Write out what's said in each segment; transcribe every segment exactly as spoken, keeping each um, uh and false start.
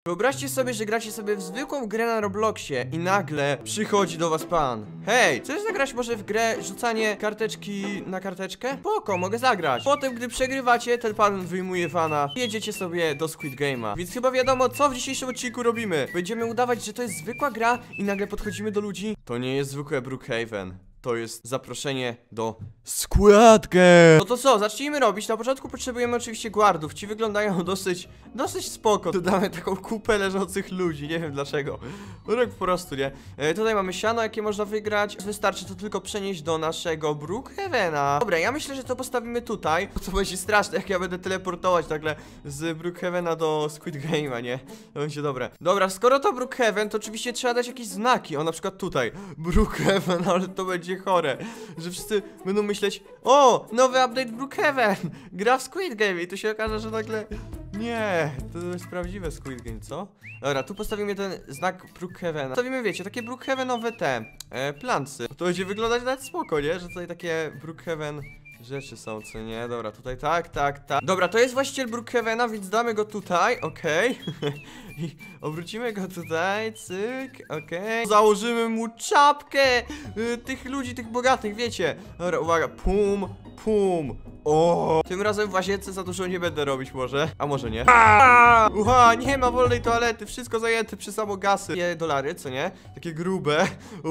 Wyobraźcie sobie, że gracie sobie w zwykłą grę na Robloxie i nagle przychodzi do was pan. Hej, chcesz zagrać może w grę rzucanie karteczki na karteczkę? Spoko, mogę zagrać. Potem, gdy przegrywacie, ten pan wyjmuje wana i jedziecie sobie do Squid Game'a. Więc chyba wiadomo, co w dzisiejszym odcinku robimy. Będziemy udawać, że to jest zwykła gra i nagle podchodzimy do ludzi. To nie jest zwykłe Brookhaven. To jest zaproszenie do Squid Game. No to co, zacznijmy robić. Na początku potrzebujemy oczywiście guardów. Ci wyglądają dosyć, dosyć spoko. Dodamy taką kupę leżących ludzi, nie wiem dlaczego. No tak po prostu, nie? E, tutaj mamy siano, jakie można wygrać. Wystarczy to tylko przenieść do naszego Brookhavena. Dobra, ja myślę, że to postawimy tutaj. To będzie straszne, jak ja będę teleportować nagle z Brookhavena do Squid Game'a, nie? To będzie dobre. Dobra, skoro to Brookhaven, to oczywiście trzeba dać jakieś znaki. O, na przykład tutaj Brookhaven, ale to będzie chore, że wszyscy będą myśleć: o, nowy update Brookhaven, gra w Squid Game, i tu się okaże, że nagle nie, to jest prawdziwe Squid Game, co? Dobra, tu postawimy ten znak Brookhavena. Postawimy, wiecie, takie Brookhavenowe te e, plancy. To będzie wyglądać nawet spoko, nie? Że tutaj takie Brookhaven rzeczy są, co nie? Dobra, tutaj tak, tak, tak. Dobra, to jest właściciel Brookhavena, więc damy go tutaj, okej. Okay. I obrócimy go tutaj, cyk, okej. Okay. Założymy mu czapkę y, tych ludzi, tych bogatych, wiecie. Dobra, uwaga, pum, pum. O, tym razem w łazience za dużo nie będę robić może. A może nie. Uha, nie ma wolnej toalety, wszystko zajęte przy samogasy. Takie dolary, co nie? Takie grube.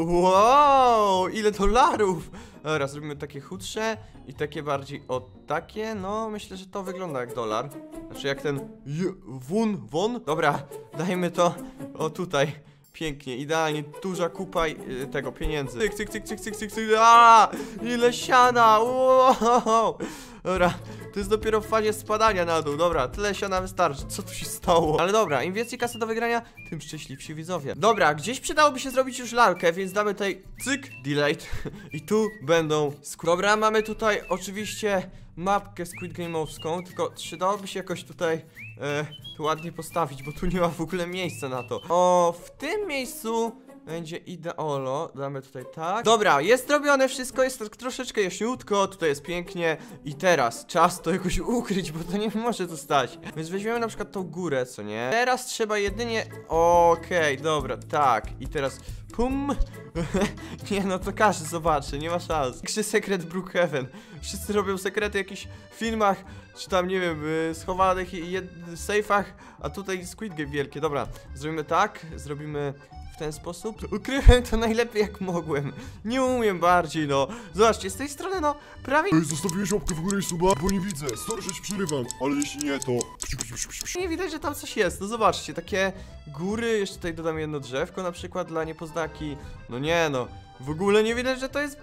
Wow, ile dolarów. Dobra, zrobimy takie chudsze i takie bardziej o takie. No, myślę, że to wygląda jak dolar. Znaczy jak ten wun, won. Dobra, dajmy to o tutaj. Pięknie, idealnie, duża kupa yy, tego pieniędzy. Cyk, cyk, cyk, cyk, cyk, cyk, cyk. Aaaa, ile siana. Wow. Dobra, to jest dopiero w fazie spadania na dół. Dobra, tyle siana wystarczy. Co tu się stało? Ale dobra, im więcej kasy do wygrania, tym szczęśliwsi widzowie. Dobra, gdzieś przydałoby się zrobić już lalkę, więc damy tutaj cyk, delete. I tu będą Squid. Dobra, mamy tutaj oczywiście mapkę Squid Game'owską, tylko przydałoby się jakoś tutaj e, tu ładnie postawić, bo tu nie ma w ogóle miejsca na to. O, w tym miejscu będzie ideolo. Damy tutaj tak. Dobra, jest zrobione wszystko, jest tak troszeczkę jaśniutko, tutaj jest pięknie. I teraz czas to jakoś ukryć, bo to nie może tu stać. Więc weźmiemy na przykład tą górę, co nie? Teraz trzeba jedynie... Okej, okay, dobra, tak. I teraz pum. Nie, no to każdy zobaczy, nie ma szans. Pierwszy sekret Brookhaven. Wszyscy robią sekrety w jakichś filmach, czy tam, nie wiem, yy, schowanych w sejfach, a tutaj Squid Game wielkie. Dobra, zrobimy tak, zrobimy w ten sposób. Ukryłem to najlepiej jak mogłem. Nie umiem bardziej, no. Zobaczcie, z tej strony, no, prawie... Ej, zostawiłeś łapkę w górę i suba? Bo nie widzę, sorry, że ci przerywam, ale jeśli nie, to... Nie widać, że tam coś jest. No zobaczcie, takie góry, jeszcze tutaj dodam jedno drzewko na przykład dla niepoznaki. No nie, no. W ogóle nie widać, że to jest...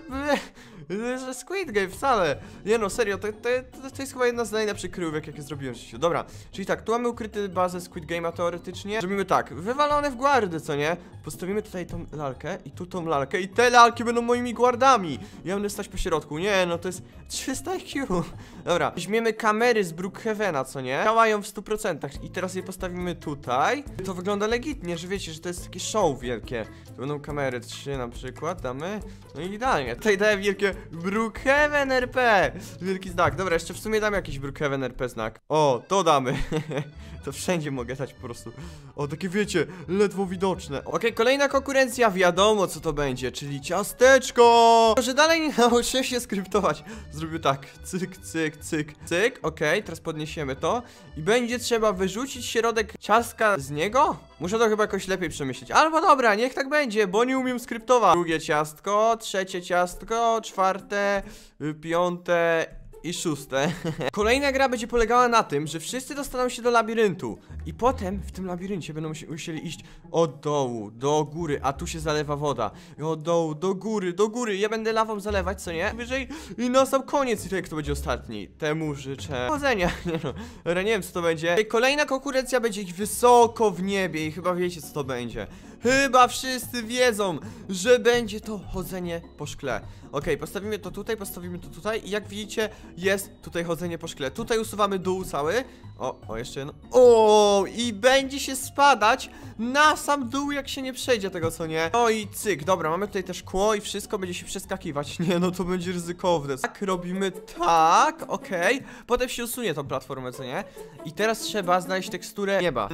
że Squid Game wcale. Nie no, serio, to, to, to jest chyba jedna z najlepszych kryjówek, jakie zrobiłem w życiu. Dobra, czyli tak, tu mamy ukryty bazę Squid Game'a teoretycznie. Zrobimy tak, wywalone w guardy, co nie? Postawimy tutaj tą lalkę i tu tą lalkę i te lalki będą moimi guardami. Ja będę stać po środku. Nie, no to jest trzysta I Q. Dobra, weźmiemy kamery z Brookhavena, co nie? Działają w stu procentach i teraz je postawimy tutaj. To wygląda legitnie, że wiecie, że to jest takie show wielkie. Tu będą kamery, trzy na przykład, damy. No i idealnie. Tutaj daję wielkie Brookhaven R P. Wielki znak. Dobra, jeszcze w sumie dam jakiś Brookhaven R P znak. O, to damy. To wszędzie mogę dać po prostu. O, takie wiecie, ledwo widoczne. Okej, okay, kolejna konkurencja, wiadomo co to będzie, czyli ciasteczko. Może dalej nie nauczyłem się skryptować. Zrobię tak, cyk, cyk, cyk, cyk. Okej, okay, teraz podniesiemy to. I będzie trzeba wyrzucić środek ciastka z niego? Muszę to chyba jakoś lepiej przemyśleć. Albo dobra, niech tak będzie, bo nie umiem skryptować. Drugie ciastko, trzecie ciastko, czwarte, piąte... i szóste. Kolejna gra będzie polegała na tym, że wszyscy dostaną się do labiryntu i potem w tym labiryncie będą musieli iść od dołu do góry, a tu się zalewa woda. I od dołu do góry, do góry. Ja będę lawą zalewać, co nie? Wyżej i na sam koniec. I to jak to będzie ostatni. Temu życzę powodzenia. Nie no, ale nie wiem co to będzie. I kolejna konkurencja będzie wysoko w niebie i chyba wiecie co to będzie. Chyba wszyscy wiedzą, że będzie to chodzenie po szkle. Ok, postawimy to tutaj, postawimy to tutaj i jak widzicie jest tutaj chodzenie po szkle. Tutaj usuwamy dół cały. O, o jeszcze jedno. O, Wow, i będzie się spadać na sam dół, jak się nie przejdzie tego, co nie? No i cyk, dobra, mamy tutaj też szkło i wszystko będzie się przeskakiwać. Nie, no to będzie ryzykowne. Tak, robimy tak, okej. Okay. Potem się usunie tą platformę, co nie? I teraz trzeba znaleźć teksturę nieba.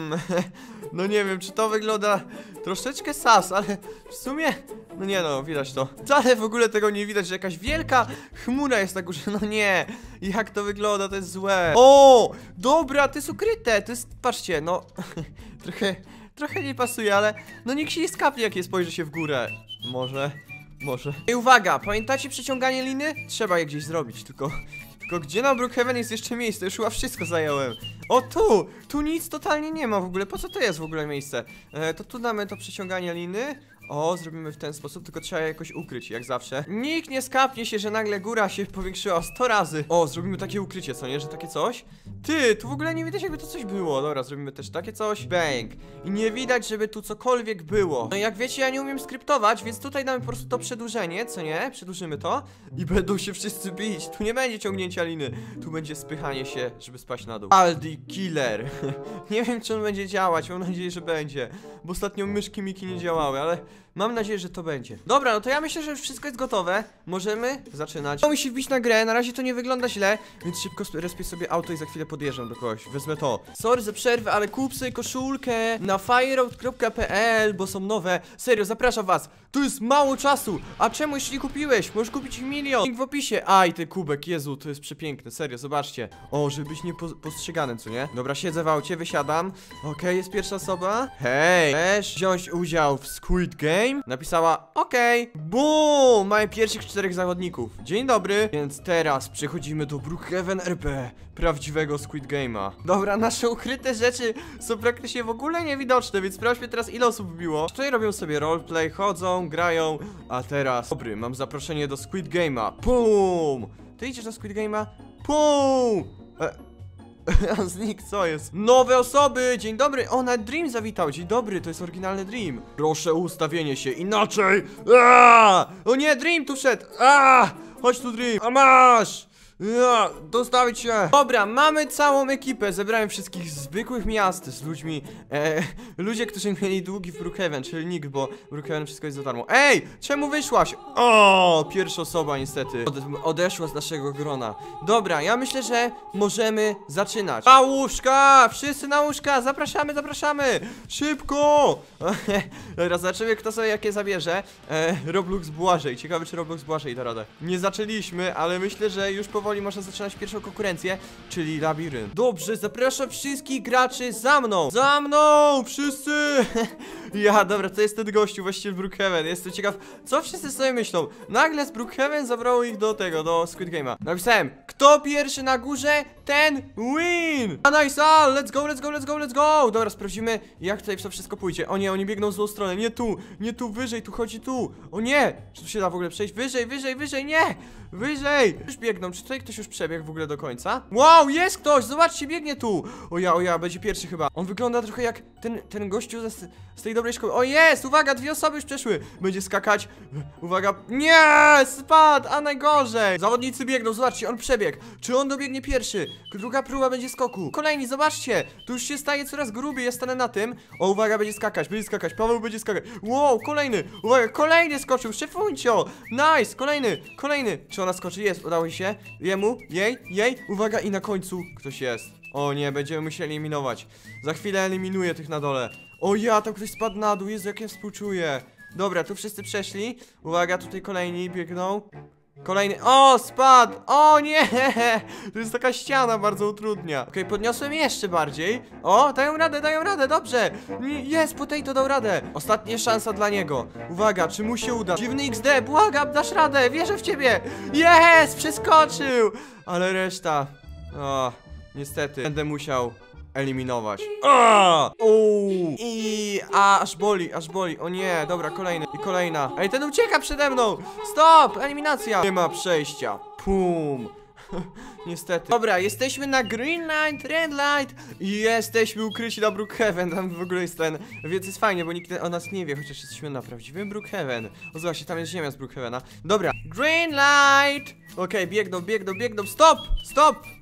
No nie wiem, czy to wygląda troszeczkę sas, ale w sumie... No nie no, widać to. Wcale w ogóle tego nie widać, że jakaś wielka chmura jest na górze. No nie, jak to wygląda, to jest złe. O, dobra, to jest ukryte. To jest, patrzcie, no trochę, trochę nie pasuje, ale no nikt się nie skapnie, jak je spojrzy się w górę. Może, może. I uwaga, pamiętacie przeciąganie liny? Trzeba je gdzieś zrobić, tylko... Tylko gdzie na Brookhaven jest jeszcze miejsce? Już chyba wszystko zająłem. O tu! Tu nic totalnie nie ma w ogóle. Po co to jest w ogóle miejsce? E, to tu damy to przeciąganie liny. O, zrobimy w ten sposób, tylko trzeba je jakoś ukryć, jak zawsze. Nikt nie skapnie się, że nagle góra się powiększyła o sto razy. O, zrobimy takie ukrycie, co nie? Że takie coś? Ty, tu w ogóle nie widać, jakby to coś było. Dobra, zrobimy też takie coś. Bang. I nie widać, żeby tu cokolwiek było. No i jak wiecie, ja nie umiem skryptować, więc tutaj damy po prostu to przedłużenie, co nie? Przedłużymy to i będą się wszyscy bić. Tu nie będzie ciągnięcia liny. Tu będzie spychanie się, żeby spaść na dół. Aldi Killer. Nie wiem, czy on będzie działać, mam nadzieję, że będzie. Bo ostatnio myszki Miki nie działały, ale... Mam nadzieję, że to będzie. Dobra, no to ja myślę, że już wszystko jest gotowe. Możemy zaczynać. Musi wbić na grę, na razie to nie wygląda źle, więc szybko respię sobie auto i za chwilę podjeżdżam do kogoś. Wezmę to. Sorry za przerwę, ale kup sobie koszulkę na fireout kropka p l, bo są nowe. Serio, zapraszam was. Tu jest mało czasu. A czemu jeszcze nie kupiłeś? Możesz kupić ich milion. Link w opisie. Aj, ty kubek, Jezu, to jest przepiękne. Serio, zobaczcie. O, żeby być nie po postrzegany, co nie? Dobra, siedzę w aucie, wysiadam. Okej, okay, jest pierwsza osoba. Hej, chcesz wziąć udział w Squid Game? Napisała okej, okay. Boom! Mamy pierwszych czterech zawodników. Dzień dobry. Więc teraz przechodzimy do Brookhaven R P, prawdziwego Squid Game'a. Dobra, nasze ukryte rzeczy są praktycznie w ogóle niewidoczne, więc sprawdźmy teraz, ile osób wbiło. Tutaj robią sobie roleplay, chodzą, grają. A teraz, dobry, mam zaproszenie do Squid Game'a. Boom! Ty idziesz do Squid Game'a? Boom! E On znikł, co jest? Nowe osoby! Dzień dobry! O, nawet Dream zawitał! Dzień dobry, to jest oryginalny Dream. Proszę o ustawienie się, inaczej! Aaaa! O nie, Dream tu wszedł! Aaaa! Chodź tu, Dream! A masz! Ja, dostawić się. Dobra, mamy całą ekipę. Zebrałem wszystkich zwykłych miast z ludźmi. E, ludzie, którzy mieli długi w Brookhaven, czyli nikt, bo w Brookhaven wszystko jest za darmo. Ej, czemu wyszłaś? O, pierwsza osoba niestety Ode odeszła z naszego grona. Dobra, ja myślę, że możemy zaczynać. Na łóżka! Wszyscy na łóżka! Zapraszamy, zapraszamy! Szybko! Dobra, zobaczymy, kto sobie jakie zabierze. E, Roblox Błażej. Ciekawe, czy Roblox Błażej da radę. Nie zaczęliśmy, ale myślę, że już powoli można zaczynać pierwszą konkurencję, czyli labirynt. Dobrze, zapraszam wszystkich graczy za mną! Za mną! Wszyscy! Ja, dobra, to jest ten gościu właściwie w Brookhaven. Jestem ciekaw, co wszyscy sobie myślą. Nagle z Brookhaven zabrało ich do tego, do Squid Game'a. Napisałem, kto pierwszy na górze, ten win! A nice, a, let's go, let's go, let's go, let's go! Dobra, sprawdzimy, jak tutaj to wszystko pójdzie. O nie, oni biegną w złą stronę, nie tu, nie tu, wyżej, tu chodzi tu. O nie! Czy tu się da w ogóle przejść? Wyżej, wyżej, wyżej, nie! Wyżej! Już biegną, czy tutaj ktoś już przebiegł w ogóle do końca? Wow, jest ktoś, zobaczcie, biegnie tu. O ja, o ja, będzie pierwszy chyba. On wygląda trochę jak ten, ten gościu z, z tej dobrej szkoły. O jest, uwaga, dwie osoby już przeszły. Będzie skakać, uwaga, nie, spadł, a najgorzej. Zawodnicy biegną, zobaczcie, on przebiegł. Czy on dobiegnie pierwszy? Druga próba będzie skoku. Kolejni, zobaczcie, tu już się staje coraz grubiej, ja stanę na tym. O, uwaga, będzie skakać, będzie skakać, Paweł będzie skakać. Wow, kolejny, uwaga, kolejny skoczył, szefuncio. Nice, kolejny, kolejny. Czy ona skoczy? Jest, udało się. Jemu, jej, jej, uwaga, i na końcu ktoś jest. O nie, będziemy musieli eliminować. Za chwilę eliminuję tych na dole. O ja, tam ktoś spadł na dół, Jezu, jak ja współczuję. Dobra, tu wszyscy przeszli. Uwaga, tutaj kolejni biegną. Kolejny, o, spadł, o nie, to jest taka ściana, bardzo utrudnia. Okej, okay, podniosłem jeszcze bardziej. O, dają radę, dają radę, dobrze. Jest, Potato dał radę. Ostatnia szansa dla niego. Uwaga, czy mu się uda? Dziwny X D, błagam, dasz radę, wierzę w ciebie. Jest, przeskoczył. Ale reszta, o, niestety, będę musiał eliminować. A! Uuu. I a, aż boli, aż boli. O nie, dobra, kolejny i kolejna. Ej, ten ucieka przede mną. Stop, eliminacja. Nie ma przejścia. Pum. Niestety. Dobra, jesteśmy na green light, red light i jesteśmy ukryci na Brookhaven. Tam w ogóle jest ten, więc jest fajnie, bo nikt o nas nie wie, chociaż jesteśmy na prawdziwym Brookhaven. O, zobaczcie, tam jest ziemia z Brookhavena. Dobra, green light. Okej, okay, biegną, biegną, biegną. Stop, stop.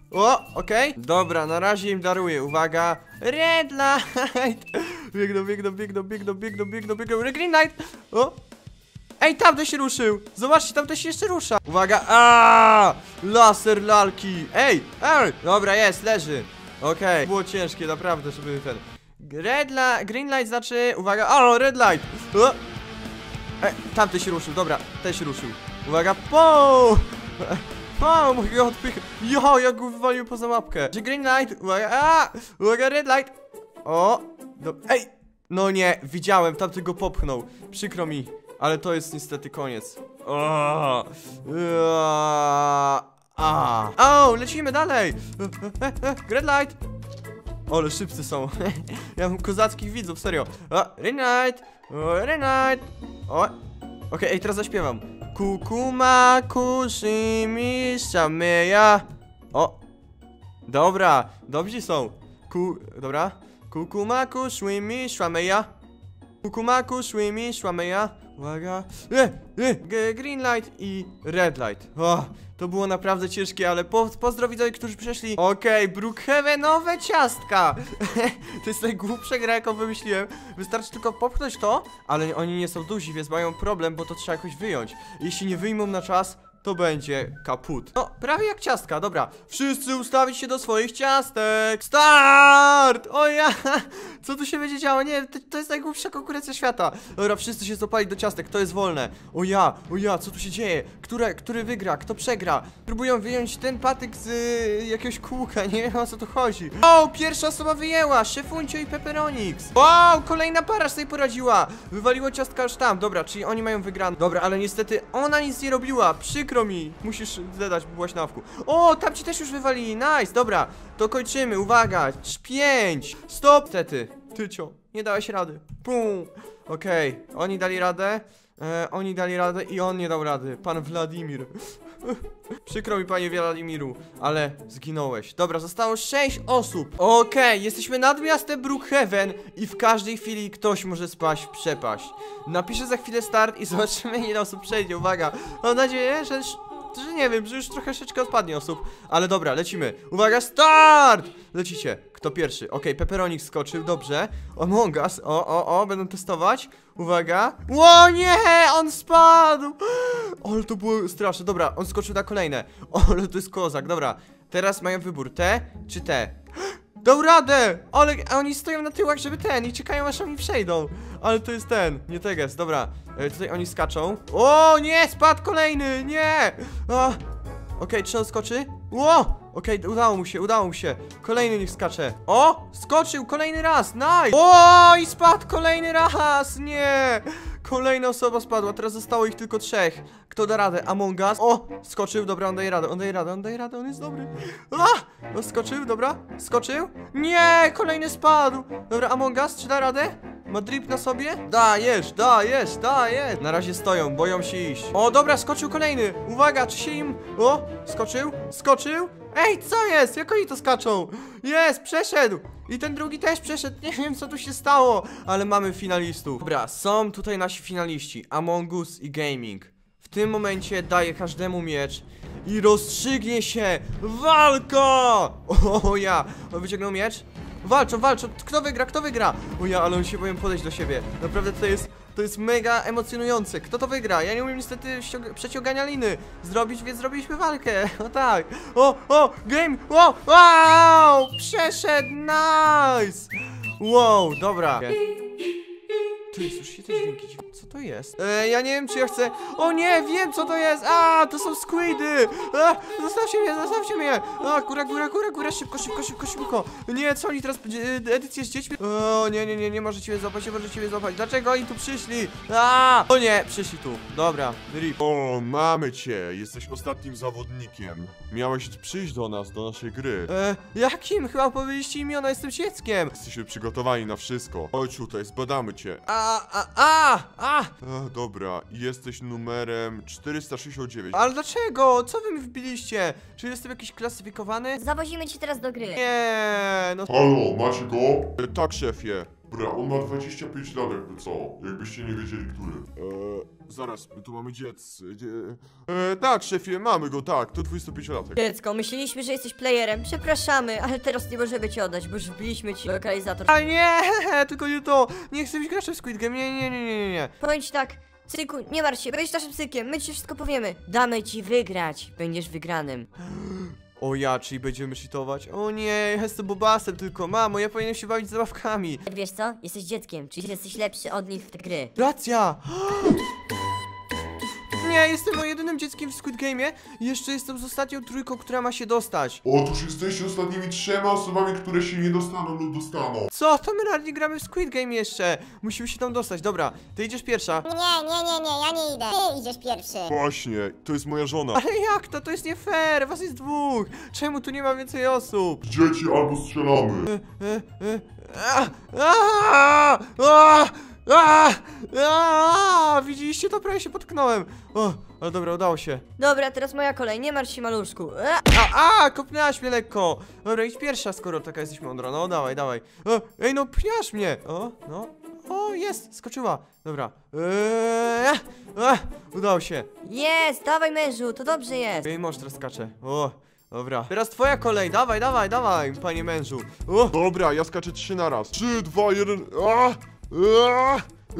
O, okej. Dobra, na razie im daruję. Uwaga. Red light. Biegną, biegną, biegną, biegną, biegną, biegną, biegną. Green light. O. Ej, tamten się ruszył. Zobaczcie, tamten się jeszcze rusza. Uwaga. Aaaa! Laser lalki. Ej, ej. Dobra, jest, leży. Okej. Było ciężkie, naprawdę, żeby ten... Red light, green light znaczy... Uwaga. O, red light. O. Ej, tamten się ruszył, dobra, ten się ruszył. Uwaga, po! O, mogę go odpychać. Jo, jak go wywalił poza mapkę. Gdzie green light? Uwaga, a! Uwaga, red light. O! Do... Ej! No nie, widziałem, tamten go popchnął. Przykro mi, ale to jest niestety koniec. O! A! O, lecimy dalej! Red light! Ale szybcy są. Ja mam kozackich widzów, serio. O, red light! O, red light! O! Okej, okay, ej, teraz zaśpiewam. Kukuma kushimi shameya. O! Dobra, dobrzy są. Ku... Dobra. Kukuma kushimi shameya. Kukuma kushimi shameya. Uwaga. E, e, green light i red light. O, to było naprawdę ciężkie, ale po, pozdro widzowie, którzy przeszli. Okej, okay, Brookhavenowe ciastka. To jest najgłupsza gra, jaką wymyśliłem. Wystarczy tylko popchnąć to, ale oni nie są duzi, więc mają problem, bo to trzeba jakoś wyjąć. Jeśli nie wyjmą na czas, to będzie kaput. No, prawie jak ciastka, dobra. Wszyscy ustawić się do swoich ciastek. Start! O ja! Co tu się będzie działo? Nie, to, to jest najgłupsza konkurencja świata. Dobra, wszyscy się zopali do ciastek, to jest wolne. O ja, o ja, co tu się dzieje? Które, który wygra, kto przegra? Próbują wyjąć ten patyk z y, jakiegoś kółka, nie wiem o co tu chodzi. O, pierwsza osoba wyjęła, Szefuncio i Pepperonix. Wow, kolejna para sobie poradziła. Wywaliło ciastka już tam, dobra, czyli oni mają wygraną. Dobra, ale niestety ona nic nie robiła, przykro mi. Musisz zadać, bo byłaś na wku. O, tam ci też już wywalili, nice, dobra. To kończymy, uwaga, pięć. Stop, tety, tycio, nie dałeś rady. Pum. Okej, okay. Oni dali radę. E, oni dali radę i on nie dał rady. Pan Wladimir. Przykro mi, panie Wladimiru, ale zginąłeś. Dobra, zostało sześć osób. Okej, okay, jesteśmy nad miastem Brookhaven i w każdej chwili ktoś może spaść w przepaść. Napiszę za chwilę start i zobaczymy, ile osób przejdzie. Uwaga, mam nadzieję, że... że nie wiem, że już troszeczkę odpadnie osób. Ale dobra, lecimy. Uwaga, start! Lecicie. Kto pierwszy? Okej, okay, Pepperonix skoczył, dobrze. Among Us, o, o, o, będą testować. Uwaga. O nie, on spadł. Ale to było straszne, dobra, on skoczył na kolejne. O, ale to jest kozak, dobra. Teraz mają wybór, te czy te. Dał radę! Ale a oni stoją na tyłach, żeby ten i czekają, aż oni przejdą. Ale to jest ten, nie teges, dobra. e, Tutaj oni skaczą. O nie, spadł kolejny, nie. Okej, okay, czy on skoczy? Ło! Okej, okay, udało mu się, udało mu się. Kolejny niech skacze. O! Skoczył kolejny raz, nice! O! I spadł kolejny raz, nie! Kolejna osoba spadła, teraz zostało ich tylko trzech. Kto da radę? Among Us. O! Skoczył, dobra, on daje radę, on daje radę, on daje radę, on jest dobry. A! No, skoczył, dobra, skoczył. Nie! Kolejny spadł. Dobra, Among Us, czy da radę? Ma drip na sobie? Dajesz, dajesz, dajesz. Na razie stoją, boją się iść. O, dobra, skoczył kolejny. Uwaga, czy się im... O! Skoczył, skoczył. Ej, co jest? Jak oni to skaczą? Jest, przeszedł. I ten drugi też przeszedł. Nie wiem, co tu się stało, ale mamy finalistów. Dobra, są tutaj nasi finaliści, Among Us i Gaming. W tym momencie daję każdemu miecz i rozstrzygnie się walka. O ja, on wyciągnął miecz. Walczą, walczą, kto wygra, kto wygra? O ja, ale oni się boją podejść do siebie. Naprawdę to jest, to jest mega emocjonujące. Kto to wygra? Ja nie umiem niestety przeciągania liny zrobić, więc zrobiliśmy walkę. O tak. O, o, game, o, wow, przeszedł, nice. Wow, dobra. Tu jest już się te dźwięki, co to jest? E, ja nie wiem, czy ja chcę... O nie, wiem, co to jest! A, to są squidy! A, zostawcie mnie, zostawcie mnie! A, góra, góra, góra, góra, szybko, szybko, szybko, szybko! Nie, co oni teraz... E, edycję z dziećmi? O, nie, nie, nie, nie możecie mnie złapać, nie możecie mnie złapać. Dlaczego oni tu przyszli? A, o nie, przyszli tu. Dobra, rip. O, mamy cię, jesteś ostatnim zawodnikiem. Miałeś przyjść do nas, do naszej gry. E, jakim? Chyba powiedzieliście imiona, jestem dzieckiem. Jesteśmy przygotowani na wszystko. Chodź tutaj, zbadamy cię. A, a, a, a! Ach, dobra, jesteś numerem czterysta sześćdziesiąt dziewięć. Ale dlaczego? Co wy mi wbiliście? Czy jestem jakiś klasyfikowany? Zawozimy cię teraz do gry. Nie, no... Halo, macie go? E, tak, szefie. Dobra, on ma dwadzieścia pięć lat jakby co, jakbyście nie wiedzieli, który. Eee, zaraz, my tu mamy dziecko. Eee, tak, szefie, mamy go, tak, to dwudziestopięciolatek. Dziecko, myśleliśmy, że jesteś playerem. Przepraszamy, ale teraz nie możemy ci oddać, bo już wbiliśmy ci lokalizator. A nie, tylko nie to. Nie chcę być graczem w Squid Game, nie, nie, nie, nie, nie, nie. Powiem ci tak, Cyku, nie martw się, będziesz naszym cykiem, my ci wszystko powiemy. Damy ci wygrać, będziesz wygranym. O ja, czyli będziemy cheatować? O nie, ja jestem bobasem tylko, mamo, ja powinienem się bawić zabawkami. Wiesz co? Jesteś dzieckiem, czyli jesteś lepszy od nich w te gry. Racja! Nie, jestem jedynym dzieckiem w Squid Game'ie i jeszcze jestem z ostatnią trójką, która ma się dostać. Otóż jesteście ostatnimi trzema osobami, które się nie dostaną lub dostaną. Co? To my nie gramy w Squid Game jeszcze. Musimy się tam dostać. Dobra, ty idziesz pierwsza. Nie, nie, nie, nie, ja nie idę. Ty idziesz pierwszy. Właśnie, to jest moja żona. Ale jak to? To jest nie fair. Was jest dwóch. Czemu tu nie ma więcej osób? Dzieci albo strzelamy. E, e, a, a, a, a, a, widzieliście to? Prawie się potknąłem. O, ale dobra, udało się. Dobra, teraz moja kolej, nie martw się, maluszku. E, A, a, kopnęłaś mnie lekko. Dobra, idź pierwsza, skoro taka jesteś mądra. No, dawaj, dawaj. O, ej, no, pchniasz mnie. O, no. O, jest, skoczyła. Dobra. Eee, a, udało się. Jest, dawaj mężu, to dobrze jest. Ej, mąż teraz skacze. O, dobra. Teraz twoja kolej. Dawaj, dawaj, dawaj, panie mężu. O, Dobra, ja skaczę trzy na raz. Trzy, dwa, jeden. A! A!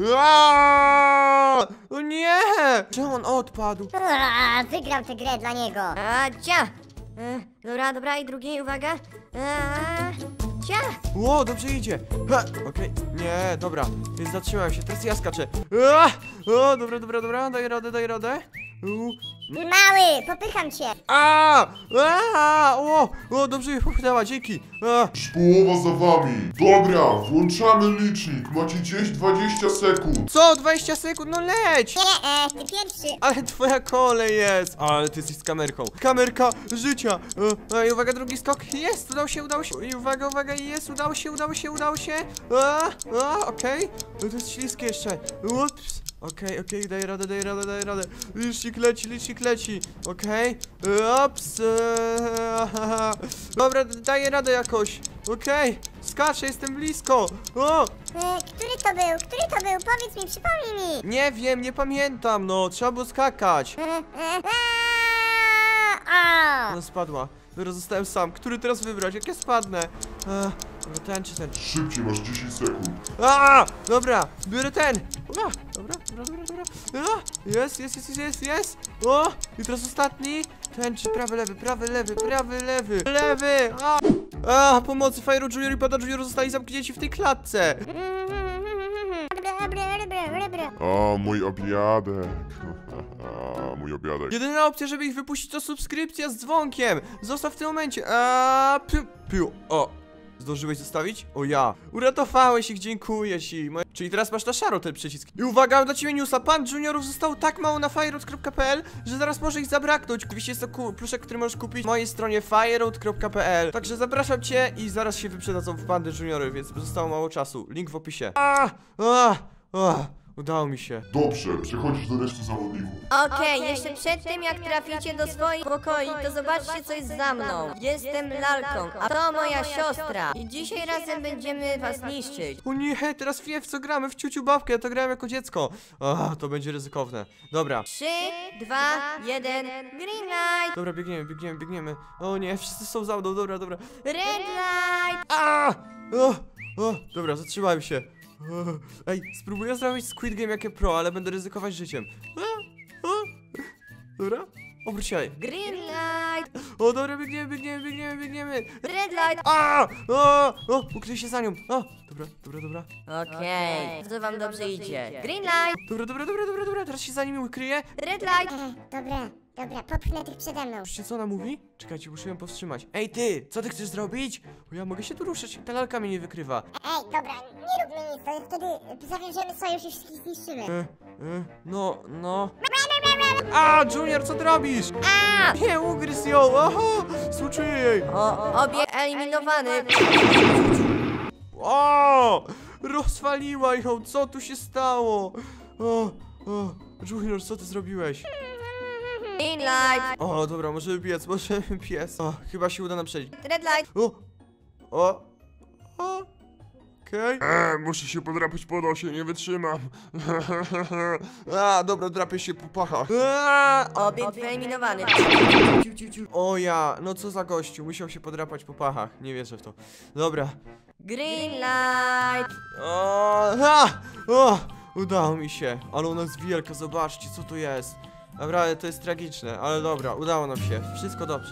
A! o nie! Czemu on odpadł? Ura, wygram tę grę dla niego. A, cia. E, dobra, dobra, i drugi, uwaga. E, cia. Ło, dobrze idzie. Ha, okej, nie, dobra. Więc zatrzymałem się, teraz ja skaczę. A, o, dobra, dobra, dobra, daj radę, daj radę. U, Mały, popycham cię. A, a, o, o, dobrze mnie popchnęła, dzięki. A, Już połowa za wami. Dobra, włączamy licznik. Macie gdzieś dwadzieścia sekund. co, dwadzieścia sekund, no leć. Nie, e, ty pierwszy. Ale twoja kolej jest. Ale ty jesteś z kamerką. Kamerka życia. E, I uwaga, drugi skok. Jest, udało się, udało się. I uwaga, uwaga, jest, udało się, udało się, udało się. A, a, okej. Okay. To jest śliskie jeszcze. Ups. Okej, okay, okej, okay, daj radę, daj radę, daj radę. Licznik leci, licznik leci. Okej. Okay. Ups. Eee, dobra, daję radę jakoś. Okej. Okay. Skaczę, jestem blisko. O! E, który to był? Który to był? Powiedz mi, przypomnij mi. Nie wiem, nie pamiętam, no. Trzeba było skakać. E, e, a, o. Ona spadła. Dobra, zostałem sam. Który teraz wybrać? Jak ja spadnę? Eee, dobra, ten czy ten? Szybciej, masz dziesięć sekund. A, dobra, biorę ten. A, dobra, dobra, dobra, dobra. A, jest, jest, jest, jest, jest. O, i teraz ostatni. Ten czy prawy, lewy, prawy, lewy, prawy, lewy, lewy. A, a pomocy, Fire Junior i Pada Junior zostali zamknięci w tej klatce. Bra, bra, bra, bra. A, mój obiadek. A, mój obiadek. Jedyna opcja, żeby ich wypuścić, to subskrypcja z dzwonkiem. Zostaw w tym momencie. A, piu, piu, o. Zdążyłeś zostawić? O ja. Uratowałeś ich, dziękuję ci. Moje... Czyli teraz masz na szaro ten przycisk. I uwaga, mam dla ciebie newsa. Pan juniorów zostało tak mało na fireroad kropka p l, że zaraz może ich zabraknąć. Oczywiście jest to ku- pluszek, który możesz kupić na mojej stronie fireroad kropka p l. Także zapraszam cię i zaraz się wyprzedadzą w bandy juniory, więc zostało mało czasu. Link w opisie. A, a, a. Udało mi się. Dobrze, przechodzisz do reszty zawodników. Okej, jeszcze przed tym jak traficie do swoich pokoi, to zobaczcie co jest za mną. Jestem lalką, a to moja siostra. I dzisiaj razem będziemy was niszczyć. O nie, teraz wiem w co gramy, w ciuciu babkę, ja to grałem jako dziecko. A, to będzie ryzykowne. Dobra. Trzy, dwa, jeden, green light, Dobra, biegniemy, biegniemy, biegniemy. O nie, wszyscy są za mną, dobra, dobra. red light. A! O, o, dobra, zatrzymałem się. O, ej, spróbuję zrobić Squid Game jakie pro, ale będę ryzykować życiem. A, o, dobra, obróć się. Green light, O, dobra, biegniemy, biegniemy, biegniemy, biegniemy. red light. A! O, o, ukryj się za nią. O, dobra, dobra, dobra. Okej, to wam dobrze idzie. Green light, Dobra, dobra, dobra, dobra, dobra, teraz się za nimi ukryję. red light. E, dobra, dobra, popchnę tych przede mną. Słyszycie, co ona mówi? Czekajcie, muszę ją powstrzymać. Ej, ty, co ty chcesz zrobić? Bo ja mogę się tu ruszyć, ta lalka mnie nie wykrywa. Ej, dobra, nie róbmy nic, to wtedy zawiążemy sojusz i wszystkich zniszczymy. E, e, no, no. A, Junior, co ty robisz? A! Nie, ugryzł ją, oho, współczuję jej. O, obie eliminowany. O, rozwaliła ją, co tu się stało? O, o, Junior, co ty zrobiłeś? Green light, O, dobra, możemy biec, możemy biec. O, chyba się uda nam przejść. red light. O, o, o. okej. Eee, muszę się podrapać po nosie, nie wytrzymam. A, dobra, drapię się po pachach. Eee, Obiekt wyeliminowany. O ja, no co za gościu, musiał się podrapać po pachach, nie wierzę w to. Dobra. Green light. O, ha! O, udało mi się, ale ona jest wielka, zobaczcie co tu jest. Naprawdę to jest tragiczne, ale dobra, udało nam się, wszystko dobrze.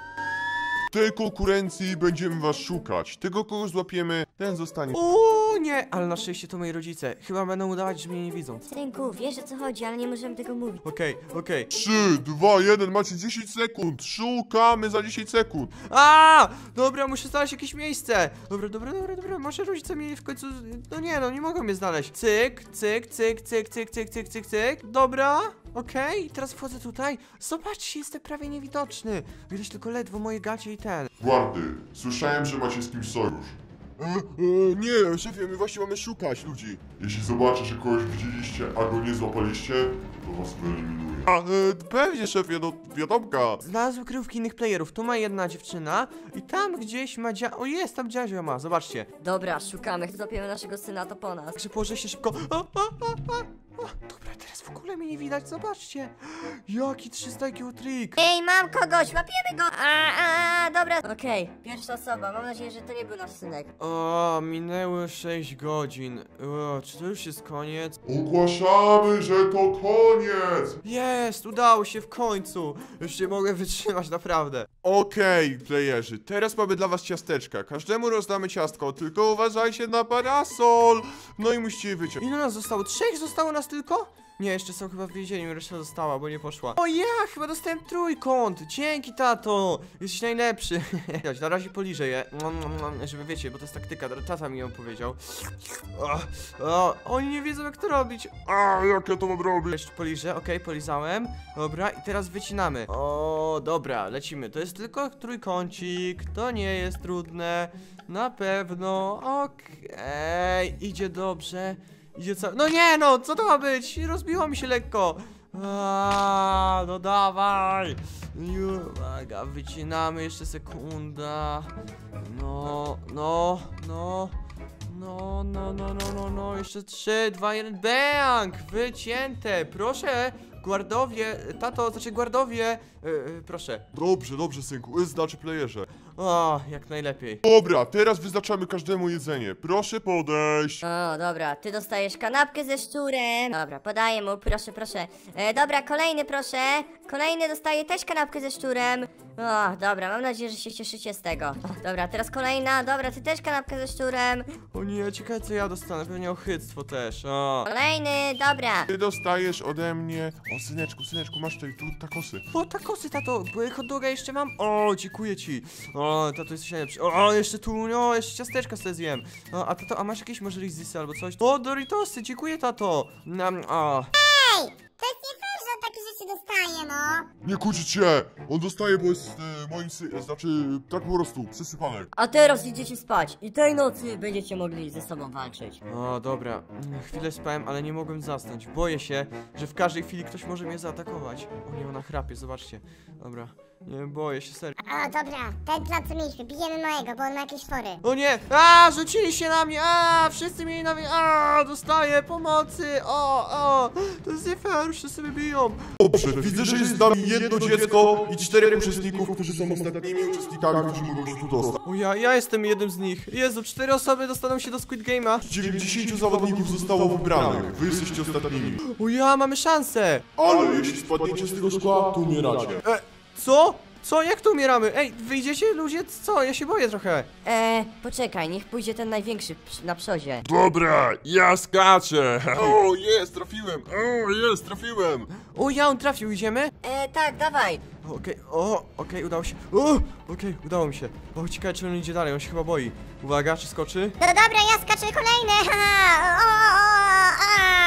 W tej konkurencji będziemy was szukać. Tego, kogo złapiemy, ten zostanie. O nie, ale na szczęście to moi rodzice, chyba będą udawać, że mnie nie widzą. Synku, wiesz o co chodzi, ale nie możemy tego mówić. Okej, okej. trzy, dwa, jeden, macie dziesięć sekund. Szukamy za dziesięć sekund. A, dobra, muszę znaleźć jakieś miejsce. Dobra, dobra, dobra, dobra, może rodzice mnie w końcu, no nie, no nie mogą mnie znaleźć. Cyk, cyk, cyk, cyk, cyk, cyk, cyk, cyk, cyk. Dobra, okej, teraz wchodzę tutaj. Zobaczcie, jestem prawie niewidoczny. Widać tylko ledwo moje gacie i ten. Guardy, słyszałem, że macie z kimś sojusz. E, e, nie, szefie, my właśnie mamy szukać ludzi. Jeśli zobaczę, że kogoś widzieliście, a go nie złapaliście, to was wyeliminuję. A, e, pewnie, szefie, no wiadomka. Znalazł kryjówki innych playerów. Tu ma jedna dziewczyna i tam gdzieś ma dzia... O, jest, tam dziadzio ma, zobaczcie. Dobra, szukamy, złapiemy naszego syna, to po nas. Także położę się szybko. A, a, a, a. O, dobra, teraz w ogóle mnie nie widać, zobaczcie. Jaki trzysta I Q trik. Ej, mam kogoś, łapiemy go! A, a, dobra. Okej, pierwsza osoba, mam nadzieję, że to nie był nasz synek. O, minęły sześć godzin. O, czy to już jest koniec? Ogłaszamy, że to koniec. Jest, udało się w końcu. Już nie mogę wytrzymać, naprawdę. Okej, playerzy, teraz mamy dla was ciasteczka. Każdemu rozdamy ciastko, tylko uważajcie na parasol. No i musicie je wyciąć. Ile nas zostało? Trzech zostało nas tylko? Nie, jeszcze są chyba w więzieniu, reszta została, bo nie poszła. O ja, chyba dostałem trójkąt. Dzięki, tato. Jesteś najlepszy. Na razie poliżę je, żeby wiecie, bo to jest taktyka, tata mi ją powiedział. O, o, oni nie wiedzą jak to robić. A, jak ja to mam robić? Jeszcze poliżę, okej, polizałem. Dobra, i teraz wycinamy. O, dobra, lecimy. To jest tylko trójkącik, to nie jest trudne. Na pewno, okej, idzie dobrze. Idzie co? No nie no, co to ma być? Rozbiło mi się lekko. Aaaa, no dawaj. Uwaga, wycinamy jeszcze sekunda. No, no, no. No, no, no, no, no, no. Jeszcze trzy, dwa, jeden. Bang! Wycięte. Proszę, guardowie, tato, znaczy guardowie. Yy, proszę. Dobrze, dobrze, synku, znaczy playerze. O, jak najlepiej. Dobra, teraz wyznaczamy każdemu jedzenie. Proszę podejść. O, dobra, ty dostajesz kanapkę ze szczurem. Dobra, podaję mu, proszę, proszę. E, dobra, kolejny proszę. Kolejny dostaje też kanapkę ze szczurem. O, dobra, mam nadzieję, że się cieszycie z tego. O, dobra, teraz kolejna, dobra, ty też kanapkę ze szczurem. O nie, ciekawe co ja dostanę, pewnie ochyctwo też. O. Kolejny, dobra. Ty dostajesz ode mnie... O, syneczku, syneczku, masz tutaj tu takosy. O, takosy, tato, bo hot doga jeszcze mam. O, dziękuję ci. O, tato, jesteś najlepszy. O, jeszcze tu, no, jeszcze ciasteczka sobie zjem. O, a tato, a masz jakieś może rizysy albo coś? O, Doritosy, dziękuję, tato. Nam, o. Ej, to jest nie fair, że on takie rzeczy dostaje, no. Nie kłócić się! On dostaje, bo jest e, moim sy... znaczy, tak po prostu, przysypanek. A teraz idziecie spać i tej nocy będziecie mogli ze sobą walczyć. O, dobra. Mm, Chwilę spałem, ale nie mogłem zasnąć. Boję się, że w każdej chwili ktoś może mnie zaatakować. O nie, ona chrapie, zobaczcie. Dobra. Nie, boję się, serio. O, dobra, ten plan co mieliśmy, bijemy mojego, bo on ma jakieś fory. O nie! A, rzucili się na mnie! A, wszyscy mieli na mnie! A, dostaję pomocy! O, o! To jest nie fair, wszyscy mnie biją! Dobrze, widzę, że jest z nami jedno dziecko i czterech uczestników, którzy są ostatnimi uczestnikami, którzy mogą się tu dostać. O ja, ja jestem jednym z nich. Jezu, cztery osoby dostaną się do Squid Game'a. dziewięćdziesięciu zawodników zostało wybranych. Wy jesteście ostatnimi. O ja, mamy szansę! Ale jeśli spadniecie z tego szkła, to umieracie. E, co? Co? Jak to umieramy? Ej, wyjdziecie ludzie? Co? Ja się boję trochę. Eee, poczekaj, niech pójdzie ten największy przy- na przodzie. Dobra, ja skaczę. O, jest, trafiłem. O, jest, trafiłem. O ja, on trafił, idziemy? Eee, tak, dawaj. Okej, o, okej, udało się. O, okej, udało mi się. O, ciekawe, czy on idzie dalej, on się chyba boi. Uwaga, czy skoczy? No dobra, ja skaczę kolejny, ha, o, o,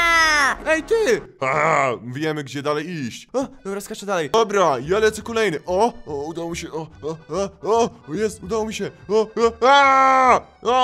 a. Ej, ty! A, wiemy, gdzie dalej iść. O, dobra, skaczę dalej. Dobra, ja lecę kolejny. O, o, udało mi się. O, o, o, o, jest, udało mi się. O, o, a,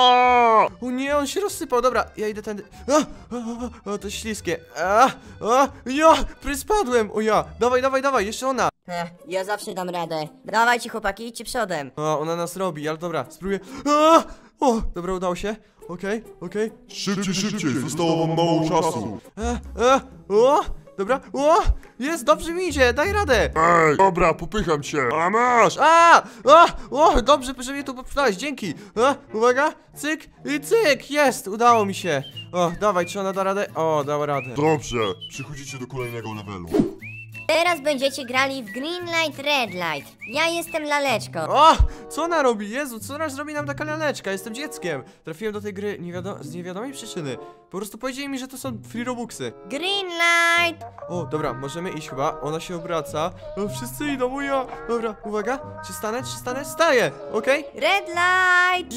a. O nie, on się rozsypał, dobra, ja idę tędy. A, a, a, to jest śliskie. A, a, ja, spadłem. O ja, dawaj, dawaj, dawaj, jeszcze ona. Ech, ja zawsze dam radę. Dawajcie chłopaki, idźcie przodem. O, ona nas robi, ale dobra, spróbuję. A, O, dobra, udało się. Okej, okej. Szybciej, szybciej, zostało wam mało czasu. E, e, o, dobra, o, jest, dobrze mi idzie, daj radę. Ej, dobra, popycham cię. A masz! A, a, o, dobrze, że mnie tu popchnąłeś, dzięki. A, uwaga, cyk i cyk, jest, udało mi się. O, dawaj, czy ona da radę? O, dała radę. Dobrze, przychodzicie do kolejnego levelu. Teraz będziecie grali w Green Light, Red Light. Ja jestem laleczką. O, co ona robi? Jezu, co ona robi nam taka laleczka? Jestem dzieckiem. Trafiłem do tej gry niewiado z niewiadomej przyczyny. Po prostu powiedzieli mi, że to są free robuxy. Green Light. O, dobra, możemy iść chyba. Ona się obraca. O, wszyscy idą, o ja. Dobra, uwaga. Czy stanę, czy stanę? Staję, okej? Red Light.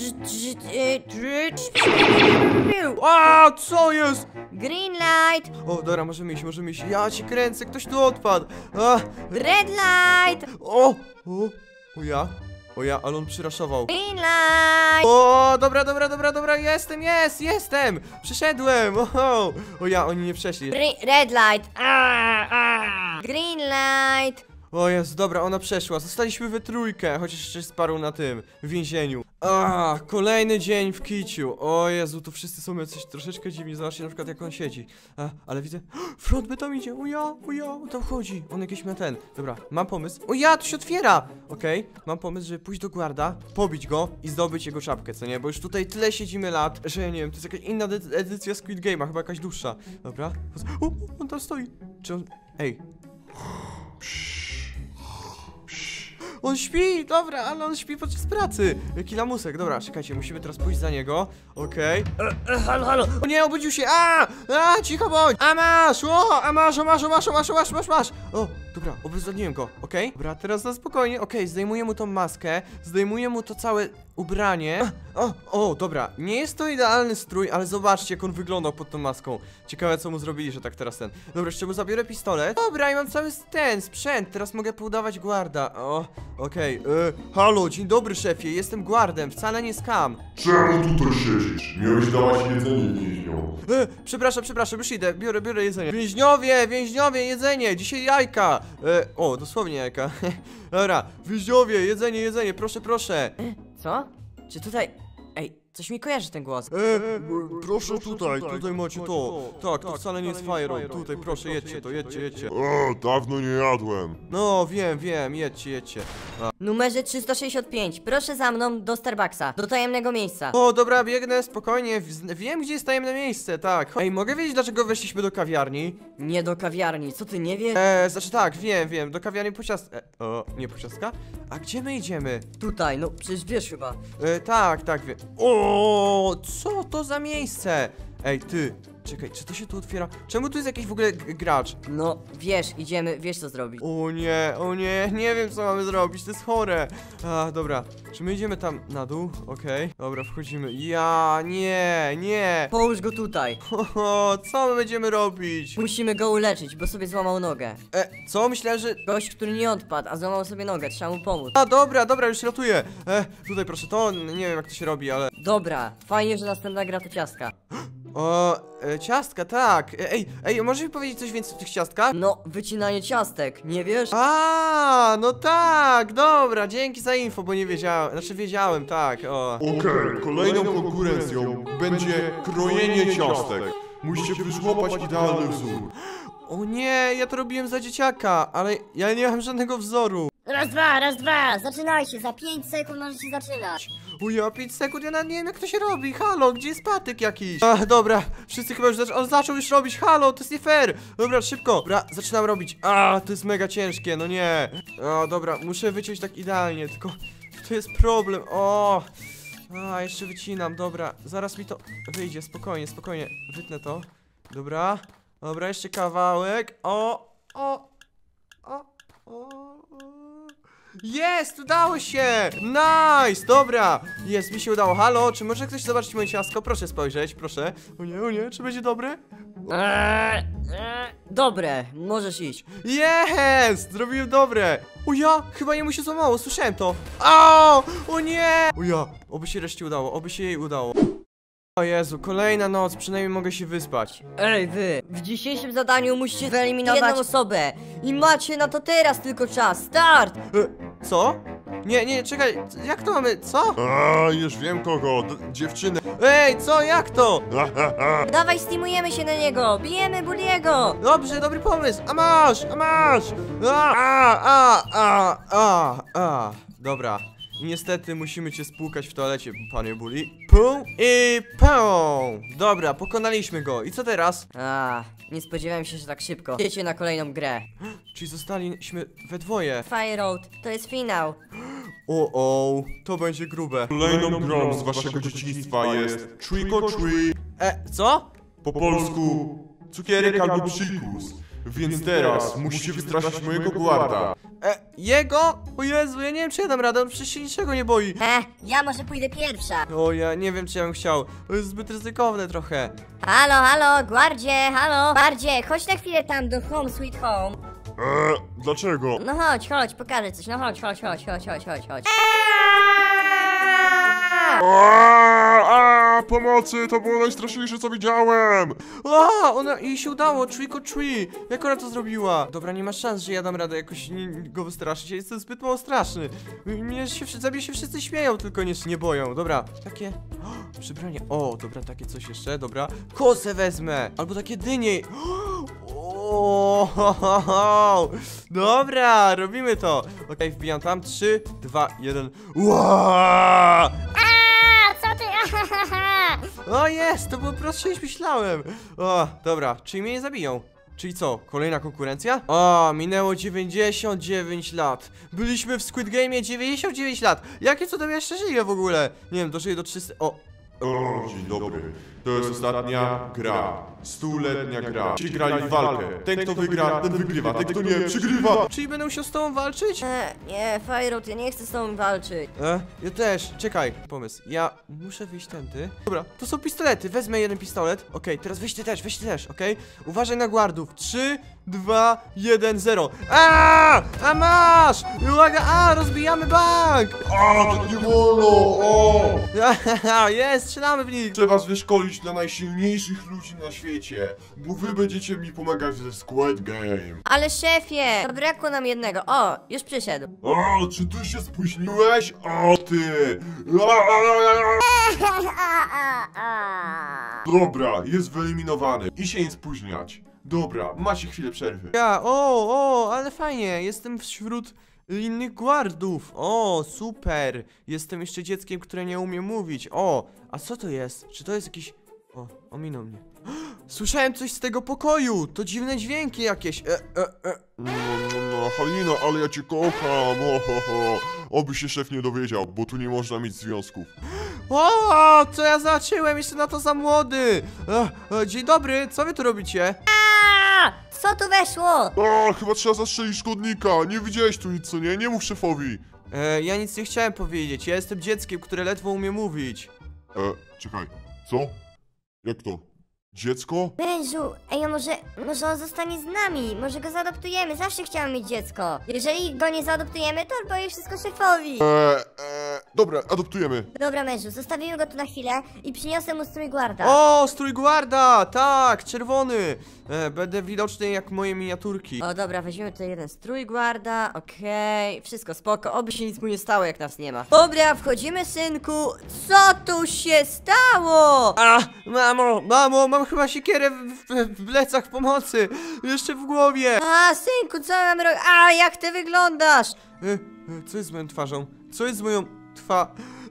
A, co jest? Green Light. O, dobra, możemy iść, możemy iść. Ja cię kręcę, ktoś tu odpadł. A, Red Light. o, o, o ja. O ja, ale on przyraszował. Green Light. O, dobra, dobra, dobra, dobra, jestem, jest, jestem! Przyszedłem, oho! O ja, oni nie przeszli. Gre- Red Light. Ah, ah. Green Light. O jest, dobra, ona przeszła, zostaliśmy we trójkę, chociaż jeszcze sparł na tym, w więzieniu. A, kolejny dzień w kiciu. O Jezu, tu wszyscy są jacyś troszeczkę dziwni, zobaczcie na przykład jak on siedzi. A, ale widzę, frontman tam idzie, o ja, o ja, on tam chodzi, on jakiś ma ten. Dobra, mam pomysł, o ja, to się otwiera! Okej, okay, mam pomysł, żeby pójść do guarda, pobić go i zdobyć jego czapkę, co nie? Bo już tutaj tyle siedzimy lat, że ja nie wiem, to jest jakaś inna edy- edycja Squid Game'a, chyba jakaś dłuższa. Dobra, o, on tam stoi. Czy on, ej. On śpi, dobra, ale on śpi podczas pracy. Jaki lamusek, dobra, czekajcie, musimy teraz pójść za niego. Okej. Okay. Halo, halo. O nie, obudził się, a, a, cicho bądź. A masz, o, a masz, o masz, o masz, o masz, o masz, masz, masz. O, dobra, obezwładniłem go, okej. Okay. Dobra, teraz na spokojnie, okej, okay, zdejmuję mu tą maskę, zdejmuję mu to całe ubranie. O, o, dobra, nie jest to idealny strój, ale zobaczcie, jak on wyglądał pod tą maską. Ciekawe, co mu zrobili, że tak teraz ten. Dobra, jeszcze mu zabiorę pistolet. Dobra, i mam cały ten sprzęt, teraz mogę poudawać guarda. O, okej, okay. Halo, dzień dobry, szefie, jestem guardem, wcale nie skam. Czemu tutaj siedzisz? Miałeś dawać jedzenie więźniom. E, przepraszam, przepraszam, już idę, biorę, biorę jedzenie. Więźniowie, więźniowie, jedzenie, dzisiaj jajka. E, o, dosłownie jajka. Dobra, więźniowie, jedzenie, jedzenie, proszę, proszę. Co? Czy tutaj... Ej, coś mi kojarzy ten głos. E, proszę tutaj, tutaj macie to. Tak, to wcale nie jest Fire. Tutaj, proszę, jedźcie to, jedźcie, jedźcie. O, dawno nie jadłem. No, wiem, wiem, jedźcie, jedźcie. Numerze trzysta sześćdziesiąt pięć, proszę za mną do Starbucksa, do tajemnego miejsca. O, dobra, biegnę, spokojnie, w- wiem, gdzie jest tajemne miejsce, tak. Ej, mogę wiedzieć, dlaczego weszliśmy do kawiarni? Nie do kawiarni, co ty nie wiesz? E, znaczy tak, wiem, wiem, do kawiarni po ciast... E, o, nie po ciastka? A gdzie my idziemy? Tutaj, no przecież wiesz chyba. E, tak, tak, wiem. O, co to za miejsce? Ej, ty, czekaj, czy to się tu otwiera? Czemu tu jest jakiś w ogóle g- gracz? No, wiesz, idziemy, wiesz co zrobić. O nie, o nie, nie wiem co mamy zrobić, to jest chore. A, dobra, czy my idziemy tam na dół? Okej, dobra, wchodzimy. Ja, nie, nie. Połóż go tutaj. O, co my będziemy robić? Musimy go uleczyć, bo sobie złamał nogę. E, co? Myślałem, że... Gość, który nie odpadł, a złamał sobie nogę, trzeba mu pomóc. A, dobra, dobra, już ratuję. E, tutaj proszę, to nie wiem jak to się robi, ale... Dobra, fajnie, że następna gra to ciastka. O, e, ciastka, tak. E, ej, ej, możesz mi powiedzieć coś więcej o tych ciastkach? No, wycinanie ciastek, nie wiesz? A, no tak, dobra, dzięki za info, bo nie wiedziałem, znaczy wiedziałem, tak, o. Okej, kolejną konkurencją będzie krojenie ciastek. Musicie wyżłopać idealny wzór. O nie, ja to robiłem za dzieciaka, ale ja nie mam żadnego wzoru. Raz, dwa, raz, dwa, zaczynajcie, za pięć sekund możecie zaczynać. O ja, pięć sekund, ja nawet nie wiem jak to się robi, halo, gdzie jest patyk jakiś? A, dobra, wszyscy chyba już zaczą, on zaczął już robić, halo, to jest nie fair. Dobra, szybko, dobra, zaczynam robić. A, to jest mega ciężkie, no nie. O, dobra, muszę wyciąć tak idealnie, tylko to jest problem, o. A, jeszcze wycinam, dobra, zaraz mi to wyjdzie, spokojnie, spokojnie, wytnę to. Dobra, dobra, jeszcze kawałek, o, o, o, o. Jest, udało się! Nice, dobra! Jest, mi się udało. Halo, czy może ktoś zobaczyć moje ciastko? Proszę spojrzeć, proszę. O nie, o nie, czy będzie dobre? Eee, eee, dobre, możesz iść. Jest! Zrobiłem dobre! O ja, chyba jemu się złamało, słyszałem to. O, o nie! O ja, oby się reszcie udało, oby się jej udało. O Jezu, kolejna noc, przynajmniej mogę się wyspać. Ej wy, w dzisiejszym zadaniu musicie wyeliminować jedną osobę. I macie na to teraz tylko czas, start! E, co? Nie, nie, czekaj, jak to mamy, co? A, już wiem kogo, D dziewczynę. Ej, co, jak to? Dawaj, steamujemy się na niego! Bijemy Bulliego! Dobrze, dobry pomysł, a masz, a masz! A, a, a, a, a, a. Dobra. I niestety musimy cię spłukać w toalecie, panie Bully. Pum i pum! Dobra, pokonaliśmy go. I co teraz? A, nie spodziewałem się, że tak szybko. Idziecie na kolejną grę. Czyli zostaliśmy we dwoje. Fire Road, to jest finał. O, o, to będzie grube. Kolejną grą z waszego dzieciństwa jest Trick or Treat. E, co? Po polsku cukierek albo psikus. Więc teraz musicie wystraszyć mojego guarda. E, jego? O Jezu, ja nie wiem, czy ja dam radę, on przecież się niczego nie boi. E, ja może pójdę pierwsza. O, ja nie wiem, czy ja bym chciał. To jest zbyt ryzykowne trochę. Halo, halo, guardzie, halo. Guardzie, chodź na chwilę tam do home, sweet home. Eee, dlaczego? No chodź, chodź, pokażę coś, no chodź, chodź, chodź, chodź, chodź, chodź, chodź. Aaaa, pomocy, to było najstraszniejsze co widziałem. A, ona, jej się udało, trick or treat. Jak ona to zrobiła? Dobra, nie ma szans, że ja dam radę jakoś nie, go wystraszyć. Ja jestem zbyt mało straszny. Mnie się, za mnie się wszyscy śmieją, tylko nie, nie boją. Dobra, takie o, przybranie. O, dobra, takie coś jeszcze, dobra. Kosę wezmę, albo takie dynie. O, ho, ho, ho. Dobra, robimy to. Okej, wbijam tam. trzy, dwa, jeden. Ła! Co ty? O, jest, to było prostsze niż myślałem. O, dobra, czyli mnie nie zabiją. Czyli co, kolejna konkurencja? O, minęło dziewięćdziesiąt dziewięć lat. Byliśmy w Squid Game'ie dziewięćdziesiąt dziewięć lat. Jakie cudem ja jeszcze żyję w ogóle? Nie wiem, dożyję do trzystu... O, O, dzień dobry. To jest ostatnia gra. Stuletnia gra. Ci grali w walkę. Ten kto wygra, ten wygrywa. Ten kto nie, przegrywa. czyli będę musiał z tobą walczyć? E, nie, Fire Road, ja nie chcę z tobą walczyć. E, ja też, czekaj, pomysł. Ja muszę wyjść tędy. Dobra, to są pistolety, wezmę jeden pistolet. Okej, teraz weź ty też, weź ty też, okej? Uważaj na guardów. trzy, dwa, jeden, zero. A! A masz! Uwaga, a! Rozbijamy bank! A, to nie wolno! O! Jest, strzelamy w nich! Chcę was wyszkolić dla najsilniejszych ludzi na świecie, bo wy będziecie mi pomagać ze Squid Game. Ale szefie, zabrakło nam jednego. O, już przyszedł. O, czy ty się spóźniłeś? O, ty! Dobra, jest wyeliminowany i się nie spóźniać. Dobra, macie chwilę przerwy. Ja, o, o, ale fajnie, jestem wśród innych guardów. O, super. Jestem jeszcze dzieckiem, które nie umie mówić. O, a co to jest? Czy to jest jakiś... O, ominął mnie. Słyszałem coś z tego pokoju. To dziwne dźwięki jakieś. E, e, e. No, no, no, Halina, ale ja cię kocham, o, ho, ho. Oby się szef nie dowiedział, bo tu nie można mieć związków. O, co ja zacząłem? Jeszcze na to za młody. E, e, dzień dobry, co wy tu robicie? A, co tu weszło? O, chyba trzeba zastrzelić szkodnika, nie widziałeś tu nic, co nie? Nie mów szefowi. E, ja nic nie chciałem powiedzieć. Ja jestem dzieckiem, które ledwo umie mówić. E, czekaj, co? Jak to? Dziecko? Mężu, ej, a może, może on zostanie z nami, może go zaadoptujemy, zawsze chciałem mieć dziecko. Jeżeli go nie zaadoptujemy, to powie wszystko szefowi. E, e, dobra, adoptujemy. Dobra, mężu, zostawimy go tu na chwilę i przyniosę mu strój guarda. O, strój guarda! Tak, czerwony! E, będę widoczny jak moje miniaturki. O, dobra, weźmiemy tutaj jeden strój guarda, okej, wszystko spoko, oby się nic mu nie stało, jak nas nie ma. Dobra, wchodzimy, synku, co tu się stało? A, mamo, mamo, mam chyba siekierę w, w, w plecach pomocy. Jeszcze w głowie. A, synku, co mam robić? A, jak ty wyglądasz? E, e, co jest z moją twarzą? Co jest z moją twa...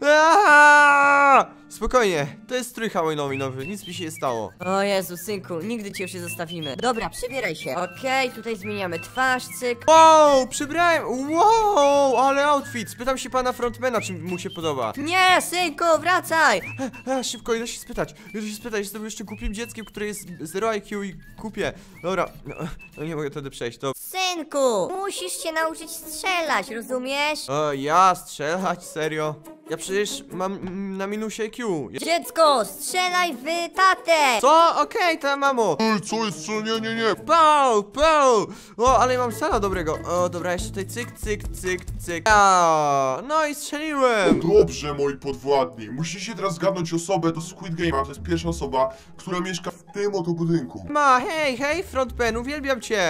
Aaaa! Spokojnie, to jest strój halloweenowy, nic mi się nie stało. O Jezu, synku, nigdy cię już nie zostawimy. Dobra, przybieraj się. Okej, tutaj zmieniamy twarz, cyk. Wow, przybrałem, wow, ale outfit. Spytam się pana frontmana, czy mu się podoba. Nie, synku, wracaj! A, szybko, idę się spytać, idę się spytać, jestem jeszcze głupim dzieckiem, które jest zero I Q i kupię. Dobra, no, no nie mogę wtedy przejść, to... Synku, musisz się nauczyć strzelać, rozumiesz? O, ja strzelać, serio? Ja przecież mam mm, na minusie I Q. Ja... Dziecko, strzelaj w tatę! Co? Okej, ta mamo. Ej, co jest, co? Nie, nie, nie. Pau, pau. O, ale mam sala dobrego. O, dobra, jeszcze tutaj cyk, cyk, cyk, cyk. A, no i strzeliłem. Dobrze, moi podwładni. Musicie teraz zgadnąć osobę do Squid Game'a. To jest pierwsza osoba, która mieszka w tym oto budynku. Ma, hej, hej, frontman, uwielbiam cię.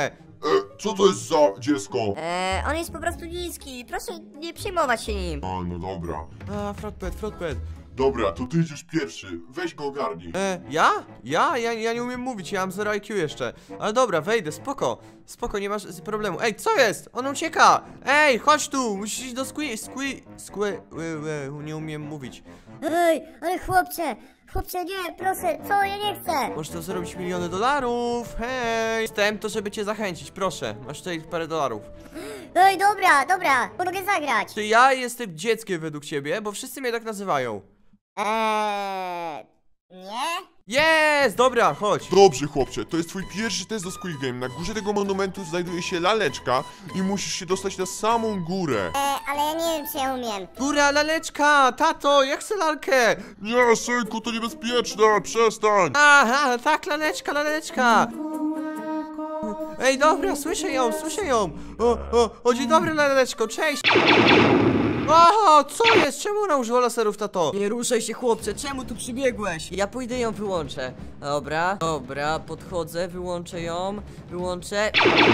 E, co to jest za dziecko? Eee, on jest po prostu niski, proszę nie przejmować się nim. A, no dobra. A, frotpet, frotpet. Dobra, to ty idziesz pierwszy. Weź go ogarnij. E, ja? Ja? Ja? Ja nie umiem mówić, ja mam zero I Q jeszcze. Ale dobra, wejdę, spoko. Spoko, nie masz z- problemu. Ej, co jest? On ucieka! Ej, chodź tu! Musisz iść do squee... squee... squee... nie umiem mówić. Ej, ale chłopcze, chłopcze, nie, proszę, co, ja nie chcę. Możesz to zarobić miliony dolarów, hej! Jestem to, żeby cię zachęcić, proszę. Masz tutaj parę dolarów. Ej, dobra, dobra, mogę zagrać. Czy ja jestem dzieckiem według ciebie? Bo wszyscy mnie tak nazywają. Eee, nie? Jest! Dobra, chodź. Dobrze, chłopcze, to jest twój pierwszy test do Squid Game. Na górze tego monumentu znajduje się laleczka i musisz się dostać na samą górę. Eee, ale ja nie wiem, czy ja umiem. Góra, laleczka! Tato, ja chcę lalkę! Nie, synku, to niebezpieczne, przestań! Aha, tak, laleczka, laleczka! Ej, dobra, słyszę ją, słyszę ją! O, o, o, dzień dobry, laleczko, cześć! O, co jest? Czemu ona użyła laserów, tato? Nie ruszaj się, chłopcze, czemu tu przybiegłeś? Ja pójdę ją wyłączę. Dobra, dobra, podchodzę, wyłączę ją, wyłączę.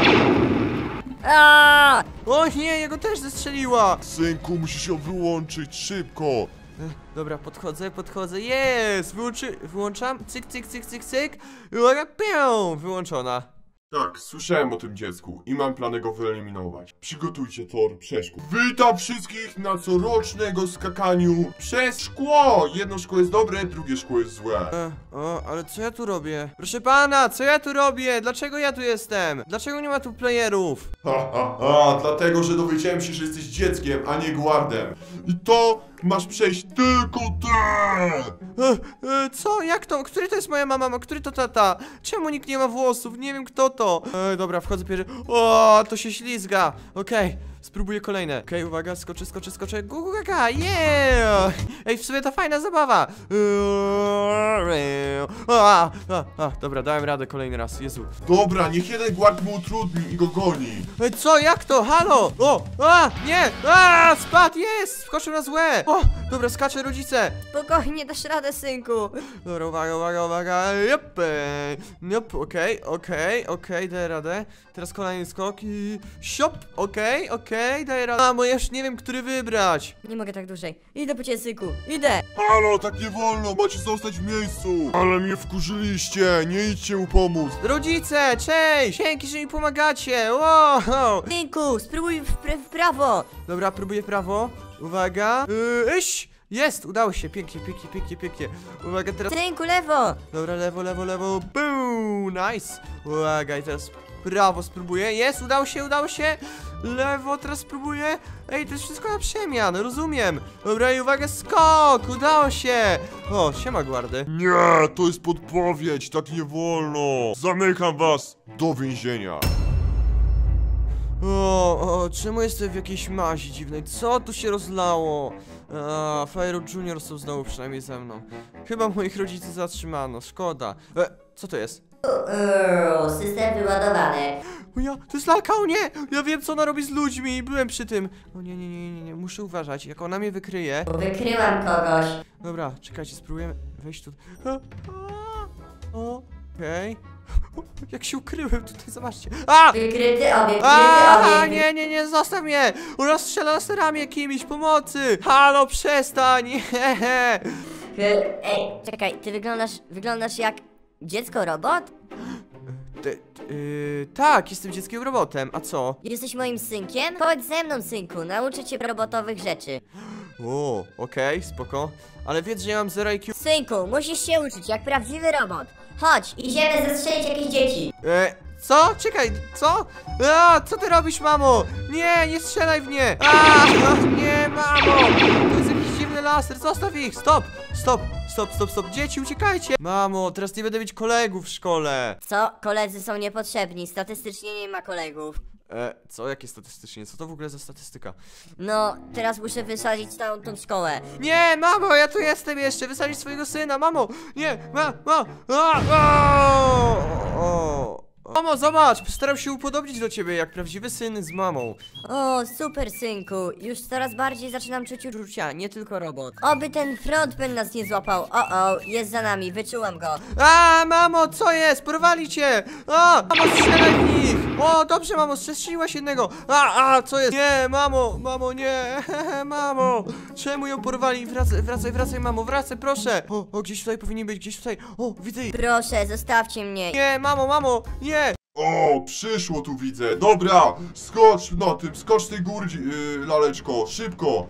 Aaaa! O nie, jego też zestrzeliła! Synku, musisz ją wyłączyć szybko. Ech, Dobra, podchodzę, podchodzę, jest! Wyłączy, wyłączam, cyk, cyk, cyk, cyk, cyk, i uwaga, pią, wyłączona. Tak, słyszałem o tym dziecku i mam plan go wyeliminować. Przygotujcie tor przeszkód. Witam wszystkich na corocznego skakaniu przez szkło! Jedno szkło jest dobre, drugie szkło jest złe. E, o, ale co ja tu robię? Proszę pana, co ja tu robię? Dlaczego ja tu jestem? Dlaczego nie ma tu playerów? Ha, ha, ha, dlatego, że dowiedziałem się, że jesteś dzieckiem, a nie guardem. I to masz przejść tylko ty! E, e, co? Jak to? Który to jest moja mama? A który to tata? Czemu nikt nie ma włosów? Nie wiem kto to. E, dobra, wchodzę pierwszy. O, to się ślizga. Okej, spróbuję kolejne. Okej, uwaga, skoczę, skoczę, skoczę. Gugu gaga, yeah! Ej, w sumie to fajna zabawa. A, a, a, dobra, dałem radę kolejny raz. Jezu. Dobra, niech jeden guard mu utrudni i go goni. Ej, co? Jak to? Halo? O! A! Nie! A! Spadł! Jest! Wskoczył na złe! O! Dobra, skaczę, rodzice! Spokojnie, dasz radę, synku. Dobra, uwaga, uwaga, uwaga. Jop! e, Jop, okej, okej, okej, daję radę. Teraz kolejny skok i... Siop! Okej, okej, daję radę. A, bo ja już nie wiem, który wybrać. Nie mogę tak dłużej. Idę po ciebie, synku, idę. Halo, tak nie wolno, macie zostać w miejscu. Ale mnie wkurzyliście, nie idźcie mu pomóc. Rodzice, cześć! Dzięki, że mi pomagacie! Wow! Synku, spróbuj w, w prawo. Dobra, próbuję w prawo. Uwaga. Yy, iść! Jest! Udało się! Pięknie, pięknie, pięknie, pięknie. Uwaga, teraz... Synku, lewo. Dobra, lewo, lewo, lewo. Boom! Nice! Uwaga, i teraz prawo spróbuję. Jest! Udało się, udało się! Lewo, teraz spróbuję. Ej, to jest wszystko na przemian, rozumiem. Dobra, i uwaga, skok! Udało się! O, siema, guardy. Nie, to jest podpowiedź, tak nie wolno. Zamykam was do więzienia. O, o, czemu jestem w jakiejś mazi dziwnej? Co tu się rozlało? A, Fire Junior są znowu przynajmniej ze mną. Chyba moich rodziców zatrzymano, szkoda. E, co to jest? Uuu, system wyładowany. O ja, to jest lalka, o nie! Ja wiem, co ona robi z ludźmi, byłem przy tym. O nie, nie, nie, nie, nie, muszę uważać, jak ona mnie wykryje. Wykryłam kogoś. Dobra, czekajcie, spróbujemy wejść tu. A, a, o, okej. Jak się ukryłem tutaj, zobaczcie. A! Wykryty obiekt, A, wykryty obiekt. nie, nie, nie, zostaw mnie! Ona strzela laserami jakimiś, pomocy! Halo, przestań! Nie. Ej, czekaj, ty wyglądasz, wyglądasz jak dziecko robot? Ty, ty, yy, tak, jestem dzieckiem robotem, a co? Jesteś moim synkiem? Chodź ze mną, synku, nauczę cię robotowych rzeczy. O, okej, spoko. Ale wiedz, że ja mam zero I Q. Synku, musisz się uczyć jak prawdziwy robot. Chodź, idziemy zestrzelić jakieś dzieci. E, co? Czekaj, co? A, co ty robisz, mamo? Nie, nie strzelaj w nie! A, nie, mamo! To jest jakiś dziwny laser, zostaw ich! Stop, stop, stop, stop, stop, dzieci, uciekajcie! Mamo, teraz nie będę mieć kolegów w szkole! Co? Koledzy są niepotrzebni, statystycznie nie ma kolegów. E, co? Jakie statystycznie? Co to w ogóle za statystyka? No, teraz muszę wysadzić całą tą szkołę. Nie, mamo, ja tu jestem jeszcze! Wysadzić swojego syna, mamo! Nie, ma, ma, a, a, o, o. Mamo, zobacz! Staram się upodobnić do ciebie, jak prawdziwy syn z mamą. O, super, synku, już coraz bardziej zaczynam czuć uczucia, nie tylko robot. Oby ten frontman nas nie złapał. O, o, jest za nami, wyczułam go. A, mamo, co jest? Porwali cię! A, mamo, strzelaj w nich! O, dobrze, mamo, strzeliłaś jednego. A, a, co jest? Nie, mamo, mamo, nie. Mamo, czemu ją porwali? Wracaj, wracaj, wracaj, mamo, wracaj, proszę. O, o, gdzieś tutaj powinien być, gdzieś tutaj. O, widzę. Proszę, zostawcie mnie. Nie, mamo, mamo, nie. O, przyszło tu widzę. Dobra, skocz na tym, skocz tej góry, yy, laleczko, szybko.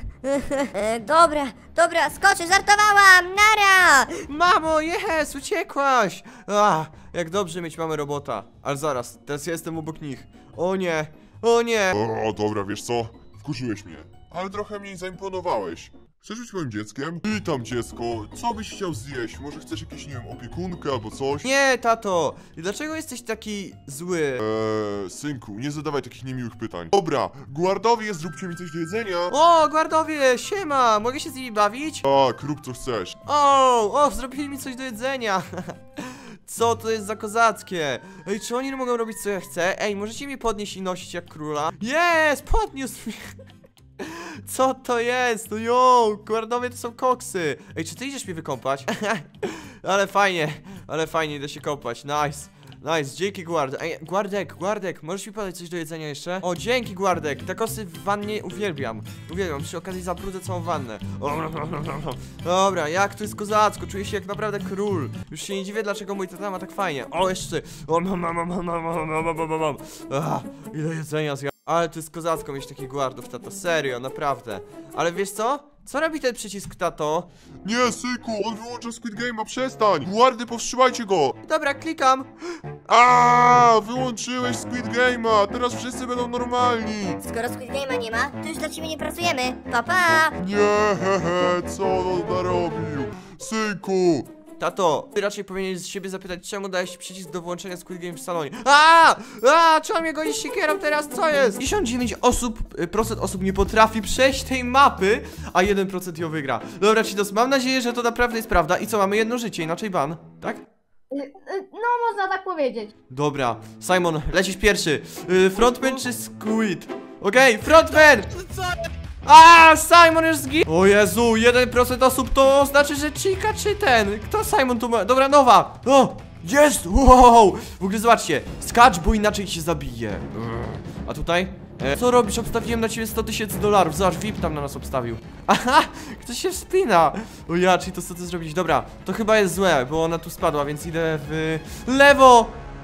E, dobra, dobra, skoczę, żartowałam, nara! Mamo, jest, uciekłaś. A, jak dobrze mieć mamy robota. Ale zaraz, teraz ja jestem obok nich. O nie, o nie. O, dobra, wiesz co? Wkurzyłeś mnie, ale trochę mnie zaimponowałeś. Chcesz być moim dzieckiem? Witam, dziecko. Co byś chciał zjeść? Może chcesz jakieś, nie wiem, opiekunkę albo coś? Nie, tato, i dlaczego jesteś taki zły? Eee, synku, nie zadawaj takich niemiłych pytań. Dobra, guardowie, zróbcie mi coś do jedzenia. O, guardowie, siema, mogę się z nimi bawić? Tak, rób co chcesz. O, o, zrobili mi coś do jedzenia. Co to jest za kozackie? Ej, czy oni nie mogą robić co ja chcę? Ej, możecie mi podnieść i nosić jak króla? Jest, podniósł mnie. Co to jest? No jo, guardowie to są koksy. Ej, czy ty idziesz mnie wykąpać? Ale fajnie, ale fajnie, idę się kąpać, nice. Nice, dzięki Guard. Ej, Guardek, Guardek, możesz mi podać coś do jedzenia jeszcze? O, dzięki Guardek, takosy w wannie uwielbiam. Uwielbiam, przy okazji zabrudzę całą wannę. O, dobra, jak to jest kozacko, czuję się jak naprawdę król. Już się nie dziwię, dlaczego mój tata ma tak fajnie. O, jeszcze. O, mam, mam, mam, mam, mam, mam, mam, mam, mam. Ah, ile jedzenia zjadłem. Ale to jest kozacko mieć takich guardów, tato, serio, naprawdę. Ale wiesz co? Co robi ten przycisk, tato? Nie, synku, on wyłącza Squid Game'a, przestań! Guardy, powstrzymajcie go! Dobra, klikam. A, wyłączyłeś Squid Game'a, teraz wszyscy będą normalni! Skoro Squid Game'a nie ma, to już dla ciebie nie pracujemy. Pa, pa! Nie, hehe, co on narobił? Synku! Tato, ty raczej powinieneś z siebie zapytać, czemu dałeś przycisk do włączenia Squid Game w salonie. A! A! Trzeba mnie gonić siekierą teraz, co jest? pięćdziesiąt dziewięć osób, procent osób nie potrafi przejść tej mapy, a jeden procent ją wygra. Dobra, Cheetos, mam nadzieję, że to naprawdę jest prawda. I co, mamy jedno życie, inaczej ban, tak? No, można tak powiedzieć. Dobra, Simon, lecisz pierwszy. Y, Frontman czy Squid? Okej, okay, frontman! A, Simon już zginął! O Jezu, jeden procent osób to znaczy, że Chica czy ten? Kto Simon tu ma? Dobra, nowa! O! Jest! Wow! W ogóle zobaczcie, skacz, bo inaczej cię zabije. A tutaj? E, co robisz? Obstawiłem na ciebie sto tysięcy dolarów. Zobacz, V I P tam na nas obstawił. Aha! Ktoś się wspina! O ja, czyli to co ty zrobić? Dobra, to chyba jest złe, bo ona tu spadła, więc idę w lewo!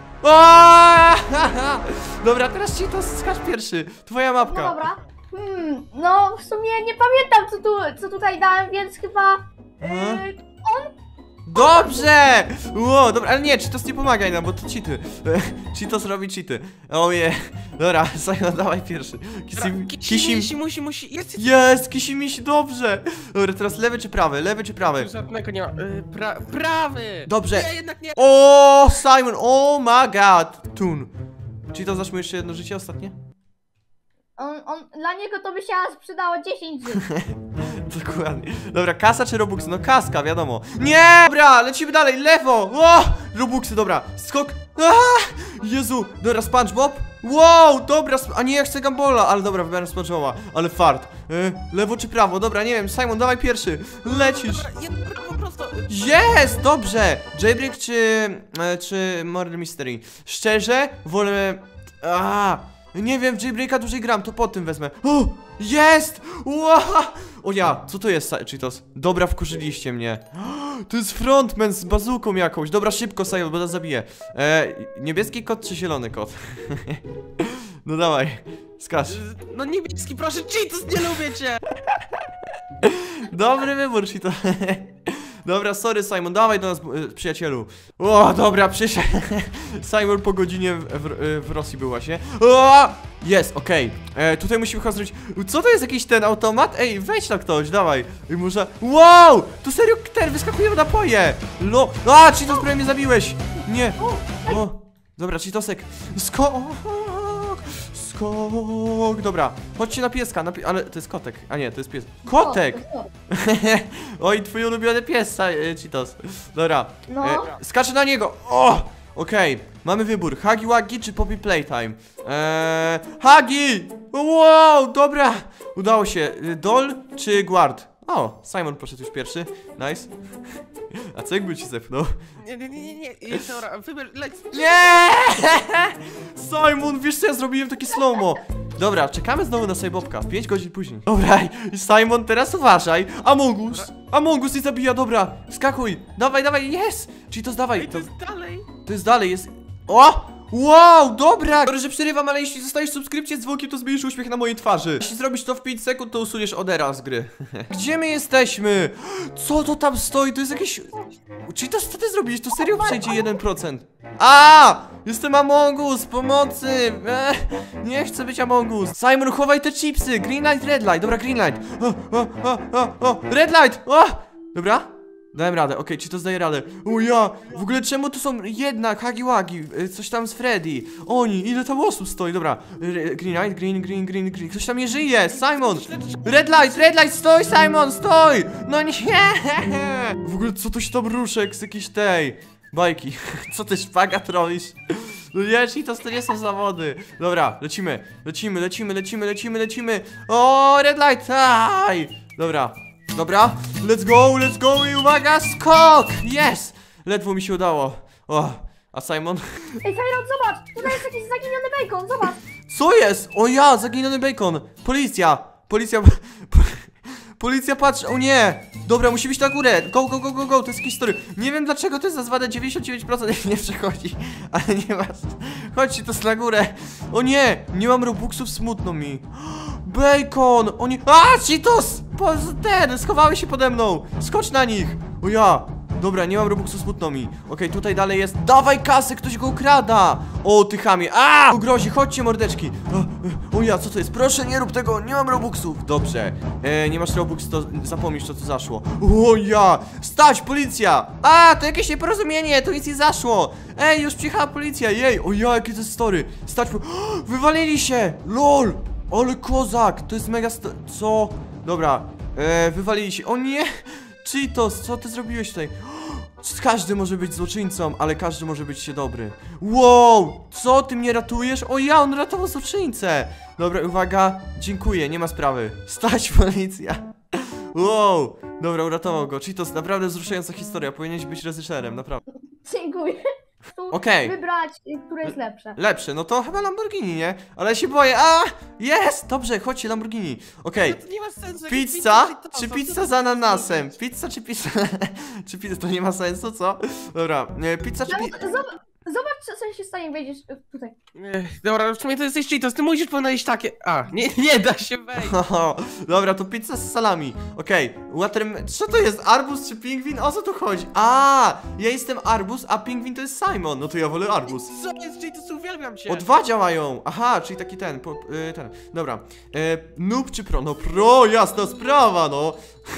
O! Dobra, teraz ci to skacz pierwszy. Twoja No mapka. dobra. Hmm, no w sumie nie pamiętam co, tu, co tutaj dałem, więc chyba... Mhm. Yy, Dobrze! Ło, dobra, ale nie, Cheetos nie pomagaj nam, bo to cheaty. Cheetos robi cheaty. Oje. Dobra, Simon, dawaj pierwszy. Kisim, kisim. Musi, musi, musi, jest, jest. Jest, kisimisi, dobrze. Dobra, teraz lewy czy prawy? Lewy czy prawy? Żadnego nie ma. Y, pra, prawy! Dobrze. Nie, jednak nie. O, Simon, oh my god. Tun. Cheetos, dasz mu jeszcze jedno życie ostatnie? on, on, dla niego to by się sprzedało dziesięć żyć. Dokładnie. Dobra, kasa czy Robuxy? No kaska, wiadomo. Nie! Dobra, lecimy dalej, lewo! O! Robuxy, dobra. Skok. Ah! Jezu, dobra, SpongeBob. Wow, dobra, a nie, ja chcę Gambola. Ale dobra, wybieram SpongeBoba. Ale fart. E, lewo czy prawo? Dobra, nie wiem, Simon, dawaj pierwszy. Lecisz. Dobra, jedno prawo prosto. Jest, dobrze. Jailbreak czy, e, czy Murder Mystery? Szczerze, wolę... A, nie wiem, w Jailbreaka dłużej gram, to po tym wezmę. O, jest! Wow! O ja, co to jest, Cheetos? Dobra, wkurzyliście mnie. To jest frontman z bazuką jakąś. Dobra, szybko, Simon, bo nas zabije. E, niebieski kot czy zielony kot? No dawaj, skacz. Y, No niebieski, proszę, Cheetos, nie lubię cię! Dobry wybór, Cheetos. Dobra, sorry Simon, dawaj do nas, y, przyjacielu. O, dobra, przyszedł. Simon po godzinie w, w, w Rosji był właśnie. O! Jest, okej. Okay. Tutaj musimy chyba zrobić... Co to jest jakiś ten automat? Ej, wejdź tam ktoś, dawaj. I może... Wow! Tu serio ten, wyskakują napoje. Lo... A, Cheetos, prawie mnie zabiłeś. Nie. O, dobra, Cheetosek. Skok. Skok. Dobra, chodźcie na pieska, na pie... ale to jest kotek. A nie, to jest pies. Kotek! Oj, twój ulubiony pies, Cheetos. Dobra, No. e, skaczę na niego. O! Okej, okay. Mamy wybór, Huggy Wuggy czy Poppy Playtime? Eee, Huggy! Wow, dobra! Udało się, Doll czy Guard? O, Simon poszedł już pierwszy. Nice. A co jakby ci zepnął? Nie, nie, nie, nie, nie. nie. Dobra, wybierz, leć. Nie! Simon, wiesz co ja zrobiłem takie slow-mo? Dobra, czekamy znowu na Sajbobka. pięć godzin później. Dobra, i Simon, teraz uważaj. Among Us. Among Us nie zabija, dobra. Skakuj. Dawaj, dawaj, jest. Czyli to zdawaj. Ej, to jest dalej. To jest dalej, jest... O! Wow, dobra! Sorry, że przerywam, ale jeśli zostawisz subskrypcję z dzwonkiem, to zmienisz uśmiech na mojej twarzy. Jeśli zrobisz to w pięć sekund, to usuniesz Odera z gry. Gdzie my jesteśmy? Co to tam stoi? To jest jakieś... Czyli to, co ty zrobiłeś? To serio przejdzie jeden procent. A! Jestem Among Us, pomocy! Eee, nie chcę być Among Us. Simon, chowaj te chipsy! Green light, red light. Dobra, green light. O, o, o, o, o. Red light! O! Dobra? Dałem radę, okej, okay, czy to zdaje radę? O ja! W ogóle czemu tu są jednak Hagiwagi? Coś tam z Freddy. Oni, ile tam osób stoi? Dobra. Green light, green, green, green, green. Ktoś tam nie żyje! Simon! Red light, red light, stoj, Simon, stoj! No nie! W ogóle co to się tam ruszek z jakiejś tej bajki? Co ty szpagat robisz? No nie, to, to nie są zawody. Dobra, lecimy, lecimy, lecimy, lecimy, lecimy, lecimy. O, red light, aj! Dobra. Dobra, let's go, let's go i uwaga, skok! Yes! Ledwo mi się udało. O, a Simon? Ej, Kajron, zobacz! Tutaj jest jakiś zaginiony bacon, zobacz! Co jest? O ja, zaginiony bacon! Policja! Policja... Policja, patrz, o nie! Dobra, musi być na górę. Go, go, go, go, go, to jest historia. Nie wiem dlaczego to jest nazwane dziewięćdziesiąt dziewięć procent nie przechodzi. Ale nie masz. Chodźcie, to jest na górę. O nie, nie mam robuxów, smutno mi. Bacon! Oni... A, Cheetos! Po, ten, schowały się pode mną. Skocz na nich. O ja. Dobra, nie mam robuxu, smutno mi. Okej, okay, tutaj dalej jest. Dawaj kasę, ktoś go ukrada. O, ty chamie. A! Tu grozi, chodźcie, mordeczki. O, o ja, co to jest? Proszę, nie rób tego, nie mam robuxów. Dobrze. E, nie masz robux, to zapomnisz, co tu zaszło. O ja! Stać, policja! A, to jakieś nieporozumienie, to nic nie zaszło. Ej, już przyjechała policja, jej. O ja, jakie to jest story. Stać, po... Wywalili się. Lol. Ale kozak, to jest mega sto... Co? Dobra, e, wywalili się. O nie! Cheetos, co ty zrobiłeś tutaj? Każdy może być złoczyńcą, ale każdy może być się dobry. Wow, co ty mnie ratujesz? O ja, on ratował złoczyńcę. Dobra, uwaga, dziękuję, nie ma sprawy. Stać, policja. Wow, dobra, uratował go. Cheetos, naprawdę wzruszająca historia, powinieneś być reżyserem, naprawdę. Dziękuję. Okej. Okay. Wybrać, które jest lepsze. Lepsze, no to chyba Lamborghini, nie? Ale się boję, a! Jest! Dobrze, chodźcie, Lamborghini. Okej. To nie ma sensu. Pizza? Czy pizza z ananasem? Pizza czy pizza? Czy pizza to nie ma sensu, co? Dobra, nie, pizza czy pizza? Zobacz, co się stanie, jak wejdziesz tutaj. Ech, dobra, w sumie to jesteś Cheetos, ty musisz powiedzieć takie. A, nie, nie da się wejść. Dobra, to pizza z salami. Okej, okay. Waterm... Co to jest? Arbuz czy pingwin? O co tu chodzi? A, ja jestem arbuz, a pingwin to jest Simon. No to ja wolę arbuz. Co jest Cheetos? Uwielbiam cię. O, dwa działają. Aha, czyli taki ten, po, y, ten. Dobra. E, noob czy pro? No pro, jasna sprawa, no.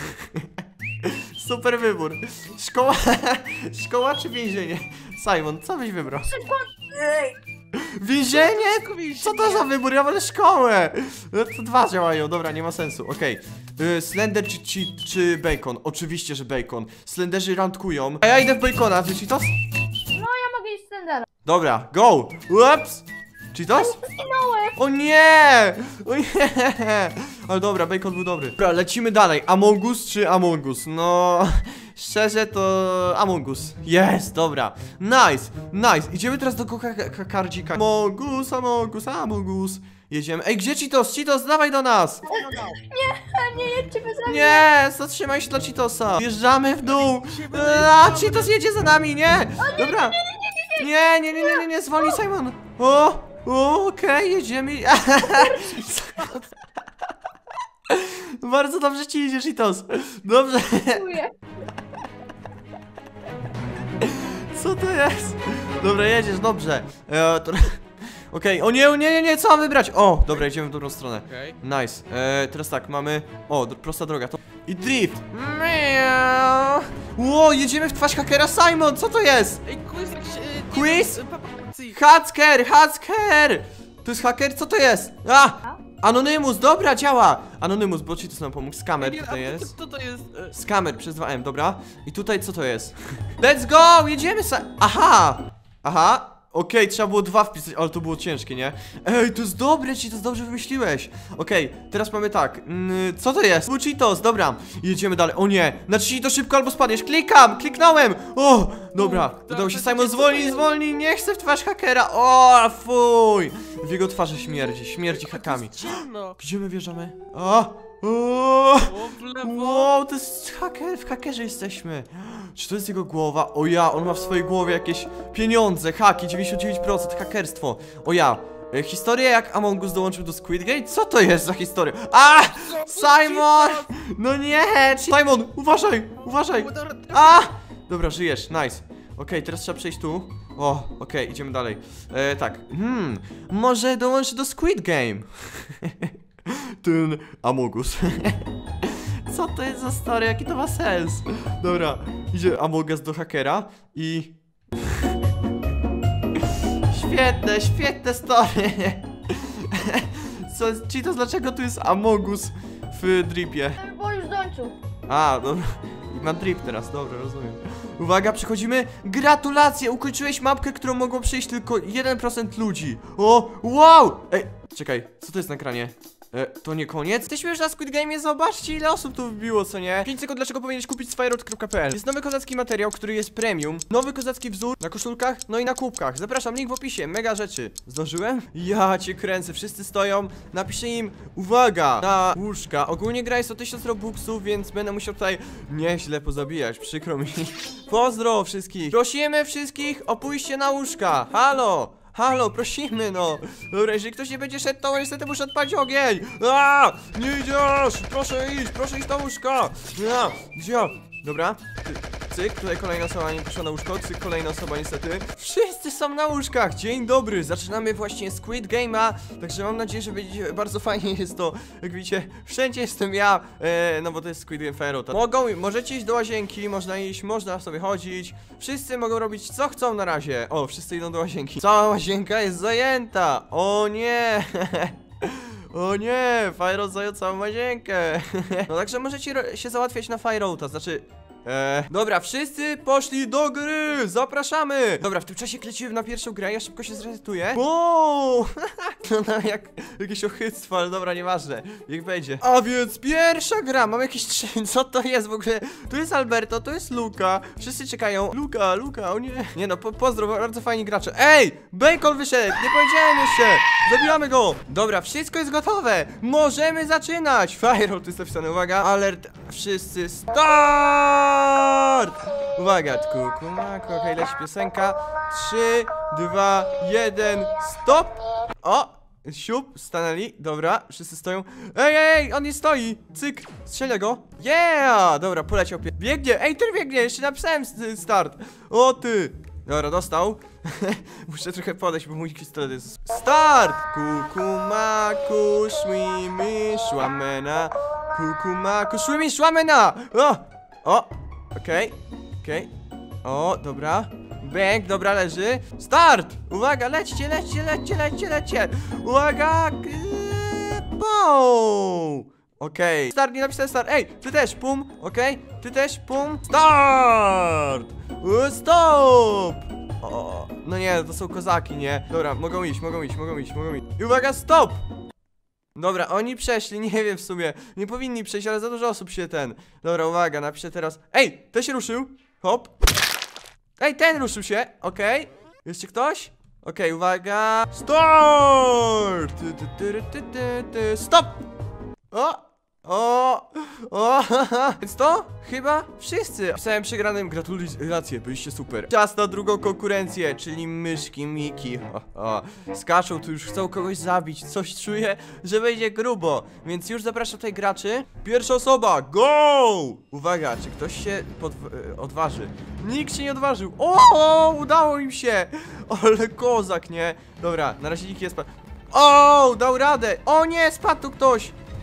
Super wybór. Szkoła... Szkoła czy więzienie? Simon, co byś wybrał? Więzienie? Co to za wybór? Ja wolę szkołę. No to dwa działają, dobra, nie ma sensu. Okej, okay. Slender czy, czy, czy bacon? Oczywiście, że bacon. Slenderzy randkują. A ja idę w bacona, ty Cheetos? No, ja mogę iść z Slendera. Dobra, go! Ups! Cheetos? O nie! O nie! Ale dobra, bacon był dobry. Dobra, lecimy dalej. Among Us czy Among Us? No... Szczerze to... Among Us. Jest, dobra. Nice, nice. Idziemy teraz do kardzika. Among Us, Among Us, Among Us. Jedziemy. Ej, gdzie Cheetos? Cheetos, dawaj do nas! Nie, nie jedźcie bez mnie. Nie, zatrzymaj się dla Cheetosa. Wjeżdżamy w dół. A, Cheetos jedzie za nami, nie! Dobra. Nie, nie, nie, nie, nie, nie, zwolnij Simon. O! O, okej, okay, jedziemy. Bardzo dobrze ci idzie, Cheetos. Dobrze. Co to jest? Dobra, jedziesz, dobrze. E, to... Okej, okay. O nie, o nie, nie, nie, co mam wybrać? O, dobra, idziemy w dobrą stronę. Okay. Nice. E, teraz tak, mamy... O, prosta droga. To... I drift. Miau. Ło, jedziemy w twarz hakera Simon, co to jest? Ej, quiz, jakiś, e, Quiz? Hacker, hacker! To jest haker? Co to jest? A! Anonymous, dobra, działa! Anonymous, bo ci to nam pomógł. Skamer nie, tutaj jest. Co to jest? Skamer przez dwa M, dobra. I tutaj co to jest? Let's go! Jedziemy sa... Aha! Aha! Okej, okay, trzeba było dwa wpisać, ale to było ciężkie, nie? Ej, to jest dobre, ci to jest dobrze wymyśliłeś. Okej, okay, teraz mamy tak. Mm, co to jest? Był Cheetos, dobra. Jedziemy dalej. O nie, naciśnij to szybko albo spadniesz. Klikam, kliknąłem. O, dobra. Udało się. Simon, zwolnij, zwolnij. Nie chcę w twarz hakera. O, fuj. W jego twarzy śmierdzi, śmierdzi hakami. Gdzie my wjeżdżamy? O. O, wow, to jest haker, w hakerze jesteśmy. Czy to jest jego głowa? O ja, on ma w swojej głowie jakieś pieniądze, haki, dziewięćdziesiąt dziewięć procent, hakerstwo. O ja, e, historia jak Among Us dołączył do Squid Game? Co to jest za historia? A! Simon! No nie! Simon, uważaj, uważaj! A! Dobra, żyjesz, nice. Okej, okay, teraz trzeba przejść tu. O, okej, okay, idziemy dalej. E, tak, hmm, może dołączy do Squid Game. Ten Amogus. Co to jest za story? Jaki to ma sens? Dobra, idzie Amogus do hakera i... Świetne, świetne story. Co, Cheetos, dlaczego tu jest Amogus w dripie? Bo już dończył. A, dobra. I ma drip teraz, dobra, rozumiem. Uwaga, przechodzimy. Gratulacje, ukończyłeś mapkę, którą mogło przejść tylko jeden procent ludzi. O, wow! Ej, czekaj, co to jest na ekranie? E, to nie koniec? Jesteśmy już na Squid Game, zobaczcie ile osób tu wbiło, co nie? pięć sekund, dlaczego powinieneś kupić sfireroad kropka p l. Jest nowy kozacki materiał, który jest premium. Nowy kozacki wzór na koszulkach, no i na kubkach. Zapraszam, link w opisie, mega rzeczy. Zdążyłem? Ja cię kręcę, wszyscy stoją. Napiszę im, uwaga, na łóżka. Ogólnie gra jest o tysiąc robuxów, więc będę musiał tutaj nieźle pozabijać, przykro mi. Pozdro wszystkich. Prosimy wszystkich o pójście na łóżka. Halo! Halo, prosimy no. Dobra, jeżeli ktoś nie będzie szedł, to niestety muszę odpalić ogień. A, nie idziesz, proszę iść, proszę iść na łóżka. A, gdzie? Dobra, cyk, tutaj kolejna osoba nie poszła na łóżko, cyk, kolejna osoba niestety. Wszyscy są na łóżkach, dzień dobry. Zaczynamy właśnie Squid Game'a, także mam nadzieję, że będzie bardzo fajnie jest to. Jak widzicie, wszędzie jestem ja, e, no bo to jest Squid Game Fire. Mogą, możecie iść do łazienki, można iść, można sobie chodzić. Wszyscy mogą robić co chcą na razie. O, wszyscy idą do łazienki. Cała łazienka jest zajęta. O nie. O nie, Fire zajął całą łazienkę. No także możecie się załatwiać na Fireouta, znaczy... Eee, dobra, wszyscy poszli do gry, zapraszamy. Dobra, w tym czasie kleciłem na pierwszą grę, ja szybko się zresetuję. Wow. No, no jak jakieś ochyctwo, ale dobra, nieważne, niech będzie. A więc pierwsza gra, mam jakieś trzy, co to jest w ogóle? Tu jest Alberto, to jest Luka, wszyscy czekają. Luka, Luka, o nie. Nie no, po, pozdro, bardzo fajni gracze. Ej, Bacon wyszedł, nie powiedziałem jeszcze. Zabijamy go. Dobra, wszystko jest gotowe, możemy zaczynać. Fireout jest napisane, uwaga, alert, wszyscy start. Uwaga, kukumaku, okej, okay, leci piosenka. Trzy, dwa, jeden, stop. O, siup, stanęli, dobra, wszyscy stoją. Ej, ej, on nie stoi, cyk, strzelę go. Yeah, dobra, poleciał, biegnie, ej, ten biegnie, jeszcze napisałem start. O ty, dobra, dostał. Muszę trochę podejść, bo mój pistolet jest... Start! Kukumaku, szwimy, szłamena. Kukumaku, szwimy, szłamena. O, o, okej, okay, okej, okay. O, dobra. Bęk, dobra, leży. Start! Uwaga, lećcie, lećcie, lećcie, lećcie, lećcie. Uwaga! Boom! Okej, okay. Start, nie napisałem start. Ej, ty też, pum, okej, okay. Ty też, pum. Start! Stop! O, no nie, to są kozaki, nie? Dobra, mogą iść, mogą iść, mogą iść, mogą iść. I uwaga, stop! Dobra, oni przeszli, nie wiem w sumie. Nie powinni przejść, ale za dużo osób się ten. Dobra, uwaga, napiszę teraz. Ej, ten się ruszył. Hop. Ej, ten ruszył się. Okej. Okay. Jeszcze ktoś? Okej, okay, uwaga. Start! Stop! O! O! O! Więc to? Chyba wszyscy. Pisałem przegranym, gratulacje, byliście super. Czas na drugą konkurencję, czyli myszki Miki. O, o. Skaczą, tu już chcą kogoś zabić. Coś czuję, że będzie grubo. Więc już zapraszam tutaj graczy. Pierwsza osoba, go! Uwaga, czy ktoś się odważy? Nikt się nie odważył. O! Udało im się! Ale kozak, nie? Dobra, na razie nikt nie spadł. O! Dał radę! O nie, spadł tu ktoś!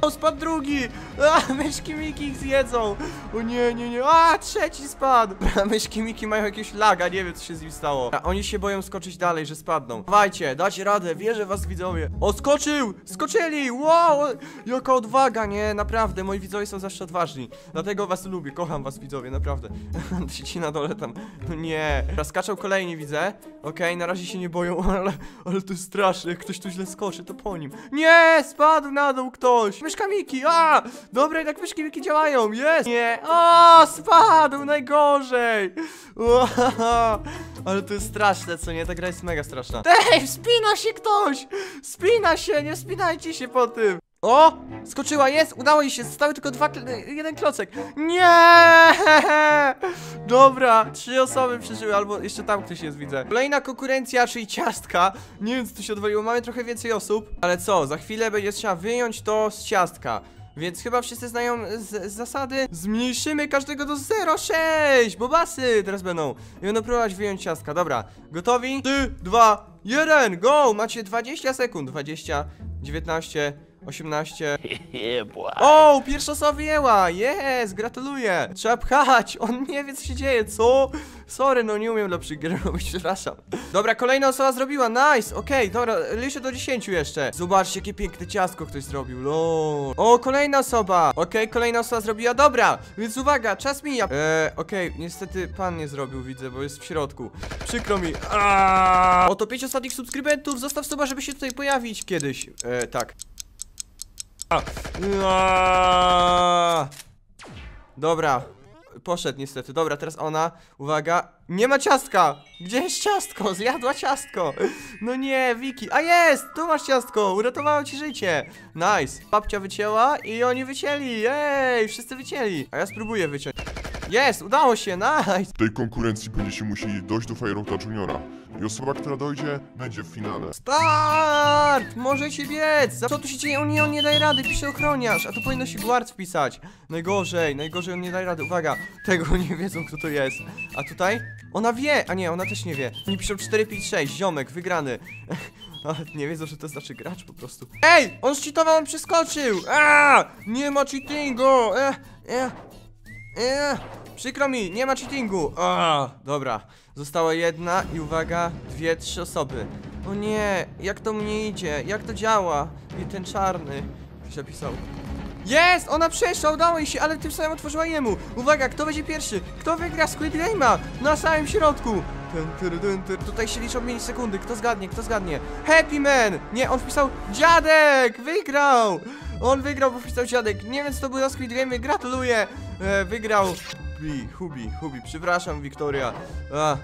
O, spadł drugi! A, myszki Miki ich zjedzą! O nie, nie, nie, a, trzeci spadł! A, myszki Miki mają jakiegoś laga, nie wiem co się z nim stało. A, oni się boją skoczyć dalej, że spadną. Dawajcie, dacie radę, wierzę w was widzowie. O, skoczył! Skoczyli! Wow! Jaka odwaga, nie? Naprawdę, moi widzowie są zawsze odważni. Dlatego was lubię, kocham was widzowie, naprawdę. Ci na dole tam, no nie. Teraz skaczą kolejni, widzę. Okej, okay, na razie się nie boją, ale, ale to jest straszne. Jak ktoś tu źle skoczy, to po nim. Nie! Spadł na dół ktoś! Myszka Miki! A! Dobra, jednak myszki Miki działają! Jest! Nie! O! Spadł! Najgorzej! Wow. Ale to jest straszne, co nie? Ta gra jest mega straszna. Ej! Wspina się ktoś! Wspina się! Nie wspinajcie się po tym! O! Skoczyła, jest! Udało jej się! Zostały tylko dwa, jeden klocek. Nie! Dobra, trzy osoby przeżyły, albo jeszcze tam ktoś jest, widzę. Kolejna konkurencja, czyli ciastka. Nie wiem, co tu się odwaliło. Mamy trochę więcej osób. Ale co? Za chwilę będzie trzeba wyjąć to z ciastka. Więc chyba wszyscy znają z, z zasady. Zmniejszymy każdego do zero przecinek sześć. Bobasy teraz będą. I będą próbować wyjąć ciastka. Dobra, gotowi? trzy, dwa, jeden, go! Macie dwadzieścia sekund. dwadzieścia, dziewiętnaście, osiemnaście. O, pierwsza osoba wyjęła. Jest, gratuluję. Trzeba pchać. On nie wie, co się dzieje, co? Sorry, no nie umiem lepszych gier robić, przepraszam. Dobra, kolejna osoba zrobiła, nice. Okej, okay, dobra, liczę do dziesięciu jeszcze. Zobaczcie, jakie piękne ciastko ktoś zrobił, lol. O, kolejna osoba. Okej, okay, kolejna osoba zrobiła, dobra. Więc uwaga, czas mija. Eee, okej, okay, niestety pan nie zrobił, widzę, bo jest w środku. Przykro mi. Aaaa! Oto pięć ostatnich subskrybentów. Zostaw suba, żeby się tutaj pojawić kiedyś. Eee, tak. Aaaa! Dobra, poszedł niestety. Dobra, teraz ona, uwaga. Nie ma ciastka! Gdzie jest ciastko? Zjadła ciastko. No nie, Wiki. A jest! Tu masz ciastko, uratowało ci życie. Nice, babcia wycięła i oni wycięli. Ej, wszyscy wycięli. A ja spróbuję wyciąć. Jest, udało się, nice. W tej konkurencji będziecie musieli dojść do Firota Juniora. I osoba, która dojdzie, będzie w finale. Start! Możecie biec! Co tu się dzieje? On nie, on nie daje rady, pisze ochroniarz. A tu powinno się guard wpisać. Najgorzej, najgorzej on nie daje rady. Uwaga, tego nie wiedzą, kto to jest. A tutaj? Ona wie! A nie, ona też nie wie. Oni piszą cztery pięć sześć, ziomek, wygrany. Nie wiedzą, że to znaczy gracz po prostu. Ej! On zcheatował, on przeskoczył! Aaaa! Nie ma cheatingu! Eh, eh, eh. Przykro mi, nie ma cheatingu. A, dobra, została jedna i uwaga, dwie, trzy osoby. O nie, jak to mnie idzie, jak to działa? I ten czarny zapisał. Jest, ona przeszła, udało jej się, ale tym samym otworzyła jemu. Uwaga, kto będzie pierwszy? Kto wygra Squid Game'a? Na samym środku. Ten, ten, ten, ten. Tutaj się liczą milisekundy, kto zgadnie, kto zgadnie? Happy Man! Nie, on wpisał dziadek! Wygrał! On wygrał, bo wpisał dziadek. Nie wiem, co to było za Squid Game, gratuluję! E, wygrał. Hubi, Hubi, Hubi, przepraszam, Wiktoria. A.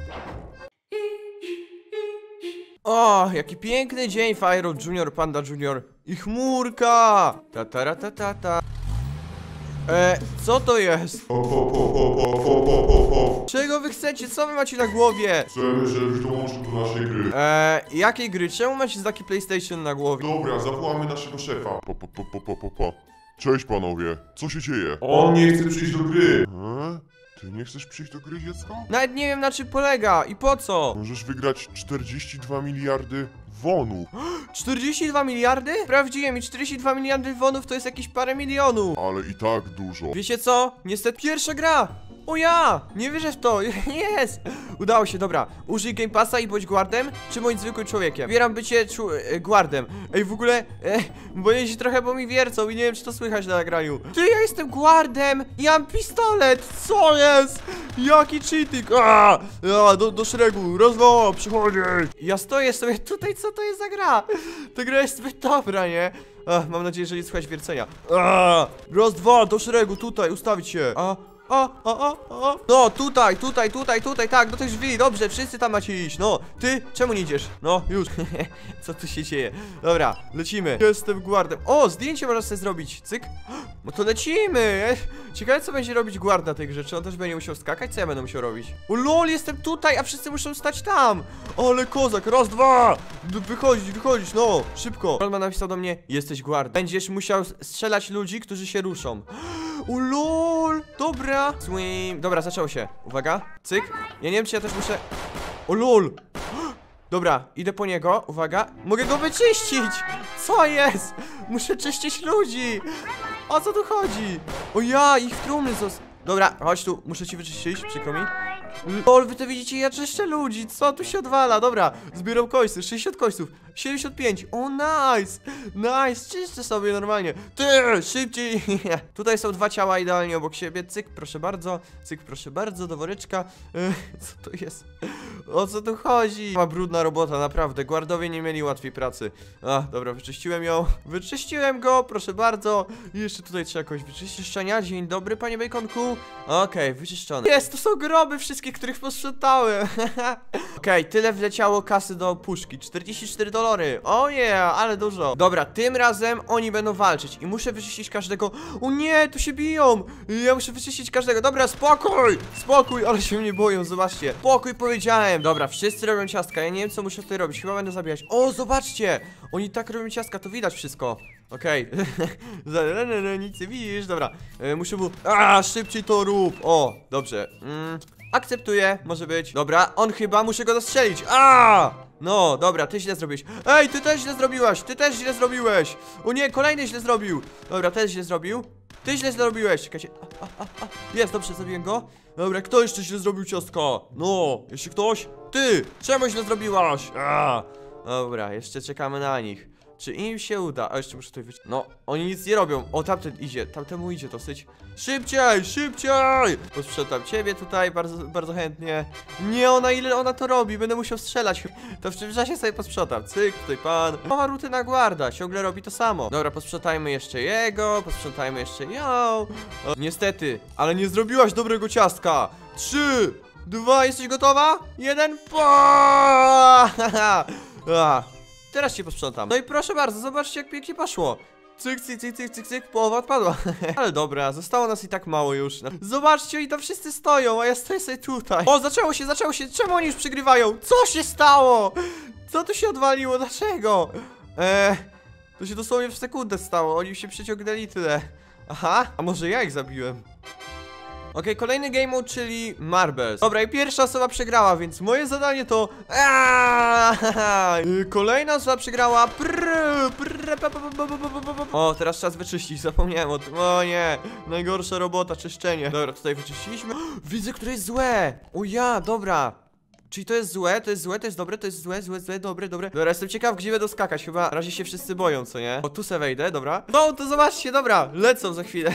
O, jaki piękny dzień, Firot Junior, Panda Junior i chmurka! Ta ta ta ta ta ta. E, co to jest? Ho, ho, ho, ho, ho, ho, ho, ho. Czego wy chcecie? Co wy macie na głowie? Chcemy, żebyś dołączył do naszej gry. E, jakiej gry? Czemu macie taki PlayStation na głowie? Dobra, zawołamy naszego szefa. Po, po, po, po, po, po, po. Cześć panowie, co się dzieje? On nie chce przyjść do gry. E? Ty nie chcesz przyjść do gry, dziecko? Nawet nie wiem, na czym polega i po co? Możesz wygrać czterdzieści dwa miliardy wonów. czterdzieści dwa miliardy? Sprawdziłem i czterdzieści dwa miliardy wonów to jest jakieś parę milionów. Ale i tak dużo. Wiecie co? Niestety pierwsza gra! O ja! Nie wierzę w to! Jest! Udało się, dobra. Użyj Game Passa i bądź guardem, czy bądź zwykłym człowiekiem. Wybieram bycie e, guardem. Ej, w ogóle, e, boję się trochę, bo mi wiercą i nie wiem, czy to słychać na nagraniu. Ty, ja jestem guardem i mam pistolet! Co jest? Jaki cheating! A, a, do, do szeregu, rozwoła, przychodzi! Ja stoję sobie tutaj, co to jest za gra? Ta gra jest zbyt dobra, nie? Ach, mam nadzieję, że nie słychać wiercenia. A, raz, dwa, do szeregu, tutaj, ustawić się. A, O, o, o, o. No, tutaj, tutaj, tutaj, tutaj, tak, do tych drzwi, dobrze, wszyscy tam macie iść. No, ty, czemu nie idziesz? No, już. Co tu się dzieje? Dobra, lecimy. Jestem guardem. O, zdjęcie można sobie zrobić. Cyk. No to lecimy. Ciekawe, co będzie robić guard na tej grze. Czy on też będzie musiał skakać? Co ja będę musiał robić? O lol, jestem tutaj, a wszyscy muszą stać tam. Ale kozak, raz, dwa. Wychodzić, wychodzić, no, szybko. Rollman napisał do mnie, jesteś guard. Będziesz musiał strzelać ludzi, którzy się ruszą. O lol, dobra. Swim. Dobra, zaczęło się. Uwaga, cyk. Ja nie wiem, czy ja też muszę. O lol. Dobra, idę po niego, uwaga. Mogę go wyczyścić. Co jest? Muszę czyścić ludzi. O co tu chodzi? O ja, ich trumny zos... Dobra, chodź tu, muszę ci wyczyścić, przykro mi. Lol, wy to widzicie, ja czyszczę ludzi, co tu się odwala? Dobra, zbieram końców, sześćdziesiąt końców, siedemdziesiąt pięć, o nice, nice, czyszczę sobie normalnie. Ty, szybciej. Tutaj są dwa ciała idealnie obok siebie, cyk, proszę bardzo, cyk, proszę bardzo, do woreczka. Co to jest? O co tu chodzi? Ma brudna robota, naprawdę, guardowie nie mieli łatwiej pracy. A, dobra, wyczyściłem ją, wyczyściłem go, proszę bardzo. I jeszcze tutaj trzeba jakoś wyczyścić szczania, dzień dobry, panie Baconku. Okej, okay, wyczyszczone. Jest, to są groby wszystkie, których posprzątałem. Okej, okay, tyle wleciało kasy do puszki, czterdzieści cztery dolary. O oh yeah, ale dużo. Dobra, tym razem oni będą walczyć i muszę wyczyścić każdego. O nie, tu się biją. Ja muszę wyczyścić każdego. Dobra, spokój, spokój, ale się mnie boją, zobaczcie. Spokój powiedziałem. Dobra, wszyscy robią ciastka, ja nie wiem co muszę tutaj robić, chyba będę zabijać. O, zobaczcie, oni tak robią ciastka, to widać wszystko. Okej, okay. Nic nie widzisz, dobra, e, muszę mu... A, szybciej to rób, o, dobrze, mm, akceptuję, może być. Dobra, on chyba, muszę go dostrzelić. A, no, dobra, ty źle zrobiłeś. Ej, ty też źle zrobiłaś, ty też źle zrobiłeś. O nie, kolejny źle zrobił. Dobra, też źle zrobił. Ty źle zrobiłeś, czekajcie. A, a, a, a. Jest, dobrze, zabiłem go. Dobra, kto jeszcze źle zrobił ciastka? No, jeszcze ktoś? Ty, czemu źle zrobiłaś? A, dobra, jeszcze czekamy na nich. Czy im się uda? A jeszcze muszę tutaj wyjść. No, oni nic nie robią. O, tamten idzie, tamtemu idzie dosyć. Szybciej, szybciej! Posprzątam ciebie tutaj bardzo, bardzo chętnie. Nie, ona ile ona to robi, będę musiał strzelać. To w tym czasie sobie posprzątam. Cyk, tutaj pan. Nowa rutyna guarda, ciągle robi to samo. Dobra, posprzątajmy jeszcze jego, posprzątajmy jeszcze ją. O, niestety, ale nie zrobiłaś dobrego ciastka. Trzy, dwa, jesteś gotowa? Jeden, po! Teraz cię posprzątam. No i proszę bardzo, zobaczcie jak pięknie poszło. Cyk, cyk, cyk, cyk, cyk, cyk, połowa odpadła. Ale dobra, zostało nas i tak mało już. Zobaczcie, oni tam wszyscy stoją, a ja stoję sobie tutaj. O, zaczęło się, zaczęło się, czemu oni już przegrywają? Co się stało? Co tu się odwaliło, dlaczego? Eee, to się dosłownie w sekundę stało, oni się przeciągnęli tyle. Aha, a może ja ich zabiłem? Okej, okay, kolejny game mode, czyli Marbles. Dobra, i pierwsza osoba przegrała, więc moje zadanie to... Kolejna osoba przegrała. O, teraz czas wyczyścić, zapomniałem o tym. O nie, najgorsza robota, czyszczenie. Dobra, tutaj wyczyściliśmy. Widzę, które jest złe. O ja, dobra. Czyli to jest złe, to jest złe, to jest dobre, to jest złe, złe, złe, dobre, dobre. Dobra, jestem ciekaw, gdzie będą skakać. Chyba na razie się wszyscy boją, co nie? O, tu se wejdę, dobra. No, to zobaczcie, dobra, lecą za chwilę.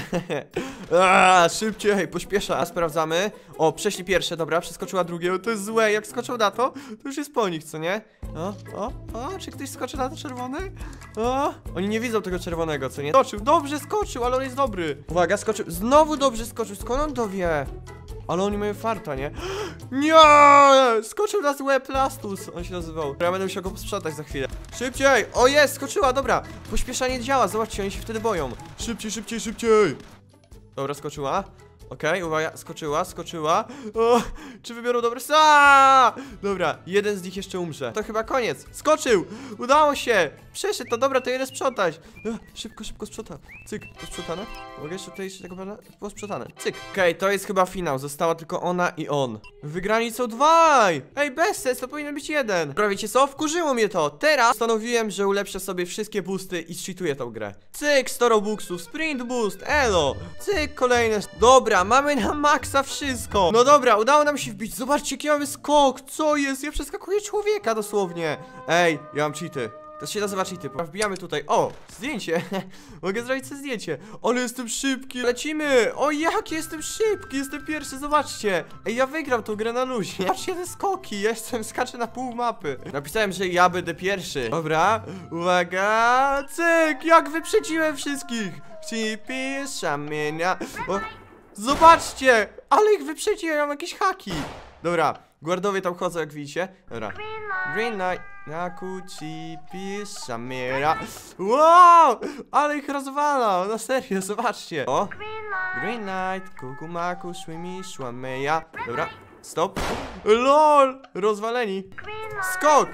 Aaaa, szybciej, pośpiesza. Sprawdzamy. O, przeszli pierwsze, dobra, przeskoczyła drugie. O, to jest złe, jak skoczą na to, to już jest po nich, co nie? O, o, o, czy ktoś skoczy na to czerwone? O, oni nie widzą tego czerwonego, co nie? Skoczył, dobrze skoczył, ale on jest dobry. Uwaga, skoczył, znowu dobrze skoczył, skąd on to wie? Ale oni mają farta, nie? Nie! Skoczył na złe plastus, on się nazywał. Ja będę musiał go posprzątać za chwilę. Szybciej! O jest, skoczyła, dobra. Pośpieszanie działa, zobaczcie, oni się wtedy boją. Szybciej, szybciej, szybciej. Dobra, skoczyła. Okej, okay, uwaga, skoczyła, skoczyła. O, czy wybiorą dobre... Aaaa! Dobra, jeden z nich jeszcze umrze. To chyba koniec. Skoczył! Udało się! Przeszedł, to dobra, to jeden sprzątać. O, szybko, szybko sprzątam. Cyk, posprzątane. Mogę jeszcze tutaj jeszcze tego pana? Posprzątane. Cyk. Okej, okay, to jest chyba finał. Została tylko ona i on. Wygrani są dwaj! Ej, bez sens, to powinien być jeden. Dobra, wiecie co? Wkurzyło mnie to. Teraz postanowiłem, że ulepszę sobie wszystkie boosty i cheatuję tą grę. Cyk, sto robuxów, sprint boost, elo. Cyk, kolejne. Dobra, mamy na maksa wszystko. No dobra, udało nam się wbić. Zobaczcie, jaki mamy skok. Co jest? Ja przeskakuję człowieka dosłownie. Ej, ja mam cheaty. To się nazywa cheaty. Wbijamy tutaj. O, zdjęcie. Mogę zrobić sobie zdjęcie. Ale jestem szybki. Lecimy. O, jak jestem szybki. Jestem pierwszy, zobaczcie. Ej, ja wygram tą grę na luzie. Patrzcie te skoki. Ja jestem, skaczę na pół mapy. Napisałem, że ja będę pierwszy. Dobra, uwaga. Cyk, jak wyprzedziłem wszystkich. Chipy, szamienia. O, zobaczcie. Ale ich wyprzedziłem, ja mam jakieś haki. Dobra, guardowie tam chodzą, jak widzicie. Dobra. Green light. Nakuci, piszamiera. Wow! Ale ich rozwala, na serio, zobaczcie. O! Green light, kukumaku, szłymi, szłameja. Dobra, stop. LOL! Rozwaleni. Skok!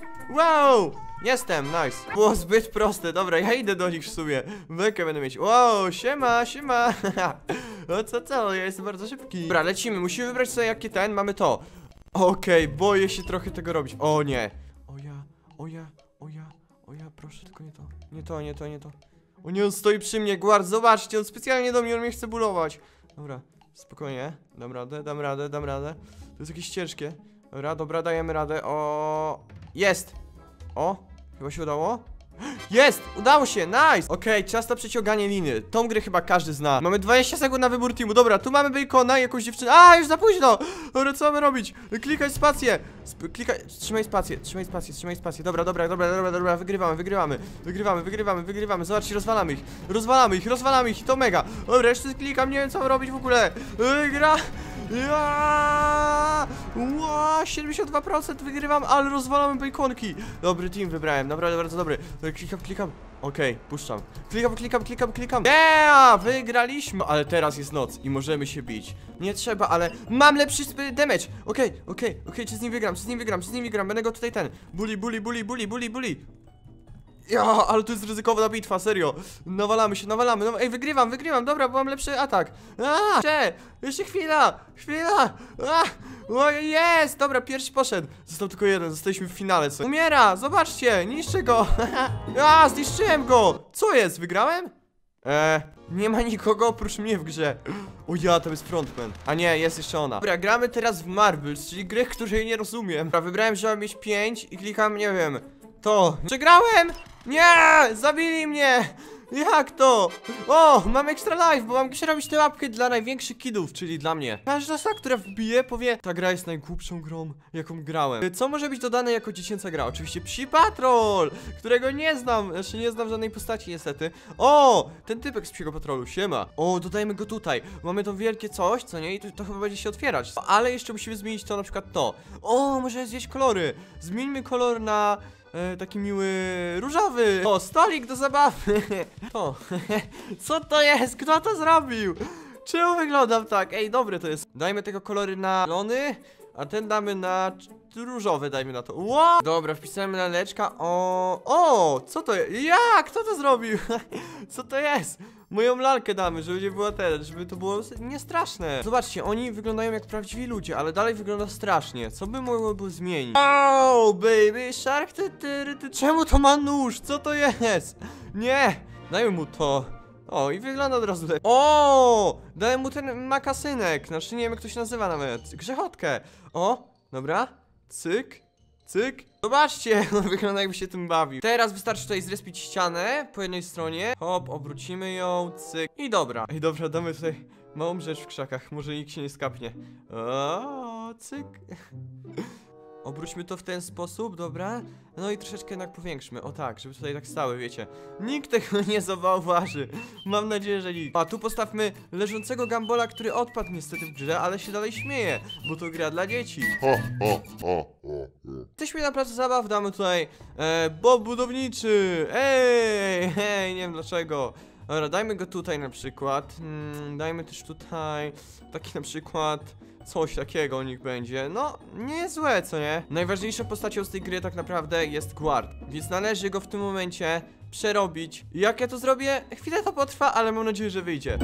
Wow! Jestem, nice. Było zbyt proste, dobra, ja idę do nich w sumie. Bekę będę mieć. Wow, siema, siema. O co, co, ja jestem bardzo szybki. Dobra, lecimy, musimy wybrać sobie jaki ten, mamy to. Okej, okay, boję się trochę tego robić. O nie. O ja, o ja, o ja, o O ja, proszę, tylko nie to. Nie to, nie to, nie to. O nie, on stoi przy mnie, guard, zobaczcie, on specjalnie do mnie, on mnie chce bulować. Dobra, spokojnie, dam radę, dam radę, dam radę. To jest jakieś ciężkie. Dobra, dobra, dajemy radę, o... Jest! O, chyba się udało? Jest! Udało się, nice! Okej, okay, czas na przeciąganie liny. Tą grę chyba każdy zna. Mamy dwadzieścia sekund na wybór teamu. Dobra, tu mamy Bacona i jakąś dziewczynę. A, już za późno! Dobra, co mamy robić? Klikać spację. Sp klikaj, trzymaj spację, trzymaj spację, trzymaj spację. Dobra, dobra, dobra, dobra, dobra, wygrywamy, wygrywamy. Wygrywamy, wygrywamy, wygrywamy. Zobaczcie, rozwalamy ich. Rozwalamy ich, rozwalamy ich i to mega. Dobra, jeszcze klikam, nie wiem co mam robić w ogóle. Gra... Ja! Ła, siedemdziesiąt dwa procent wygrywam, ale rozwalamy bejkonki. Dobry team wybrałem, naprawdę bardzo dobry. Klikam, klikam. Okej, okay, puszczam. Klikam, klikam, klikam, klikam. Yeah! Wygraliśmy! Ale teraz jest noc i możemy się bić. Nie trzeba, ale mam lepszy damage. Okej, okay, okej, okay, okej, okay. Czy z nim wygram, czy z nim wygram, czy z nim wygram. Będę go tutaj ten. Bully, bully, bully, bully, bully, bully. Ja, ale to jest ryzykowna bitwa, serio. Nawalamy się, nawalamy, no, ej, wygrywam, wygrywam, dobra, bo mam lepszy atak. A, jeszcze, jeszcze chwila, chwila. A, o, jest, dobra, pierwszy poszedł. Został tylko jeden, zostaliśmy w finale, co? Umiera, zobaczcie, niszczę go. A, zniszczyłem go. Co jest, wygrałem? Eee, nie ma nikogo oprócz mnie w grze. O ja, to jest frontman. A nie, jest jeszcze ona. Dobra, gramy teraz w Marbles, czyli grę, której nie rozumiem. Dobra, wybrałem, że mam mieć pięć i klikam, nie wiem. To, przegrałem! Nie! Zabili mnie! Jak to? O, mam extra life, bo mam robić tę łapkę dla największych kidów, czyli dla mnie. Każda osoba, która wbije, powie: ta gra jest najgłupszą grą, jaką grałem. Co może być dodane jako dziecięca gra? Oczywiście Psi Patrol, którego nie znam, znaczy nie znam żadnej postaci niestety. O, ten typek z Psiego Patrolu, siema. O, dodajmy go tutaj. Mamy to wielkie coś, co nie? I to, to chyba będzie się otwierać. Ale jeszcze musimy zmienić to na przykład to. O, może zjeść kolory. Zmieńmy kolor na... E, taki miły różowy. O, stolik do zabawy. O, co to jest? Kto to zrobił? Czemu wyglądam tak? Ej, dobre to jest. Dajmy tego kolory na zielony, a ten damy na różowy, dajmy na to. Wow! Dobra, wpisałem laleczka. O, o, co to jest? Ja, kto to zrobił? Co to jest? Moją lalkę damy, żeby nie była teraz, żeby to było niestraszne. Zobaczcie, oni wyglądają jak prawdziwi ludzie, ale dalej wygląda strasznie. Co by mogło zmienić? Oh, baby shark, ty, ty, ty. Czemu to ma nóż? Co to jest? Nie, dajmy mu to. O, i wygląda od razu lepiej. O, dałem mu ten makasynek. Znaczy, nie wiem jak to się nazywa nawet. Grzechotkę. O, dobra, cyk. Cyk. Zobaczcie, on wygląda jakby się tym bawił. Teraz wystarczy tutaj zrespić ścianę po jednej stronie. Hop, obrócimy ją, cyk. I dobra. I dobra, damy tutaj małą rzecz w krzakach. Może nikt się nie skapnie. O, cyk. Obróćmy to w ten sposób, dobra? No i troszeczkę jednak powiększmy, o tak, żeby tutaj tak stały, wiecie. Nikt tego nie zauważy. Mam nadzieję, że nikt. A tu postawmy leżącego Gambola, który odpadł niestety w grze, ale się dalej śmieje, bo to gra dla dzieci. Ha, ha, ha, ha. Jesteśmy na placu zabaw, damy tutaj e, Bob budowniczy. Ej, hej, nie wiem dlaczego. Dobra, dajmy go tutaj na przykład. Hmm, dajmy też tutaj taki na przykład... Coś takiego niech będzie. No, nie jest złe, co nie? Najważniejszą postacią z tej gry tak naprawdę jest guard, więc należy go w tym momencie przerobić. Jak ja to zrobię? Chwilę to potrwa, ale mam nadzieję, że wyjdzie.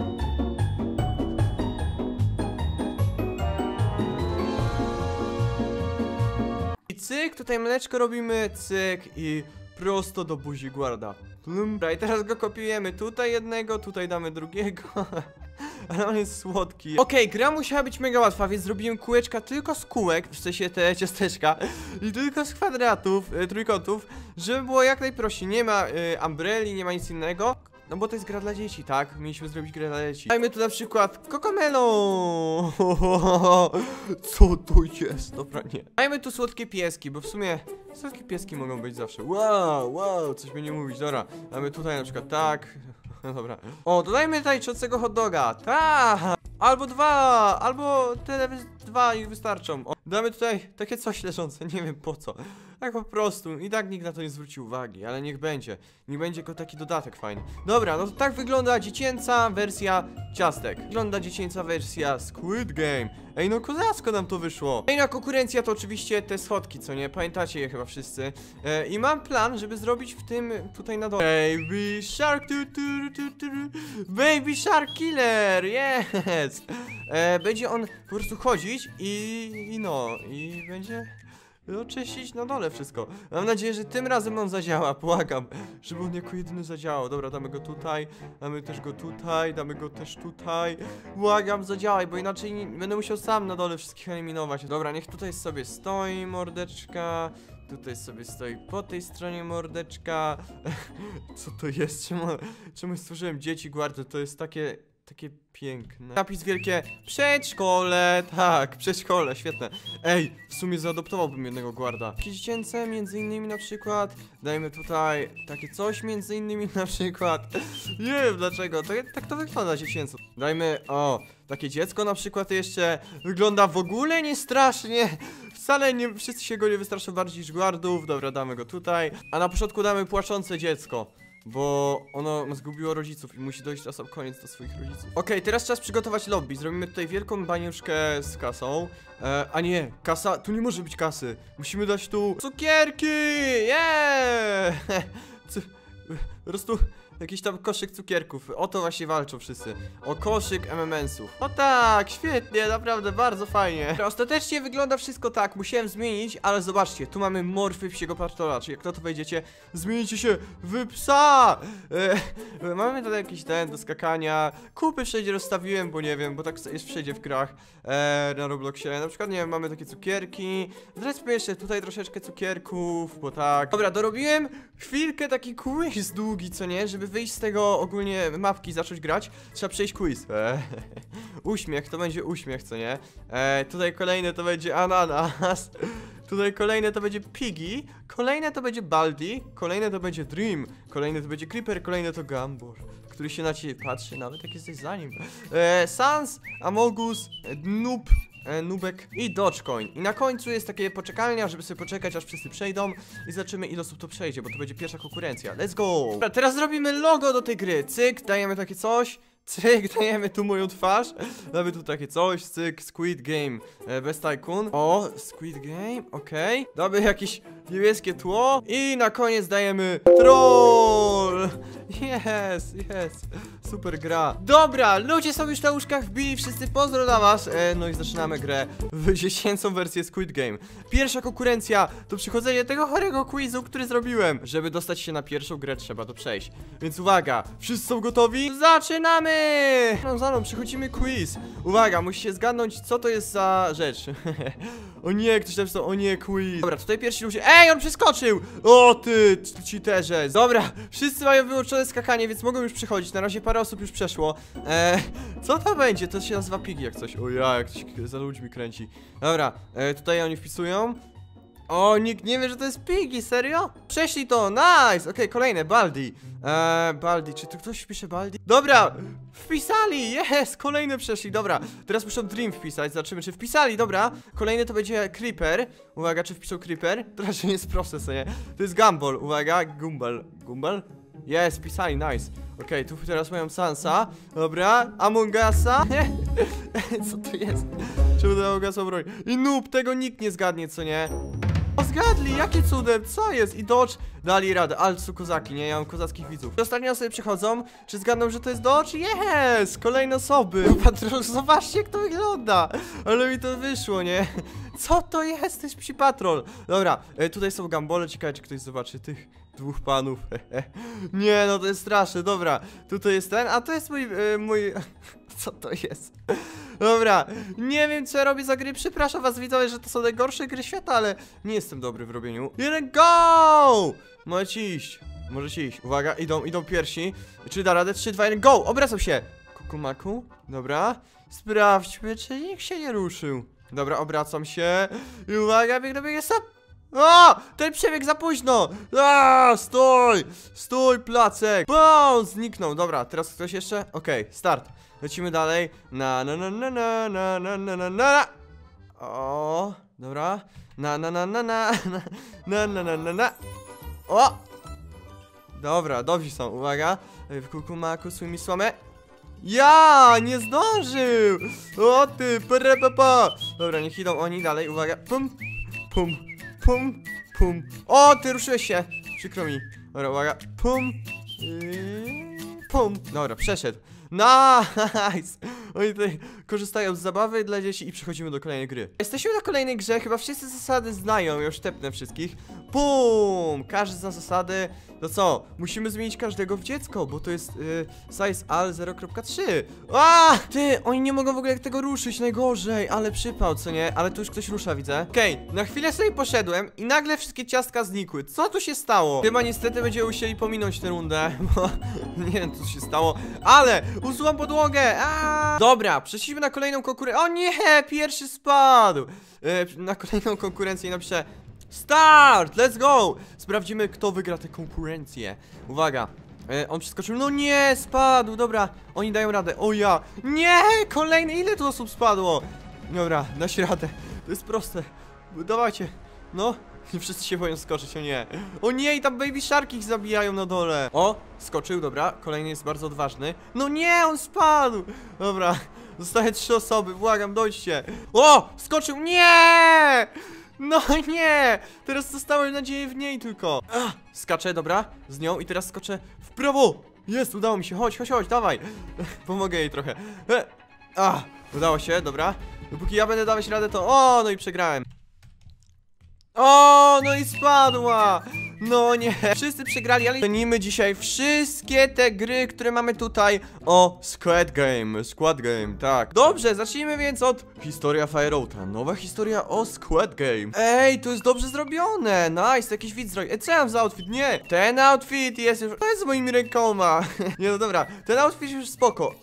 I cyk, tutaj mleczko robimy, cyk i prosto do buzi guarda. Dobra, i teraz go kopiujemy. Tutaj jednego, tutaj damy drugiego. Ale on jest słodki. Okej, okay, gra musiała być mega łatwa, więc zrobiłem kółeczka tylko z kółek, w sensie te ciasteczka, i tylko z kwadratów, e, trójkątów, żeby było jak najprościej. Nie ma e, umbrelli, nie ma nic innego. No bo to jest gra dla dzieci, tak? Mieliśmy zrobić grę dla dzieci. Dajmy tu na przykład Cocomelon. Co to jest? Dobra, nie. Dajmy tu słodkie pieski, bo w sumie słodkie pieski mogą być zawsze. Wow, wow, coś by nie mówić, dobra. Dajmy tutaj na przykład tak. No dobra. O, dodajmy tańczącego hot doga. Tak! Albo dwa, albo tyle dwa ich wystarczą. O, damy tutaj takie coś leżące, nie wiem po co. Tak po prostu. I tak nikt na to nie zwróci uwagi, ale niech będzie. Niech będzie jako taki dodatek fajny. Dobra, no to tak wygląda dziecięca wersja ciastek. Wygląda dziecięca wersja Squid Game. Ej, no kozacko nam to wyszło. Kolejna konkurencja to oczywiście te schodki, co nie? Pamiętacie je chyba wszyscy. E, I mam plan, żeby zrobić w tym tutaj na dole. Baby Shark, tu, tu, tu, tu, Baby Shark Killer, yes! E, będzie on po prostu chodzić i, i no, i będzie... oczyścić na dole wszystko. Mam nadzieję, że tym razem on zadziała, błagam, żeby on jako jedyny zadziałał. Dobra, damy go tutaj, damy też go tutaj, damy go też tutaj. Błagam, zadziałaj, bo inaczej nie, będę musiał sam na dole wszystkich eliminować. Dobra, niech tutaj sobie stoi mordeczka. Tutaj sobie stoi po tej stronie mordeczka. Co to jest? Czemu, czemu stworzyłem dzieci guardy? To jest takie... Takie piękne. Napis wielkie przedszkole. Tak, przedszkole, świetne. Ej, w sumie zaadoptowałbym jednego guarda. Jakieś dziecięce, między innymi na przykład. Dajmy tutaj takie coś między innymi na przykład. Nie wiem dlaczego, tak, tak to wygląda dziecięco. Dajmy, o, takie dziecko na przykład jeszcze. Wygląda w ogóle nie strasznie. Wcale nie, wszyscy się go nie wystraszą bardziej niż guardów. Dobra, damy go tutaj. A na początku damy płaczące dziecko, bo ono zgubiło rodziców i musi dojść na sam koniec do swoich rodziców. Okej, okay, teraz czas przygotować lobby. Zrobimy tutaj wielką baniuszkę z kasą. E, a nie, kasa, tu nie może być kasy. Musimy dać tu cukierki! Yeah! Po prostu jakiś tam koszyk cukierków. O to właśnie walczą wszyscy. O koszyk M M S ów. O tak, świetnie, naprawdę bardzo fajnie. Ostatecznie wygląda wszystko tak. Musiałem zmienić, ale zobaczcie, tu mamy morfy psiego patrola. Czyli jak na to wejdziecie, zmienicie się w psa. E, mamy tutaj jakiś ten do skakania. Kupy wszędzie rozstawiłem, bo nie wiem, bo tak jest wszędzie w grach e, na Robloxie. Na przykład, nie wiem, mamy takie cukierki. Zresztą jeszcze tutaj troszeczkę cukierków, bo tak. Dobra, dorobiłem chwilkę taki quiz długi, co nie? Żeby wyjść z tego ogólnie mapki, zacząć grać, trzeba przejść quiz. Eee, uśmiech, to będzie uśmiech, co nie? Eee, tutaj kolejne to będzie ananas. Tutaj kolejne to będzie Piggy. Kolejne to będzie Baldi. Kolejne to będzie Dream. Kolejne to będzie Creeper. Kolejne to Gumball, który się na ciebie patrzy, nawet jak jesteś za nim. Eee, Sans, Amogus, Noob, E, Nubek i Dogecoin. I na końcu jest takie poczekalnia, żeby sobie poczekać, aż wszyscy przejdą i zobaczymy, ile osób to przejdzie, bo to będzie pierwsza konkurencja. Let's go! Dobra, teraz zrobimy logo do tej gry. Cyk, dajemy takie coś. Cyk, dajemy tu moją twarz. Damy tu takie coś, cyk, Squid Game, e, Best Tycoon. O, Squid Game, okej okay. Damy jakieś niebieskie tło. I na koniec dajemy Troll. Yes, yes, super gra. Dobra, ludzie są już na łóżkach wbili, wszyscy pozdro dla was. e, No i zaczynamy grę w dziesięcą wersję Squid Game. Pierwsza konkurencja to przychodzenie tego chorego quizu, który zrobiłem. Żeby dostać się na pierwszą grę, trzeba to przejść. Więc uwaga, wszyscy są gotowi? Zaczynamy! No za mną, przychodzimy quiz. Uwaga, musicie zgadnąć, co to jest za rzecz. O nie, ktoś napisał, o nie, quiz. Dobra, tutaj pierwsi ludzie. Ej, on przeskoczył! O ty, cheaterze. Dobra, wszyscy mają wyłączone skakanie, więc mogą już przychodzić. Na razie parę osób już przeszło. Eee, co to będzie? To się nazywa Piggy jak coś. O ja, jak ktoś za ludźmi kręci. Dobra, e, tutaj oni wpisują. O, nikt nie wie, że to jest Piggy, serio? Przeszli to, nice! Okej, okay, kolejne, Baldi. Eee, Baldi, czy tu ktoś wpisze Baldi? Dobra, wpisali, jest, kolejne przeszli, dobra. Teraz muszą Dream wpisać, zobaczymy, czy wpisali, dobra. Kolejny to będzie Creeper. Uwaga, czy wpiszą Creeper? To raczej nie jest proste, co nie? To jest Gumball, uwaga, Gumball. Gumball? Jest, wpisali, nice. Okej, okay, tu teraz mają Sansa. Dobra, Among Usa. Co to jest? Czemu to Among Usa broń? I Noob, tego nikt nie zgadnie, co nie? O, zgadli, jakie cudem, co jest? I Dodge dali radę, ale to są kozaki, nie? Ja mam kozackich widzów. Ostatnie osoby przychodzą, czy zgadną, że to jest Dodge? Jest! Kolejne osoby. Patrol, zobaczcie, jak to wygląda. Ale mi to wyszło, nie? Co to jest? To jest psi patrol. Dobra, e, tutaj są gambole, ciekawe, czy ktoś zobaczy tych dwóch panów. Nie, no to jest straszne, dobra. Tutaj jest ten, a to jest mój, e, mój... Co to jest? Dobra, nie wiem, co ja robię za gry. Przepraszam was, widzowie, że to są najgorsze gry świata, ale nie jestem dobry w robieniu. Jeden, go! Możecie iść, możecie iść. Uwaga, idą, idą pierwsi. Czy da radę? trzy, dwa, jeden, go! Obracam się. Kukumaku, dobra. Sprawdźmy, czy nikt się nie ruszył. Dobra, obracam się. I uwaga, biegnę, biegnę, stop! O! Ten przebieg za późno! A, stój! Stój, placek! Bum! Zniknął. Dobra, teraz ktoś jeszcze? Okej, okay, start. Lecimy dalej. Na na na na na na na na na na. O, dobra. Na na na na na na na na na na. O! Dobra, dobrzy są, uwaga. W kukumaku słymi słomę. Ja, nie zdążył! O ty, prepapa! Dobra, niech idą oni dalej, uwaga. Pum, pum, pum, pum. O, ty ruszyłeś się! Przykro mi. Dobra, uwaga. Pum. Pum. Dobra, przeszedł. Nice! Oni tutaj korzystają z zabawy dla dzieci i przechodzimy do kolejnej gry. Jesteśmy na kolejnej grze, chyba wszyscy zasady znają, już tepnę wszystkich. Pum! Każdy zna zasady. To co? Musimy zmienić każdego w dziecko, bo to jest yy, size al zero kropka trzy. A! Ty, oni nie mogą w ogóle tego ruszyć, najgorzej, ale przypał, co nie? Ale tu już ktoś rusza, widzę. Okej, okay, na chwilę sobie poszedłem i nagle wszystkie ciastka znikły. Co tu się stało? Chyba niestety będziemy musieli pominąć tę rundę, bo nie wiem, co się stało, ale usuwam podłogę. A! Dobra, przeszliśmy na kolejną konkurencję. O nie, pierwszy spadł. Yy, na kolejną konkurencję i napiszę start, let's go! Sprawdzimy, kto wygra tę konkurencję. Uwaga, e, on przeskoczył, no nie, spadł, dobra. Oni dają radę, o ja, nie, kolejny, ile tu osób spadło? Dobra, dasz radę, to jest proste. Dawajcie, no. Nie wszyscy się boją skoczyć, o nie. O nie, i tam baby sharki ich zabijają na dole. O, skoczył, dobra, kolejny jest bardzo odważny. No nie, on spadł. Dobra, zostaje trzy osoby, błagam, dojdźcie. O, skoczył, nie! No nie! Teraz zostałem nadzieję w niej tylko. Ach, skaczę, dobra, z nią i teraz skoczę w prawo. Jest, udało mi się, chodź, chodź, chodź, dawaj. Pomogę jej trochę. E, a, udało się, dobra. Dopóki ja będę dawać radę, to... O, no i przegrałem. O, no i spadła. No nie, wszyscy przegrali, ale cenimy dzisiaj wszystkie te gry, które mamy tutaj o Squad Game, Squad Game, tak. Dobrze, zacznijmy więc od historia Fireouta, nowa historia o Squad Game. Ej, to jest dobrze zrobione, nice, jakiś widz zrobił. Ej, co ja mam za outfit? Nie, ten outfit jest już, to jest z moimi rękoma. Nie, no dobra, ten outfit już spoko.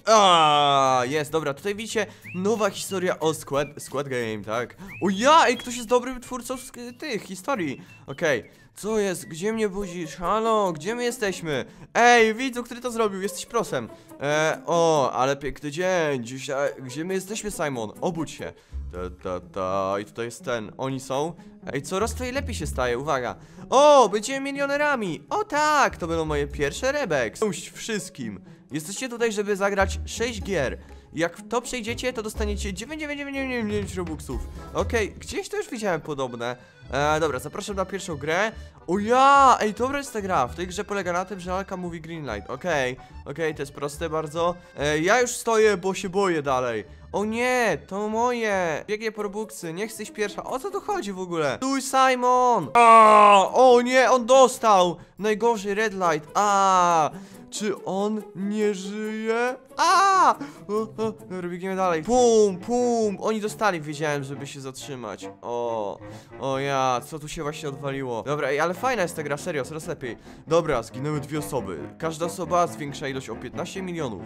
A, jest, dobra, tutaj widzicie nowa historia o Squad, Squad Game, tak. O ja, ej, ktoś jest dobrym twórcą tych historii. Okej, okay. Co jest? Gdzie mnie budzisz? Halo, gdzie my jesteśmy? Ej, widzu, który to zrobił? Jesteś prosem. E, o, ale piękny dzień. Dzisiaj, gdzie my jesteśmy, Simon? Obudź się. Ta, ta, ta. I tutaj jest ten. Oni są. Ej, coraz tutaj lepiej się staje, uwaga. O, będziemy milionerami. O tak, to będą moje pierwsze Rebex. Puść wszystkim. Jesteście tutaj, żeby zagrać sześć gier. Jak to przejdziecie, to dostaniecie dziewięć dziewięć dziewięć dziewięć dziewięć robuxów. Okej, okay, gdzieś to już widziałem podobne. e, Dobra, zapraszam na pierwszą grę. O ja, ej, dobra jest ta gra. W tej grze polega na tym, że Alka mówi greenlight. Okej, okay, okej, okay, to jest proste bardzo. e, Ja już stoję, bo się boję dalej. O nie, to moje. Biegnie po robuxy, nie chcesz pierwsza. O co tu chodzi w ogóle? Stój, Simon. A, o nie, on dostał. Najgorzej, red light. A, czy on nie żyje? A! O, o, dobra, biegniemy dalej. Pum, pum. Oni dostali, wiedziałem, żeby się zatrzymać. O, o ja, co tu się właśnie odwaliło? Dobra, ej, ale fajna jest ta gra, serio, coraz lepiej. Dobra, zginęły dwie osoby. Każda osoba zwiększa ilość o piętnaście milionów.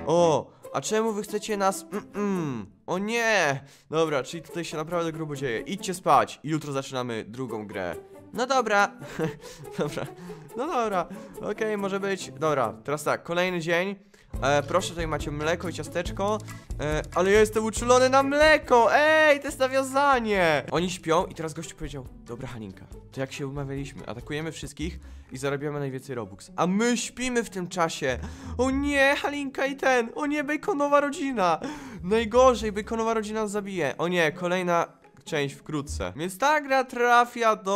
O, a czemu wy chcecie nas... Mm -mm. O nie! Dobra, czyli tutaj się naprawdę grubo dzieje. Idźcie spać. Jutro zaczynamy drugą grę. No dobra. Dobra. No dobra. Okej, okay, może być. Dobra, teraz tak, kolejny dzień. E, proszę, tutaj macie mleko i ciasteczko. E, ale ja jestem uczulony na mleko. Ej, to jest nawiązanie. Oni śpią i teraz gościu powiedział: dobra, Halinka, to jak się umawialiśmy, atakujemy wszystkich i zarabiamy najwięcej robux. A my śpimy w tym czasie. O nie, Halinka i ten. O nie, bejkonowa rodzina. Najgorzej, bejkonowa rodzina nas zabije. O nie, kolejna część wkrótce. Więc ta gra trafia do...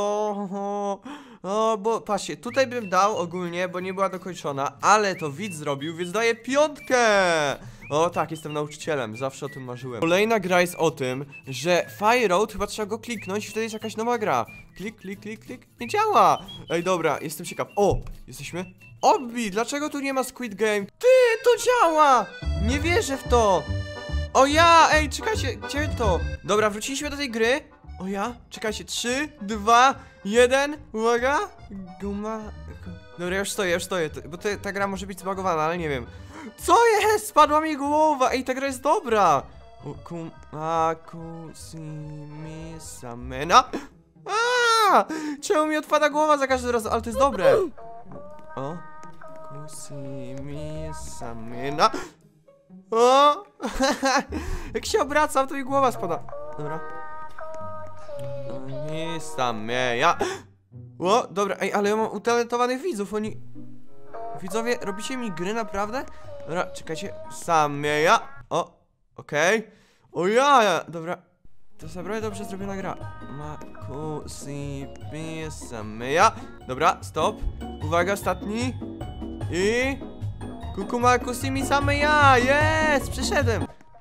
O, bo patrzcie, tutaj bym dał ogólnie, bo nie była dokończona, ale to widz zrobił, więc daję piątkę. O tak, jestem nauczycielem, zawsze o tym marzyłem. Kolejna gra jest o tym, że Fireout, chyba trzeba go kliknąć i wtedy jest jakaś nowa gra. Klik, klik, klik, klik, nie działa. Ej, dobra, jestem ciekaw. O, jesteśmy? Obbi, dlaczego tu nie ma Squid Game? Ty, to działa! Nie wierzę w to. O ja, ej, czekajcie, gdzie to? Dobra, wróciliśmy do tej gry. O ja, czekajcie, trzy, dwa, jeden, uwaga. Guma. Dobra, ja już stoję, ja już stoję, bo te, ta gra może być zbagowana, ale nie wiem. Co jest? Spadła mi głowa, ej, ta gra jest dobra. Kumaku simi samena. A! Czemu mi odpada głowa za każdym razem, ale to jest dobre. O, kusimi samena. O! Jak się obracam, to mi głowa spada. Dobra. Nie same ja. O, dobra, ej, ale ja mam utalentowanych widzów, oni... Widzowie, robicie mi gry naprawdę? Dobra, czekajcie, same ja. O, okej. Okay. O ja, dobra. To jest naprawdę dobrze zrobiona gra. Makusi same ja. Dobra, stop. Uwaga, ostatni. I... Kukumaku simi same ja, jest, przyszedłem.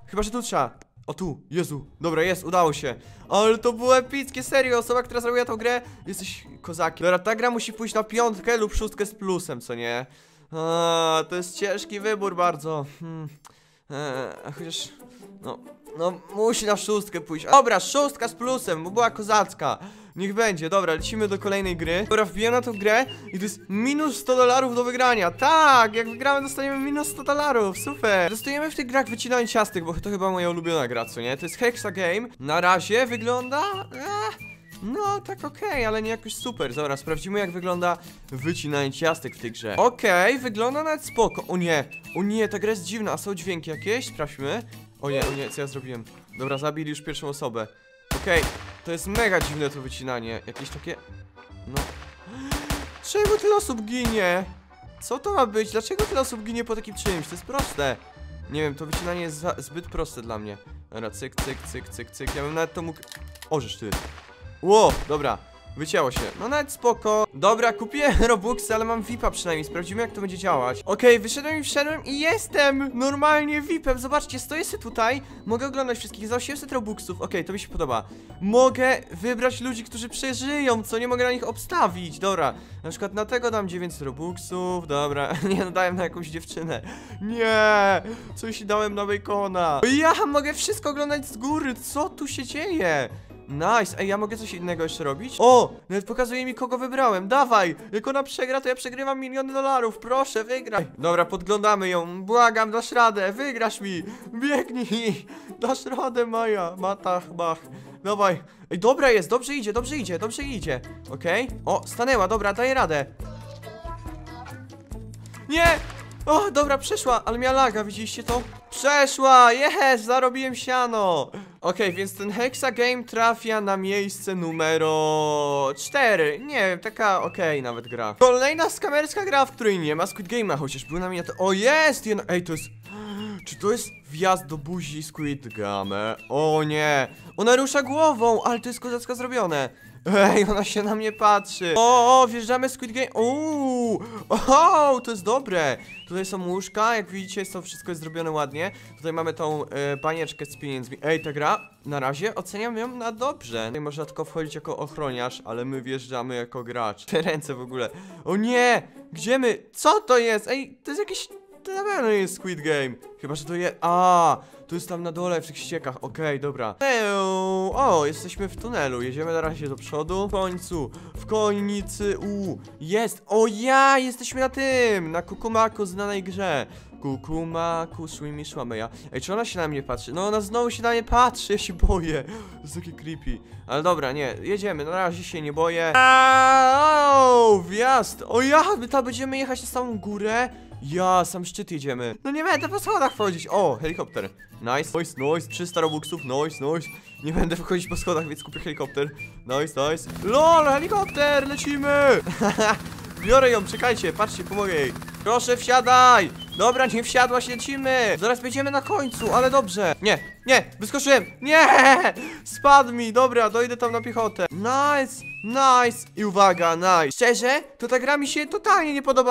Chyba, że tu trzeba. O tu, Jezu, dobra, jest, udało się. Ale to było epickie, serio, osoba, która zrobiła tą grę, jesteś kozakiem. Dobra, ta gra musi pójść na piątkę lub szóstkę z plusem, co nie? A, to jest ciężki wybór bardzo. Hmm. Eee, chociaż, no, no, musi na szóstkę pójść. Dobra, szóstka z plusem, bo była kozacka. Niech będzie, dobra, lecimy do kolejnej gry. Dobra, wbijam na tą grę i to jest minus sto dolarów do wygrania. Tak, jak wygramy, dostaniemy minus sto dolarów, super. Dostajemy w tych grach wycinanie ciastek, bo to chyba moja ulubiona gra, co nie? To jest Hexa Game. Na razie wygląda... Eh, no, tak okej, okay, ale nie jakoś super. Dobra, sprawdzimy, jak wygląda wycinanie ciastek w tej grze. Okej, okay, wygląda nawet spoko. O nie, o nie, ta gra jest dziwna. A są dźwięki jakieś? Sprawdźmy. O nie, o nie, co ja zrobiłem? Dobra, zabili już pierwszą osobę. Okej, okay, to jest mega dziwne to wycinanie. Jakieś takie... No... Czemu tyle osób ginie? Co to ma być? Dlaczego tyle osób ginie po takim czymś? To jest proste. Nie wiem, to wycinanie jest za... zbyt proste dla mnie. Dobra, cyk, cyk, cyk, cyk, cyk. Ja bym nawet to mógł... Ożeż ty. Ło, dobra. Wycięło się. No nawet spoko. Dobra, kupiłem Robuxy, ale mam V I P-a przynajmniej. Sprawdzimy, jak to będzie działać. Okej, okay, wyszedłem i wszedłem i jestem normalnie V I P-em. Zobaczcie, stoję sobie tutaj. Mogę oglądać wszystkich za osiemset Robuxów. Okej, okay, to mi się podoba. Mogę wybrać ludzi, którzy przeżyją, co nie mogę na nich obstawić. Dobra, na przykład na tego dam dziewięćset Robuxów. Dobra, nie, no dałem na jakąś dziewczynę. Nie, coś dałem na Bacona. Ja mogę wszystko oglądać z góry. Co tu się dzieje? Nice, ej, ja mogę coś innego jeszcze robić? O, nawet pokazuje mi, kogo wybrałem. Dawaj, jak ona przegra, to ja przegrywam miliony dolarów. Proszę, wygraj. Dobra, podglądamy ją, błagam, dasz radę. Wygrasz mi, biegnij. Dasz radę, Maja, matach, bach. Dawaj, ej, dobra jest, dobrze idzie, dobrze idzie, dobrze idzie. Okej, okay. O, stanęła, dobra, daję radę. Nie. O, dobra, przeszła, ale miała laga, widzieliście to? Przeszła, jest, zarobiłem siano. Okej, okay, więc ten Hexa Game trafia na miejsce numero cztery. Nie wiem, taka okej okay, nawet gra. Kolejna skamerska gra, w której nie ma Squid Game'a, chociaż były na mnie to... O, jest! Jedna... Ej, to jest... Czy to jest wjazd do buzi Squid Game? O nie! Ona rusza głową, ale to jest kozacko zrobione. Ej, ona się na mnie patrzy. O, o, wjeżdżamy Squid Game. Uuu, o, to jest dobre. Tutaj są łóżka, jak widzicie, jest to wszystko jest zrobione ładnie. Tutaj mamy tą e, banieczkę z pieniędzmi. Ej, ta gra, na razie oceniam ją na dobrze. Tutaj można tylko wchodzić jako ochroniarz, ale my wjeżdżamy jako gracz. Te ręce w ogóle. O nie, gdzie my? Co to jest? Ej, to jest jakieś... To na pewno nie jest Squid Game. Chyba, że to jest... A, to jest tam na dole w tych ściekach. Okej, okay, dobra. O, jesteśmy w tunelu. Jedziemy na razie do przodu. W końcu, w konicy. Uuu, jest. O ja, jesteśmy na tym. Na Kukumaku, znanej grze. Kukumaku, Swimi Szłameja. Ej, czy ona się na mnie patrzy? No, ona znowu się na mnie patrzy. Ja się boję. To jest takie creepy. Ale dobra, nie, jedziemy. Na razie się nie boję. O, wjazd. O ja, my tam będziemy jechać na samą górę. Ja, sam szczyt jedziemy. No nie będę po schodach wchodzić. O, helikopter. Nice, nice, nice. trzysta robuxów, nice, nice. Nie będę wchodzić po schodach, więc kupię helikopter. Nice, nice. LOL, helikopter, lecimy. Biorę ją, czekajcie, patrzcie, pomogę jej. Proszę, wsiadaj. Dobra, nie wsiadłaś, lecimy. Zaraz będziemy na końcu, ale dobrze. Nie, nie, wyskoczyłem. Nie, spadł mi, dobra, dojdę tam na piechotę. Nice, nice. I uwaga, nice. Szczerze, to ta gra mi się totalnie nie podoba.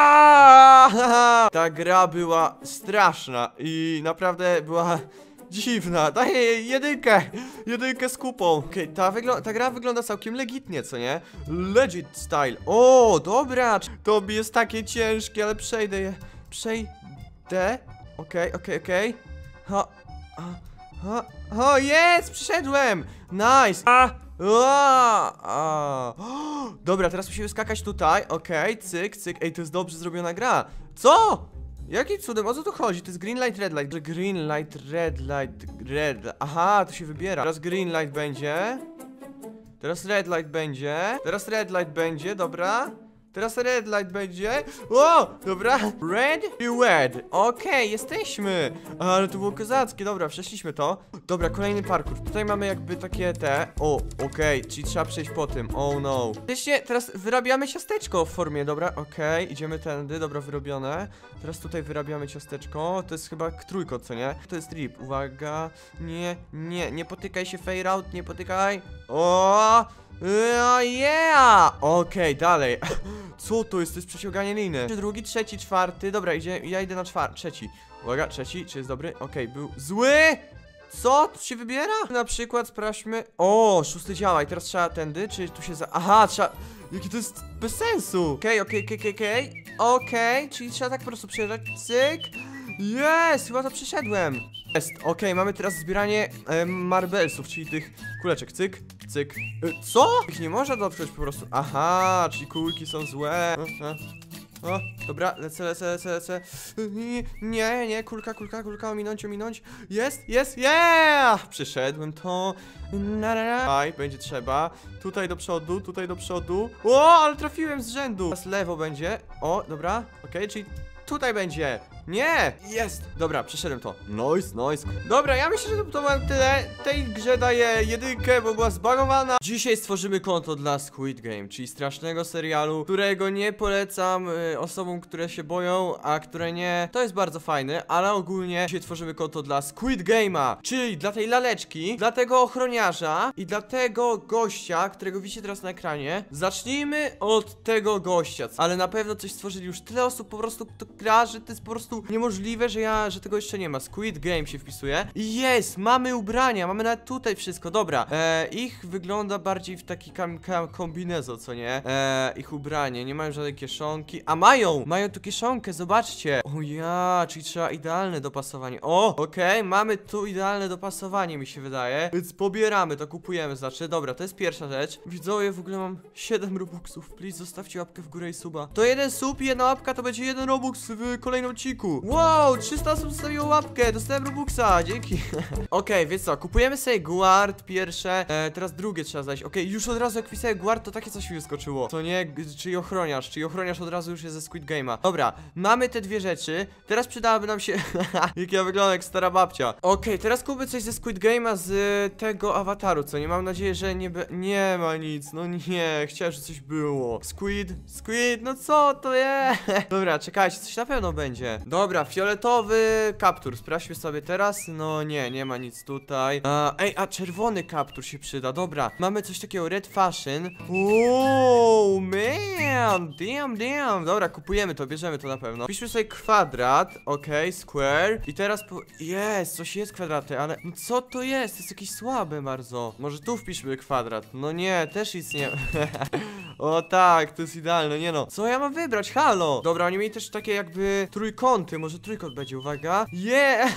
Aaaa! Ta gra była straszna i naprawdę była... dziwna, daję jej jedynkę. Jedynkę z kupą. Okej, okay, ta, ta gra wygląda całkiem legitnie, co nie? Legit style. O, dobra. To jest takie ciężkie, ale przejdę je. Przejdę. Okej, okej, okej. Ha, ha, ha. O, jest, przyszedłem. Nice. A, a, a. Dobra, teraz musimy skakać tutaj. Okej, okay, cyk, cyk. Ej, to jest dobrze zrobiona gra. Co? Jakim cudem? O co tu chodzi? To jest green light, red light. Green light, red light, red. Aha, to się wybiera. Teraz green light będzie. Teraz red light będzie. Teraz red light będzie, dobra. Teraz red light będzie. O, dobra. Red i red. Okej, okay, jesteśmy. Ale to było kozackie. Dobra, przeszliśmy to. Dobra, kolejny parkour. Tutaj mamy jakby takie te. O, okej, okay, czyli trzeba przejść po tym. Oh no. Wreszcie, teraz wyrabiamy ciasteczko w formie, dobra. Okej, okay, idziemy tędy, dobra, wyrobione. Teraz tutaj wyrabiamy ciasteczko. To jest chyba trójkąt, co nie? To jest rip. Uwaga. Nie, nie, nie potykaj się, fade out, nie potykaj. O, yeah. Okej, okay, dalej. Co to jest? To jest przeciąganie liny. Drugi, trzeci, czwarty. Dobra, idzie, ja idę na czwarty, trzeci. Uwaga, trzeci, czy jest dobry? Okej, był zły! Co? Tu się wybiera? Na przykład sprawdźmy. O, szósty działa i teraz trzeba tędy, czy tu się za... Aha, trzeba... Jaki to jest bez sensu. Okej, okej, okej, okej. Okej, czyli trzeba tak po prostu przejeżdżać. Cyk. Jest, chyba to przeszedłem. Jest, okej, mamy teraz zbieranie e, marbelsów, czyli tych kuleczek. Cyk, cyk. E, co? Ich nie można dotknąć po prostu. Aha, czyli kulki są złe. E, e. O, dobra, lecę, lecę, lecę, lecę. Nie, nie, nie, kulka, kulka, kulka, ominąć, ominąć. Jest, jest, yeah! Przyszedłem to. Aj, będzie trzeba. Tutaj do przodu, tutaj do przodu. O, ale trafiłem z rzędu. Teraz lewo będzie. O, dobra, okej, okay, czyli tutaj będzie. Nie! Jest! Dobra, przeszedłem to. Nice, nice. Dobra, ja myślę, że to było tyle. Tej grze daję jedynkę, bo była zbagowana. Dzisiaj stworzymy konto dla Squid Game, czyli strasznego serialu, którego nie polecam y, osobom, które się boją, a które nie. To jest bardzo fajne, ale ogólnie dzisiaj tworzymy konto dla Squid Game'a, czyli dla tej laleczki, dla tego ochroniarza i dla tego gościa, którego widzicie teraz na ekranie. Zacznijmy od tego gościa, ale na pewno coś stworzyli już tyle osób po prostu, kto gra, że to jest po prostu niemożliwe, że ja, że tego jeszcze nie ma. Squid Game się wpisuje. I jest, mamy ubrania, mamy nawet tutaj wszystko. Dobra, e, ich wygląda bardziej w taki kam, kam, kombinezon, co nie? E, ich ubranie, nie mają żadnej kieszonki. A mają! Mają tu kieszonkę, zobaczcie. O ja, czyli trzeba idealne dopasowanie. O, okej, okay, mamy tu idealne dopasowanie, mi się wydaje. Więc pobieramy, to kupujemy, znaczy. Dobra, to jest pierwsza rzecz. Widzowie, w ogóle mam siedem robuxów. Please, zostawcie łapkę w górę i suba. To jeden sub i jedna łapka, to będzie jeden robux w kolejnym odcinku. Wow, trzysta osób zostawiło łapkę, dostałem robuxa, dzięki. Okej, okay, więc co, kupujemy sobie guard pierwsze, e, teraz drugie trzeba znaleźć. Okej, okay, już od razu jak wpisałem guard, to takie coś mi wyskoczyło. To nie, czyli ochroniarz, czyli ochroniarz od razu już jest ze Squid Game'a. Dobra, mamy te dwie rzeczy, teraz przydałaby nam się, jak ja wyglądam jak stara babcia. Okej, okay, teraz kupmy coś ze Squid Game'a z tego awataru, co nie, mam nadzieję, że nie, nie ma nic, no nie, chciałem, że coś było. Squid, Squid, no co to jest? Dobra, czekajcie, coś na pewno będzie. Dobra, fioletowy kaptur, sprawdźmy sobie teraz. No nie, nie ma nic tutaj. a, Ej, a czerwony kaptur się przyda, dobra. Mamy coś takiego, red fashion. Ooo, man, damn, damn. Dobra, kupujemy to, bierzemy to na pewno. Piszmy sobie kwadrat, okej, okay, square. I teraz po... Jest, coś jest kwadraty, ale... No co to jest? To jest jakieś słabe bardzo. Może tu wpiszmy kwadrat. No nie, też nic nie... O tak, to jest idealne, nie no. Co ja mam wybrać? Halo! Dobra, oni mieli też takie jakby trójkąty, może trójkąt będzie, uwaga. Yeah!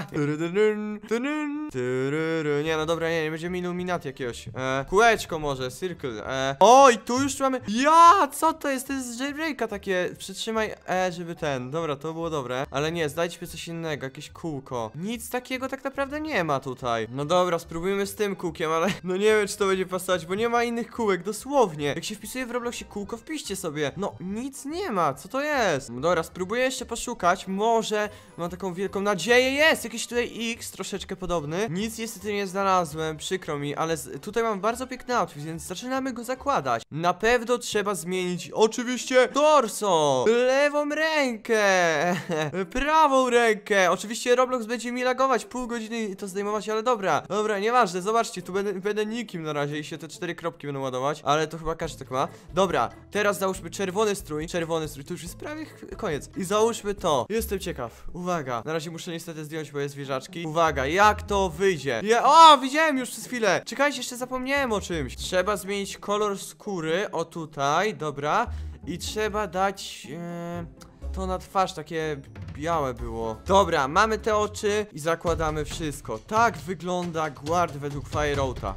Nie no dobra, nie, nie będziemy Illuminati jakiegoś. E, kółeczko może, circle. E. O, i tu już mamy... Ja, co to jest? To jest z jailbreaka takie. Przytrzymaj E, żeby ten. Dobra, to było dobre. Ale nie, znajdźmy coś innego, jakieś kółko. Nic takiego tak naprawdę nie ma tutaj. No dobra, spróbujmy z tym kółkiem, ale no nie wiem, czy to będzie pasować, bo nie ma innych kółek, dosłownie. Jak się wpisuje w Robloxie kółko, wpiszcie sobie. No, nic nie ma, co to jest? No dobra, spróbuję jeszcze poszukać. Może mam taką wielką nadzieję. Jest jakiś tutaj X, troszeczkę podobny. Nic niestety nie znalazłem, przykro mi, ale z, tutaj mam bardzo piękny outfit, więc zaczynamy go zakładać. Na pewno trzeba zmienić oczywiście torso, lewą rękę, prawą rękę. Oczywiście Roblox będzie mi lagować pół godziny i to zdejmować, ale dobra, dobra, nieważne, zobaczcie, tu będę, będę nikim na razie i się te cztery kropki będą ładować, ale to chyba każdy tak ma. Dobra, teraz załóżmy czerwony strój, czerwony strój, to już jest prawie koniec. I załóżmy to. Jestem ciekaw. Uwaga. Na razie muszę niestety zdjąć moje zwierzaczki. Uwaga, jak to wyjdzie? Ja... O, widziałem już przez chwilę. Czekajcie, jeszcze zapomniałem o czymś. Trzeba zmienić kolor skóry. O, tutaj, dobra. I trzeba dać... E... to na twarz takie białe było. Dobra, mamy te oczy i zakładamy wszystko. Tak wygląda guard według Fireouta.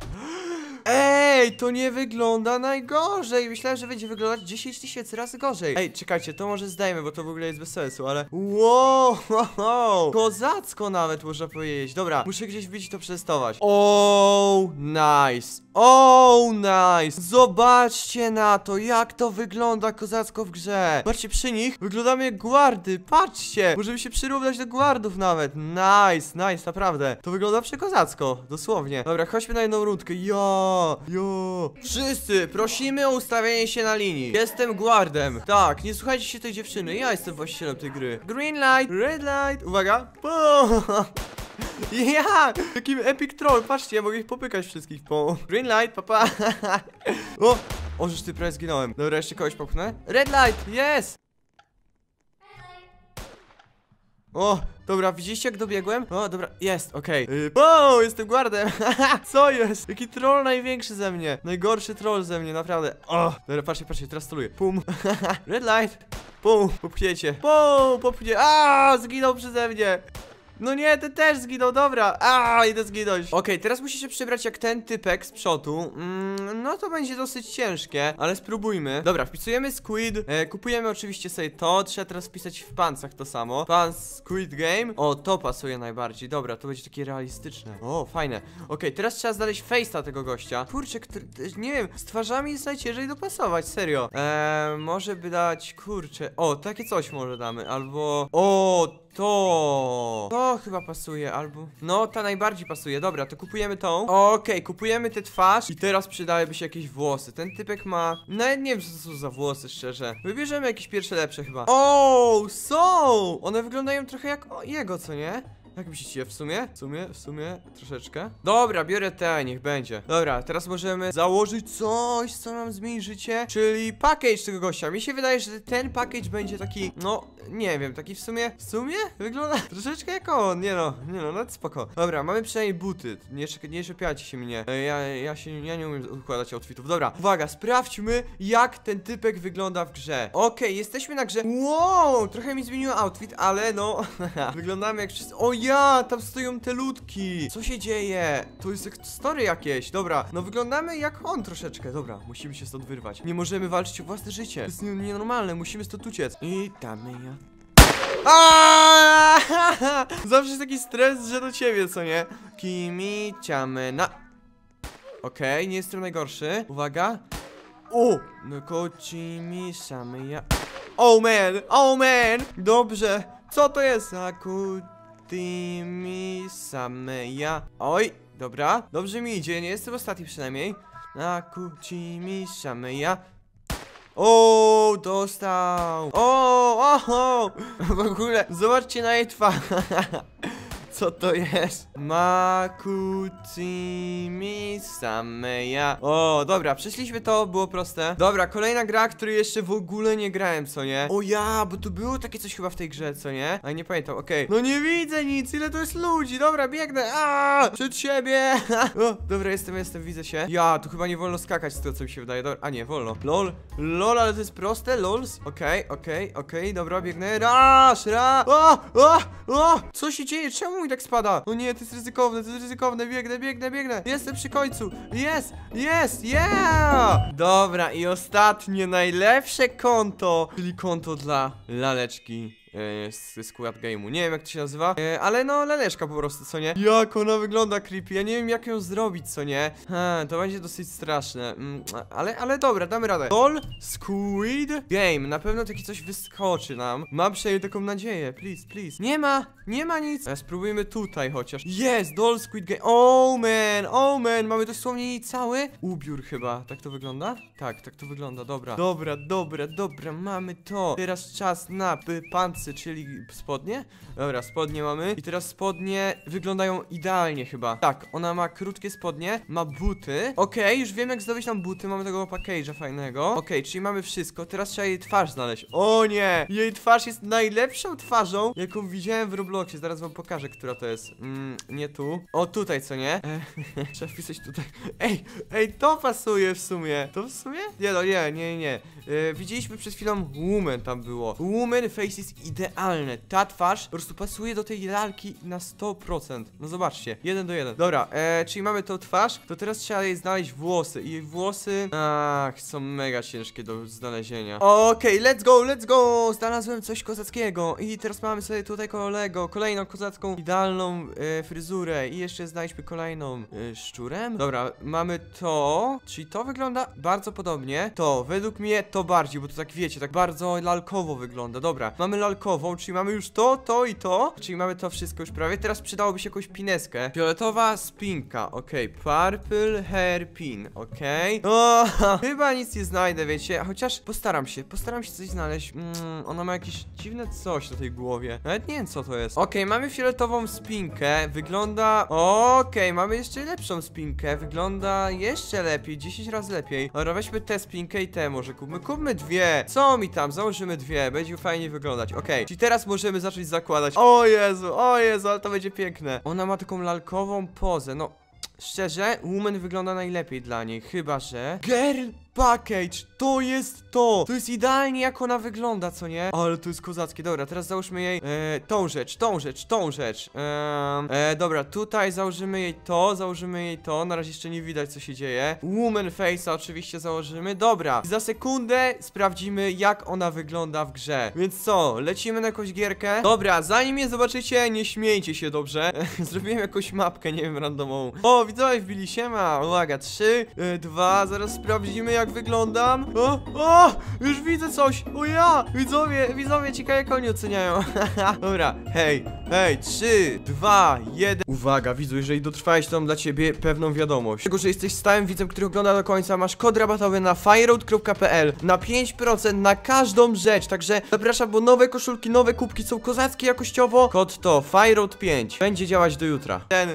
Ej, to nie wygląda najgorzej. Myślałem, że będzie wyglądać dziesięć tysięcy razy gorzej. Ej, czekajcie, to może zdajmy, bo to w ogóle jest bez sensu, ale... Wow, wow, kozacko nawet można powiedzieć. Dobra, muszę gdzieś wyjść i to przetestować. Oh, nice. Oh, nice. Zobaczcie na to, jak to wygląda kozacko w grze. Patrzcie, przy nich wyglądamy jak guardy. Patrzcie, możemy się przyrównać do guardów nawet. Nice, nice, naprawdę. To wygląda przekozacko, dosłownie. Dobra, chodźmy na jedną rundkę. Jo. Jo. Wszyscy prosimy o ustawienie się na linii. Jestem guardem. Tak, nie słuchajcie się tej dziewczyny. Ja jestem właścicielem tej gry. Green light, red light. Uwaga. Po. Ja! Jaki epic troll. Patrzcie, ja mogę ich popykać wszystkich. Po. Green light, papa. O. O, żeż ty prawie zginąłem. Dobra, jeszcze kogoś popchnę. Red light, jest! O, dobra, widzieliście jak dobiegłem? O, dobra, jest, okej. Okay. Yy, wow, jestem guardem. Co jest? Jaki troll największy ze mnie. Najgorszy troll ze mnie, naprawdę. O, dobra, patrzcie, patrzcie, teraz troluję. Pum. Red light. Pum, popchniecie. Pum, popchnie. A, zginął przeze mnie. No nie, ten też zginął, dobra. A, idę zginąć. Okej, okay, teraz musicie przebrać jak ten typek z przodu. mm, No to będzie dosyć ciężkie, ale spróbujmy. Dobra, wpisujemy Squid, e, kupujemy oczywiście sobie to. Trzeba teraz wpisać w pancach to samo. Pan Squid Game. O, to pasuje najbardziej, dobra, to będzie takie realistyczne. O, fajne. Okej, okay, teraz trzeba znaleźć face'a tego gościa. Kurczę, który, nie wiem, z twarzami jest najciężej dopasować, serio. Eee, może by dać, kurczę. O, takie coś może damy, albo... O, to... To chyba pasuje, albo... No, ta najbardziej pasuje, dobra, to kupujemy tą. Okej, okay, kupujemy tę twarz i teraz przydałyby się jakieś włosy. Ten typek ma... Nawet nie wiem, co to są za włosy, szczerze. Wybierzemy jakieś pierwsze lepsze chyba. O, są! One wyglądają trochę jak o, jego, co nie? Jak myślicie, w sumie? W sumie, w sumie, troszeczkę. Dobra, biorę te, niech będzie. Dobra, teraz możemy założyć coś, co nam zmieni życie, czyli package tego gościa. Mi się wydaje, że ten package będzie taki, no, nie wiem, taki w sumie, w sumie wygląda troszeczkę jak on, nie no, nie no, no spoko. Dobra, mamy przynajmniej buty, nie, nie czepiajcie się mnie, ja, ja się, ja nie umiem układać outfitów. Dobra, uwaga, sprawdźmy, jak ten typek wygląda w grze. Okej, okay, jesteśmy na grze. Wow, trochę mi zmieniło outfit, ale no, wyglądamy jak wszyscy. O ja, tam stoją te ludki. Co się dzieje? To jest jak story jakieś. Dobra, no wyglądamy jak on troszeczkę. Dobra, musimy się stąd wyrwać. Nie możemy walczyć o własne życie. To jest nienormalne, musimy stąd uciec. I damy ja. Aaaa! Zawsze jest taki stres, że do ciebie, co nie? Kimi ciamy na. Okej, okay, nie jestem najgorszy. Uwaga. O! No kocimi same ja. Oh man, oh man! Dobrze. Co to jest? Akutimi same ja. Oj, dobra. Dobrze mi idzie, nie jestem ostatni przynajmniej. Akutimi same ja. O, dostał. O, oho. W ogóle, zobaczcie na jej twarz. Co to jest? Makutimi same ja. O, dobra, przeszliśmy to, było proste. Dobra, kolejna gra, której jeszcze w ogóle nie grałem, co nie? O ja, bo tu było takie coś chyba w tej grze, co nie? A nie pamiętam, okej. Okay. No nie widzę nic, ile to jest ludzi. Dobra, biegnę. Aaaa, przed siebie. O, dobra, jestem, jestem, widzę się. Ja, tu chyba nie wolno skakać z tego, co mi się wydaje. Dobra, a nie, wolno. Lol, lol, ale to jest proste, lols. Okej, okay, okej, okay, okej, okay, dobra, biegnę. Rasz, ra. O, o, o. Co się dzieje? Czemu mi tak spada? O nie, to jest ryzykowne, to jest ryzykowne. Biegnę, biegnę, biegnę. Jestem przy końcu. Jest, jest, yeah! Dobra, i ostatnie, najlepsze konto, czyli konto dla laleczki z Squid Game'u. Nie wiem, jak to się nazywa, e, ale no laleczka po prostu, co nie? Jak ona wygląda creepy, ja nie wiem, jak ją zrobić, co nie? Ha, to będzie dosyć straszne, mm, ale, ale dobra, damy radę. Doll Squid Game, na pewno takie coś wyskoczy nam. Mam przynajmniej taką nadzieję, please, please. Nie ma, nie ma nic. A spróbujmy tutaj chociaż. Jest, Doll Squid Game. Oh man, oh man, mamy dosłownie cały ubiór chyba. Tak to wygląda? Tak, tak to wygląda, dobra. Dobra, dobra, dobra, mamy to. Teraz czas na pancerz, czyli spodnie. Dobra, spodnie mamy. I teraz spodnie wyglądają idealnie chyba. Tak, ona ma krótkie spodnie, ma buty. Okej, okay, już wiem, jak zdobyć nam buty. Mamy tego package'a fajnego. Okej, okay, czyli mamy wszystko. Teraz trzeba jej twarz znaleźć. O nie! Jej twarz jest najlepszą twarzą, jaką widziałem w Robloxie. Zaraz wam pokażę, która to jest. Mm, nie tu. O, tutaj, co nie? E, trzeba wpisać tutaj. Ej, ej, to pasuje w sumie. To w sumie? Nie, no nie, nie, nie. E, widzieliśmy przed chwilą woman tam było. Woman face is idealne. Ta twarz po prostu pasuje do tej lalki na sto procent. No zobaczcie, jeden do jeden. Dobra, e, czyli mamy tą twarz, to teraz trzeba jej znaleźć włosy. I jej włosy, ach, są mega ciężkie do znalezienia. Okej, okay, let's go, let's go. Znalazłem coś kozackiego. I teraz mamy sobie tutaj kolego, kolejną kozacką, idealną e, fryzurę. I jeszcze znajdźmy kolejną e, szczurem. Dobra, mamy to, czyli to wygląda bardzo podobnie. To, według mnie to bardziej, bo to tak wiecie, tak bardzo lalkowo wygląda. Dobra, mamy lalkowo lalkową, czyli mamy już to, to i to. Czyli mamy to wszystko już prawie. Teraz przydałoby się jakąś pineskę. Fioletowa spinka, okej. Okay. Purple hairpin, okej. Okay. O, chyba nic nie znajdę, wiecie. Chociaż postaram się, postaram się coś znaleźć. Mm, ona ma jakieś dziwne coś na tej głowie. Nawet nie wiem, co to jest. Okej, okay, mamy fioletową spinkę. Wygląda... Okej, okay, mamy jeszcze lepszą spinkę. Wygląda jeszcze lepiej, dziesięć razy lepiej. Dobra, weźmy tę spinkę i tę może kupmy. Kupmy dwie. Co mi tam? Założymy dwie. Będzie fajnie wyglądać. Okej, okay. Czyli teraz możemy zacząć zakładać. O Jezu, o Jezu, ale to będzie piękne. Ona ma taką lalkową pozę. No, szczerze, Woman wygląda najlepiej dla niej. Chyba że... Girl Package, to jest to. To jest idealnie jak ona wygląda, co nie? Ale to jest kozackie. Dobra, teraz załóżmy jej e, tą rzecz, tą rzecz, tą rzecz. E, e, dobra, tutaj założymy jej to, założymy jej to. Na razie jeszcze nie widać, co się dzieje. Woman Face'a oczywiście założymy. Dobra, za sekundę sprawdzimy, jak ona wygląda w grze. Więc co, lecimy na jakąś gierkę? Dobra, zanim je zobaczycie, nie śmiejcie się, dobrze? Zrobiłem jakąś mapkę, nie wiem, randomową. O, widzowie wbili, siema. Uwaga, trzy, dwa, zaraz sprawdzimy, jak wyglądam. O, o, już widzę coś. O ja, widzowie, widzowie, ciekawe jak oni oceniają. Dobra, hej, hej, trzy, dwa, jeden. Uwaga, widzu, jeżeli dotrwałeś, to mam dla ciebie pewną wiadomość. Tego, że jesteś stałym widzem, który ogląda do końca, masz kod rabatowy na fireroad kropka p l na pięć procent na każdą rzecz. Także zapraszam, bo nowe koszulki, nowe kubki są kozackie jakościowo. Kod to fireroad pięć. Będzie działać do jutra. Ten...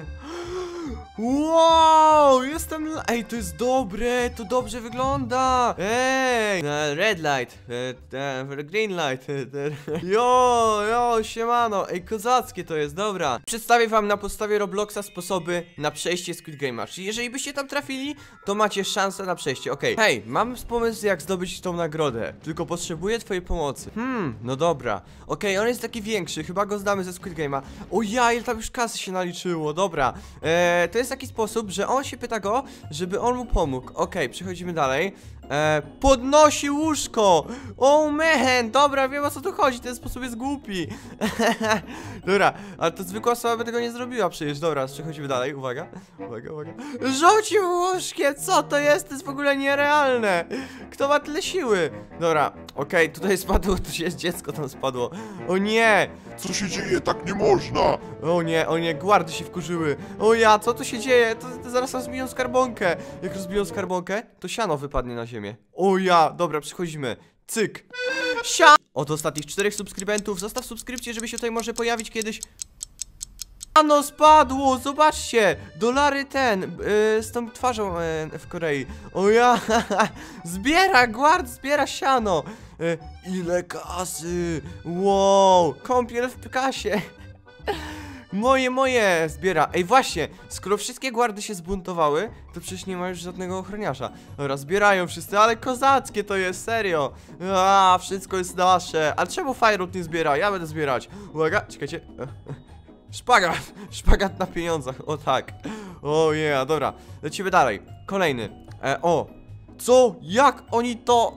Wow, jestem... Ej, to jest dobre, to dobrze wygląda. Ej, red light, green light. Jo, jo, siemano. Ej, kozackie to jest, dobra. Przedstawię wam na podstawie Robloxa sposoby na przejście Squid Game'a. Czyli jeżeli byście tam trafili, to macie szansę na przejście, okej. Okay. Hej, mam pomysł, jak zdobyć tą nagrodę. Tylko potrzebuję twojej pomocy. Hmm, no dobra. Okej, okay, on jest taki większy, chyba go znamy ze Squid Game'a. O ja, ile tam już kasy się naliczyło, dobra. Eee, to jest taki sposób, że on się pyta go, żeby on mu pomógł. Okej, okay, przechodzimy dalej. E, podnosi łóżko. Oh man, dobra, wiem, o co tu chodzi. Ten sposób jest głupi. Dobra, ale to zwykła osoba by tego nie zrobiła przecież. Dobra, przechodzimy dalej, uwaga. Uwaga, uwaga. Rzucił łóżkiem, co to jest? To jest w ogóle nierealne. Kto ma tyle siły? Dobra, okej, okay, tutaj spadło, tu jest dziecko, tam spadło. O nie. Co się dzieje? Tak nie można. O nie, o nie, guardy się wkurzyły. O ja, co tu się dzieje? To, to zaraz rozbiją skarbonkę. Jak rozbiją skarbonkę, to siano wypadnie na ziemię. O ja, dobra, przychodzimy. Cyk. Sia. Od ostatnich czterech subskrybentów zostaw subskrypcję, żeby się tutaj może pojawić kiedyś. Siano spadło, zobaczcie. Dolary ten, yy, z tą twarzą yy, w Korei. O ja, zbiera, guard zbiera siano. Yy, ile kasy. Wow, kąpiel w kasie. Moje, moje zbiera. Ej, właśnie, skoro wszystkie guardy się zbuntowały, to przecież nie ma już żadnego ochroniarza. Dobra, zbierają wszyscy, ale kozackie to jest, serio. A, wszystko jest nasze. A czemu Fireroad nie zbiera? Ja będę zbierać. Uwaga, czekajcie. Szpagat, szpagat na pieniądzach, o tak. O yeah, dobra, lecimy dalej. Kolejny, e, o. Co? Jak oni to?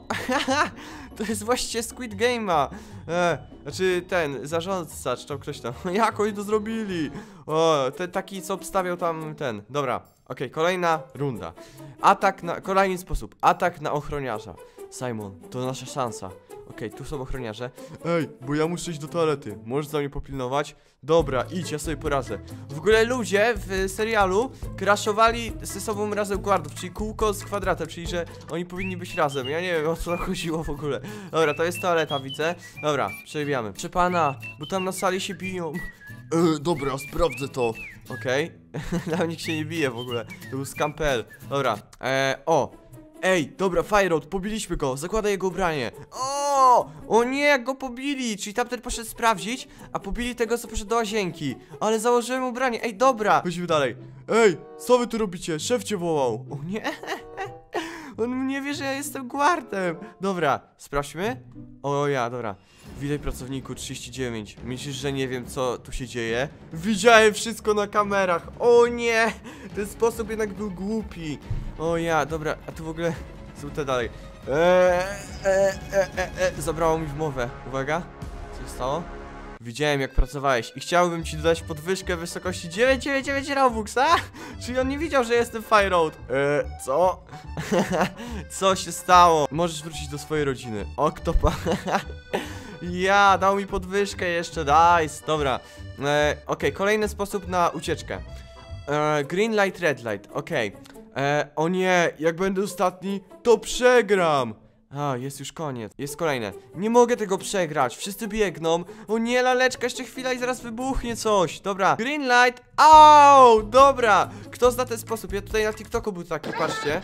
To jest właściwie Squid Game'a. E, znaczy ten, zarządca, czy tam ktoś tam. Jak oni to zrobili? O, ten taki, co obstawiał tam ten. Dobra, okej, okay, kolejna runda. Atak na, kolejny sposób. Atak na ochroniarza. Simon, to nasza szansa. Okej, okay, tu są ochroniarze. Ej, bo ja muszę iść do toalety. Możesz za mnie popilnować? Dobra, idź, ja sobie poradzę. W ogóle ludzie w serialu crashowali ze sobą razem guardów, czyli kółko z kwadratem, czyli że oni powinni być razem. Ja nie wiem, o co chodziło w ogóle. Dobra, to jest toaleta, widzę. Dobra, przebijamy. Proszę pana, bo tam na sali się biją. E, dobra, sprawdzę to. Okej. Okay. Tam nikt się nie bije w ogóle. To był scam kropka p l. Dobra, e, o. Ej, dobra, Fireroad, pobiliśmy go, zakładaj jego ubranie. O, o nie, jak go pobili. Czyli tamten poszedł sprawdzić, a pobili tego, co poszedł do łazienki. Ale założyłem ubranie, ej, dobra. Chodźmy dalej. Ej, co wy tu robicie? Szef cię wołał. O nie. On nie wie, że ja jestem guardem. Dobra, sprawdźmy. O ja, dobra. Witaj pracowniku trzydzieści dziewięć. Myślisz, że nie wiem, co tu się dzieje? Widziałem wszystko na kamerach. O nie, ten sposób jednak był głupi. O ja, dobra, a tu w ogóle są te dalej. Eee, e, e, e, e. Zabrało mi w mowę. Uwaga, co się stało? Widziałem, jak pracowałeś i chciałbym ci dodać podwyżkę w wysokości dziewięć dziewięć dziewięć Robux, a? Czyli on nie widział, że jestem Fireroad. Eee, co? Co się stało? Możesz wrócić do swojej rodziny. Oktopa. Ja, dał mi podwyżkę jeszcze, nice. Dobra, e, okej, okay, kolejny sposób na ucieczkę. e, Green light, red light, okej okay. e, O nie, jak będę ostatni, to przegram. A, jest już koniec, jest kolejne. Nie mogę tego przegrać, wszyscy biegną. O nie, laleczka, jeszcze chwila i zaraz wybuchnie coś. Dobra, green light, au, dobra. Kto zna ten sposób? Ja tutaj na TikToku był taki, patrzcie.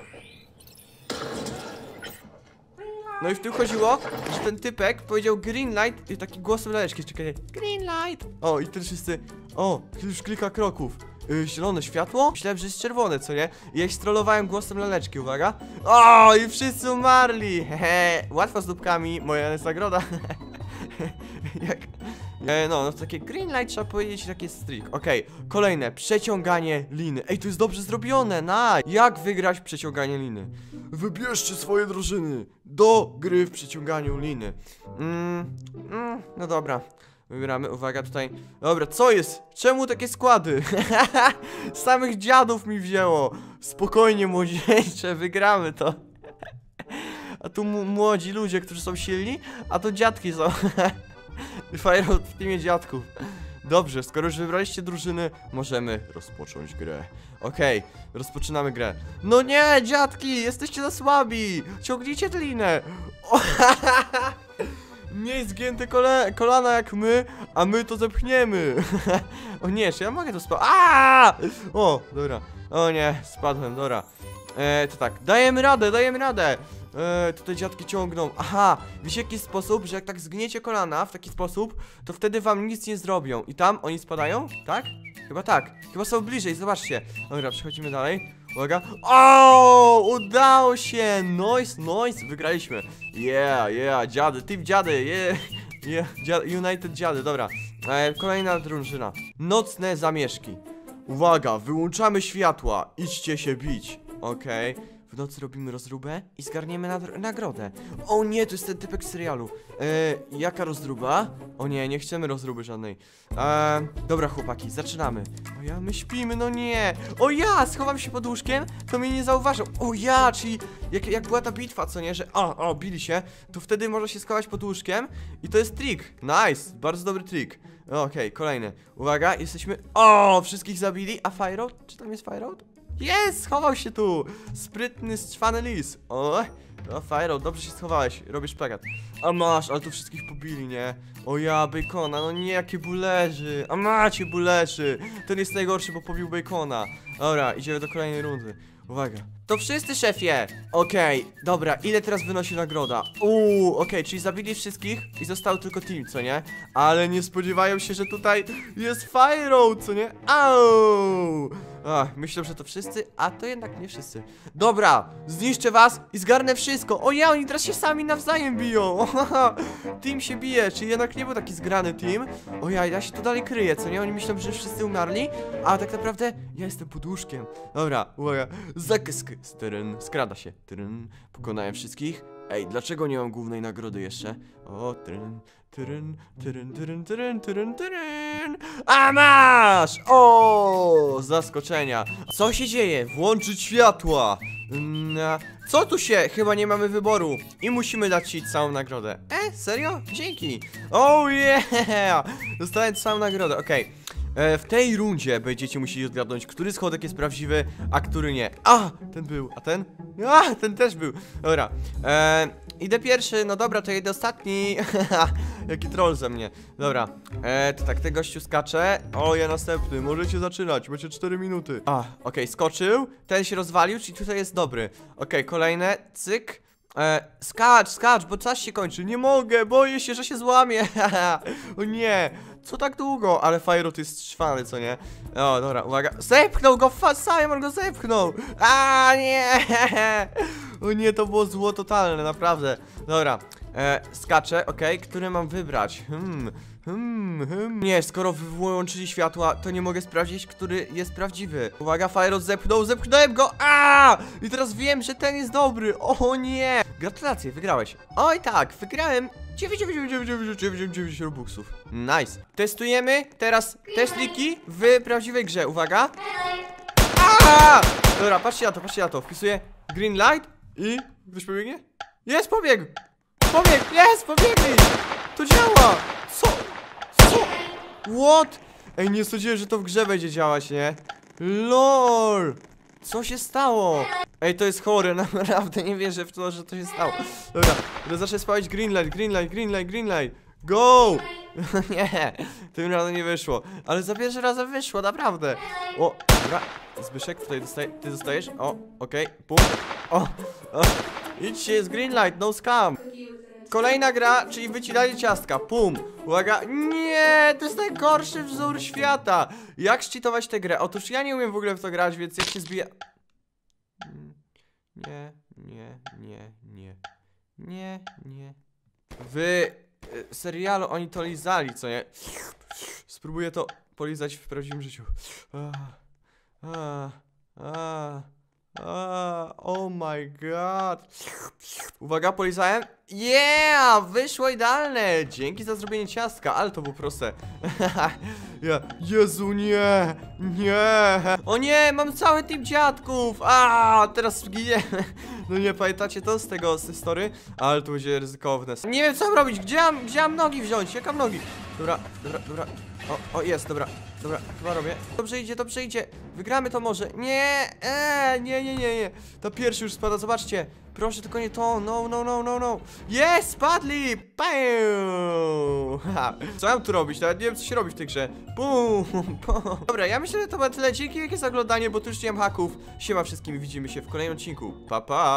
No i w tym chodziło, że ten typek powiedział green light i taki głosem laleczki, czekaj, green light. O, i ten wszyscy, o, już kilka kroków. Yy, zielone światło? Myślałem, że jest czerwone, co nie? I ja strollowałem głosem laleczki, uwaga. O, i wszyscy umarli. Hehe, łatwo z dupkami, moja jest nagroda. Jak... E, no, no to takie green light trzeba powiedzieć, taki jest trik. Okej, okay. Kolejne, przeciąganie liny. Ej, to jest dobrze zrobione, nice. Jak wygrać przeciąganie liny? Wybierzcie swoje drużyny do gry w przeciąganiu liny. Mm, mm, no dobra. Wybieramy, uwaga tutaj. Dobra, co jest? Czemu takie składy? Samych dziadów mi wzięło. Spokojnie, młodzieńcze, wygramy to. A tu młodzi ludzie, którzy są silni, a to dziadki są. Fireout w teamie dziadków. Dobrze, skoro już wybraliście drużyny, możemy rozpocząć grę. Okej, okay, rozpoczynamy grę. No nie, dziadki, jesteście za słabi. Ciągnijcie tę linę. Miej zgięte kole kolana jak my, a my to zepchniemy. O nie, czy ja mogę to spadać? O, dobra. O nie, spadłem, dobra. E, to tak, dajemy radę, dajemy radę. E, tutaj dziadki ciągną. Aha, wiecie jaki sposób, że jak tak zgniecie kolana w taki sposób, to wtedy wam nic nie zrobią. I tam oni spadają, tak? Chyba tak, chyba są bliżej, zobaczcie. Dobra, przechodzimy dalej. Uwaga. O, udało się. Nice, nice, wygraliśmy. Yeah, yeah, dziady, team dziady, yeah, yeah, dziad, United dziady, dobra. E, kolejna drużyna. Nocne zamieszki. Uwaga, wyłączamy światła, idźcie się bić. Okej, okay. W nocy robimy rozróbę i zgarniemy nagrodę. O nie, to jest ten typek z serialu. e, Jaka rozróba? O nie, nie chcemy rozróby żadnej. e, Dobra chłopaki, zaczynamy. O ja, my śpimy, no nie. O ja, schowam się pod łóżkiem, to mnie nie zauważą. O ja, czyli jak, jak była ta bitwa, co nie, że o, o, bili się, to wtedy można się schować pod łóżkiem. I to jest trik, nice, bardzo dobry trik. Okej, okay, kolejny. Uwaga, jesteśmy... O, wszystkich zabili, a Fireout? Czy tam jest Fireout? Jest, schował się tu. Sprytny, strzwany lis. O, no Fireout, dobrze się schowałeś, robisz plakat. A masz, ale tu wszystkich pobili, nie? O ja, Bacona, no nie, jakie bulerzy. A macie bulerzy. Ten jest najgorszy, bo pobił Bacona. Dobra, idziemy do kolejnej rundy. Uwaga. To wszyscy, szefie. Okej, okay, dobra, ile teraz wynosi nagroda? Uuu, okej, okay, czyli zabili wszystkich i został tylko team, co nie? Ale nie spodziewają się, że tutaj jest Fireout, co nie? Au! Ach, myślę, że to wszyscy, a to jednak nie wszyscy. Dobra, zniszczę was i zgarnę wszystko. O ja, oni teraz się sami nawzajem biją. Team się bije, czyli jednak nie był taki zgrany team. O ja, ja się tu dalej kryję, co nie? Oni myślą, że wszyscy umarli, a tak naprawdę ja jestem pod łóżkiem. Dobra, uwaga. Zakysk, styryn, skrada się. Tyryn, pokonałem wszystkich. Ej, dlaczego nie mam głównej nagrody jeszcze? O, tryn, tryn, tryn, tryn, tryn, tryn, tryn. A masz! O, zaskoczenia. Co się dzieje? Włączyć światła. No, co tu się? Chyba nie mamy wyboru. I musimy dać ci całą nagrodę. E, serio? Dzięki. Oh yeah! Dostałem całą nagrodę, okej. Okay. W tej rundzie będziecie musieli odgadnąć, który schodek jest prawdziwy, a który nie. A, ten był, a ten? A, ten też był. Dobra, e, idę pierwszy, no dobra, to jedę ostatni. Jaki troll ze mnie. Dobra, e, to tak, ten gościu skacze. O, ja następny, możecie zaczynać, macie cztery minuty. A, okej, okay, skoczył, ten się rozwalił, czyli tutaj jest dobry. Okej, okay, kolejne, cyk. E, skacz, skacz, bo czas się kończy. Nie mogę, boję się, że się złamie. O nie, co tak długo? Ale Fireout jest szwany, co nie? O, dobra, uwaga. Zepchnął go, Simon go zepchnął. A nie. O nie, to było zło totalne, naprawdę. Dobra, e, skaczę, okej, okay. Który mam wybrać? Hmm, hmm, hmm. Nie, skoro wyłączyli światła, to nie mogę sprawdzić, który jest prawdziwy. Uwaga, Fireout zepchnął, zepchnąłem go. A! I teraz wiem, że ten jest dobry. O nie. Gratulacje, wygrałeś. Oj tak, wygrałem dziewięć dziewięć dziewięć dziewięć dziewięć dziewięć robuxów. Nice. Testujemy teraz te triki w prawdziwej grze. Uwaga. A! Dobra, patrzcie na to, patrzcie na to. Wpisuję green light i... Ktoś pobiegnie? Jest, pobiegł! Pobiegł, jest, pobiegli! To działa! Co? Co? What? Ej, nie sądziłem, że to w grze będzie działać, nie? LOL! Co się stało? Ej, to jest chore, naprawdę nie wierzę w to, że to się stało. Dobra, to zacznę spalić green light, green light, green light, green light. Go! Nie, tym razem nie wyszło. Ale za pierwszy razem wyszło, naprawdę. O, dobra, Zbyszek, tutaj dostaje, ty dostajesz. O, okej, okay. Pum. O, o, idźcie, jest green light, no scam. Kolejna gra, czyli wycinanie ciastka. Pum. Uwaga. Nie, to jest najgorszy wzór świata. Jak szczytować tę grę? Otóż ja nie umiem w ogóle w to grać, więc jak się zbija... Nie, nie, nie, nie. Nie, nie. W y, serialu oni to lizali, co nie? Spróbuję to polizać w prawdziwym życiu. Ah, ah, ah. Ah, oh my god. Uwaga, polizałem. Yeah! Wyszło idealne! Dzięki za zrobienie ciastka, ale to było proste. Ja, Jezu, nie! Nie! O nie, mam cały team dziadków! A, teraz zginiemy. No nie, pamiętacie to z tego, z tej story? Ale to będzie ryzykowne. Nie wiem co mam robić, gdzie mam, gdzie mam nogi wziąć? Jak mam nogi? Dobra, dobra, dobra. O, o, jest, dobra. Dobra, chyba robię. Dobrze idzie, dobrze idzie. Wygramy to może. Nie, eee, nie, nie, nie, nie. Ta pierwszy już spada, zobaczcie. Proszę, tylko nie to. No, no, no, no, no. Jest, spadli. Pau. Ha. Co mam tu robić? Nawet nie wiem, co się robi w tej grze. Bum, bum. Dobra, ja myślę, że to ma tyle. Dzięki wielkie za oglądanie, bo tu już nie mam haków. Siema wszystkim, widzimy się w kolejnym odcinku. Pa, pa.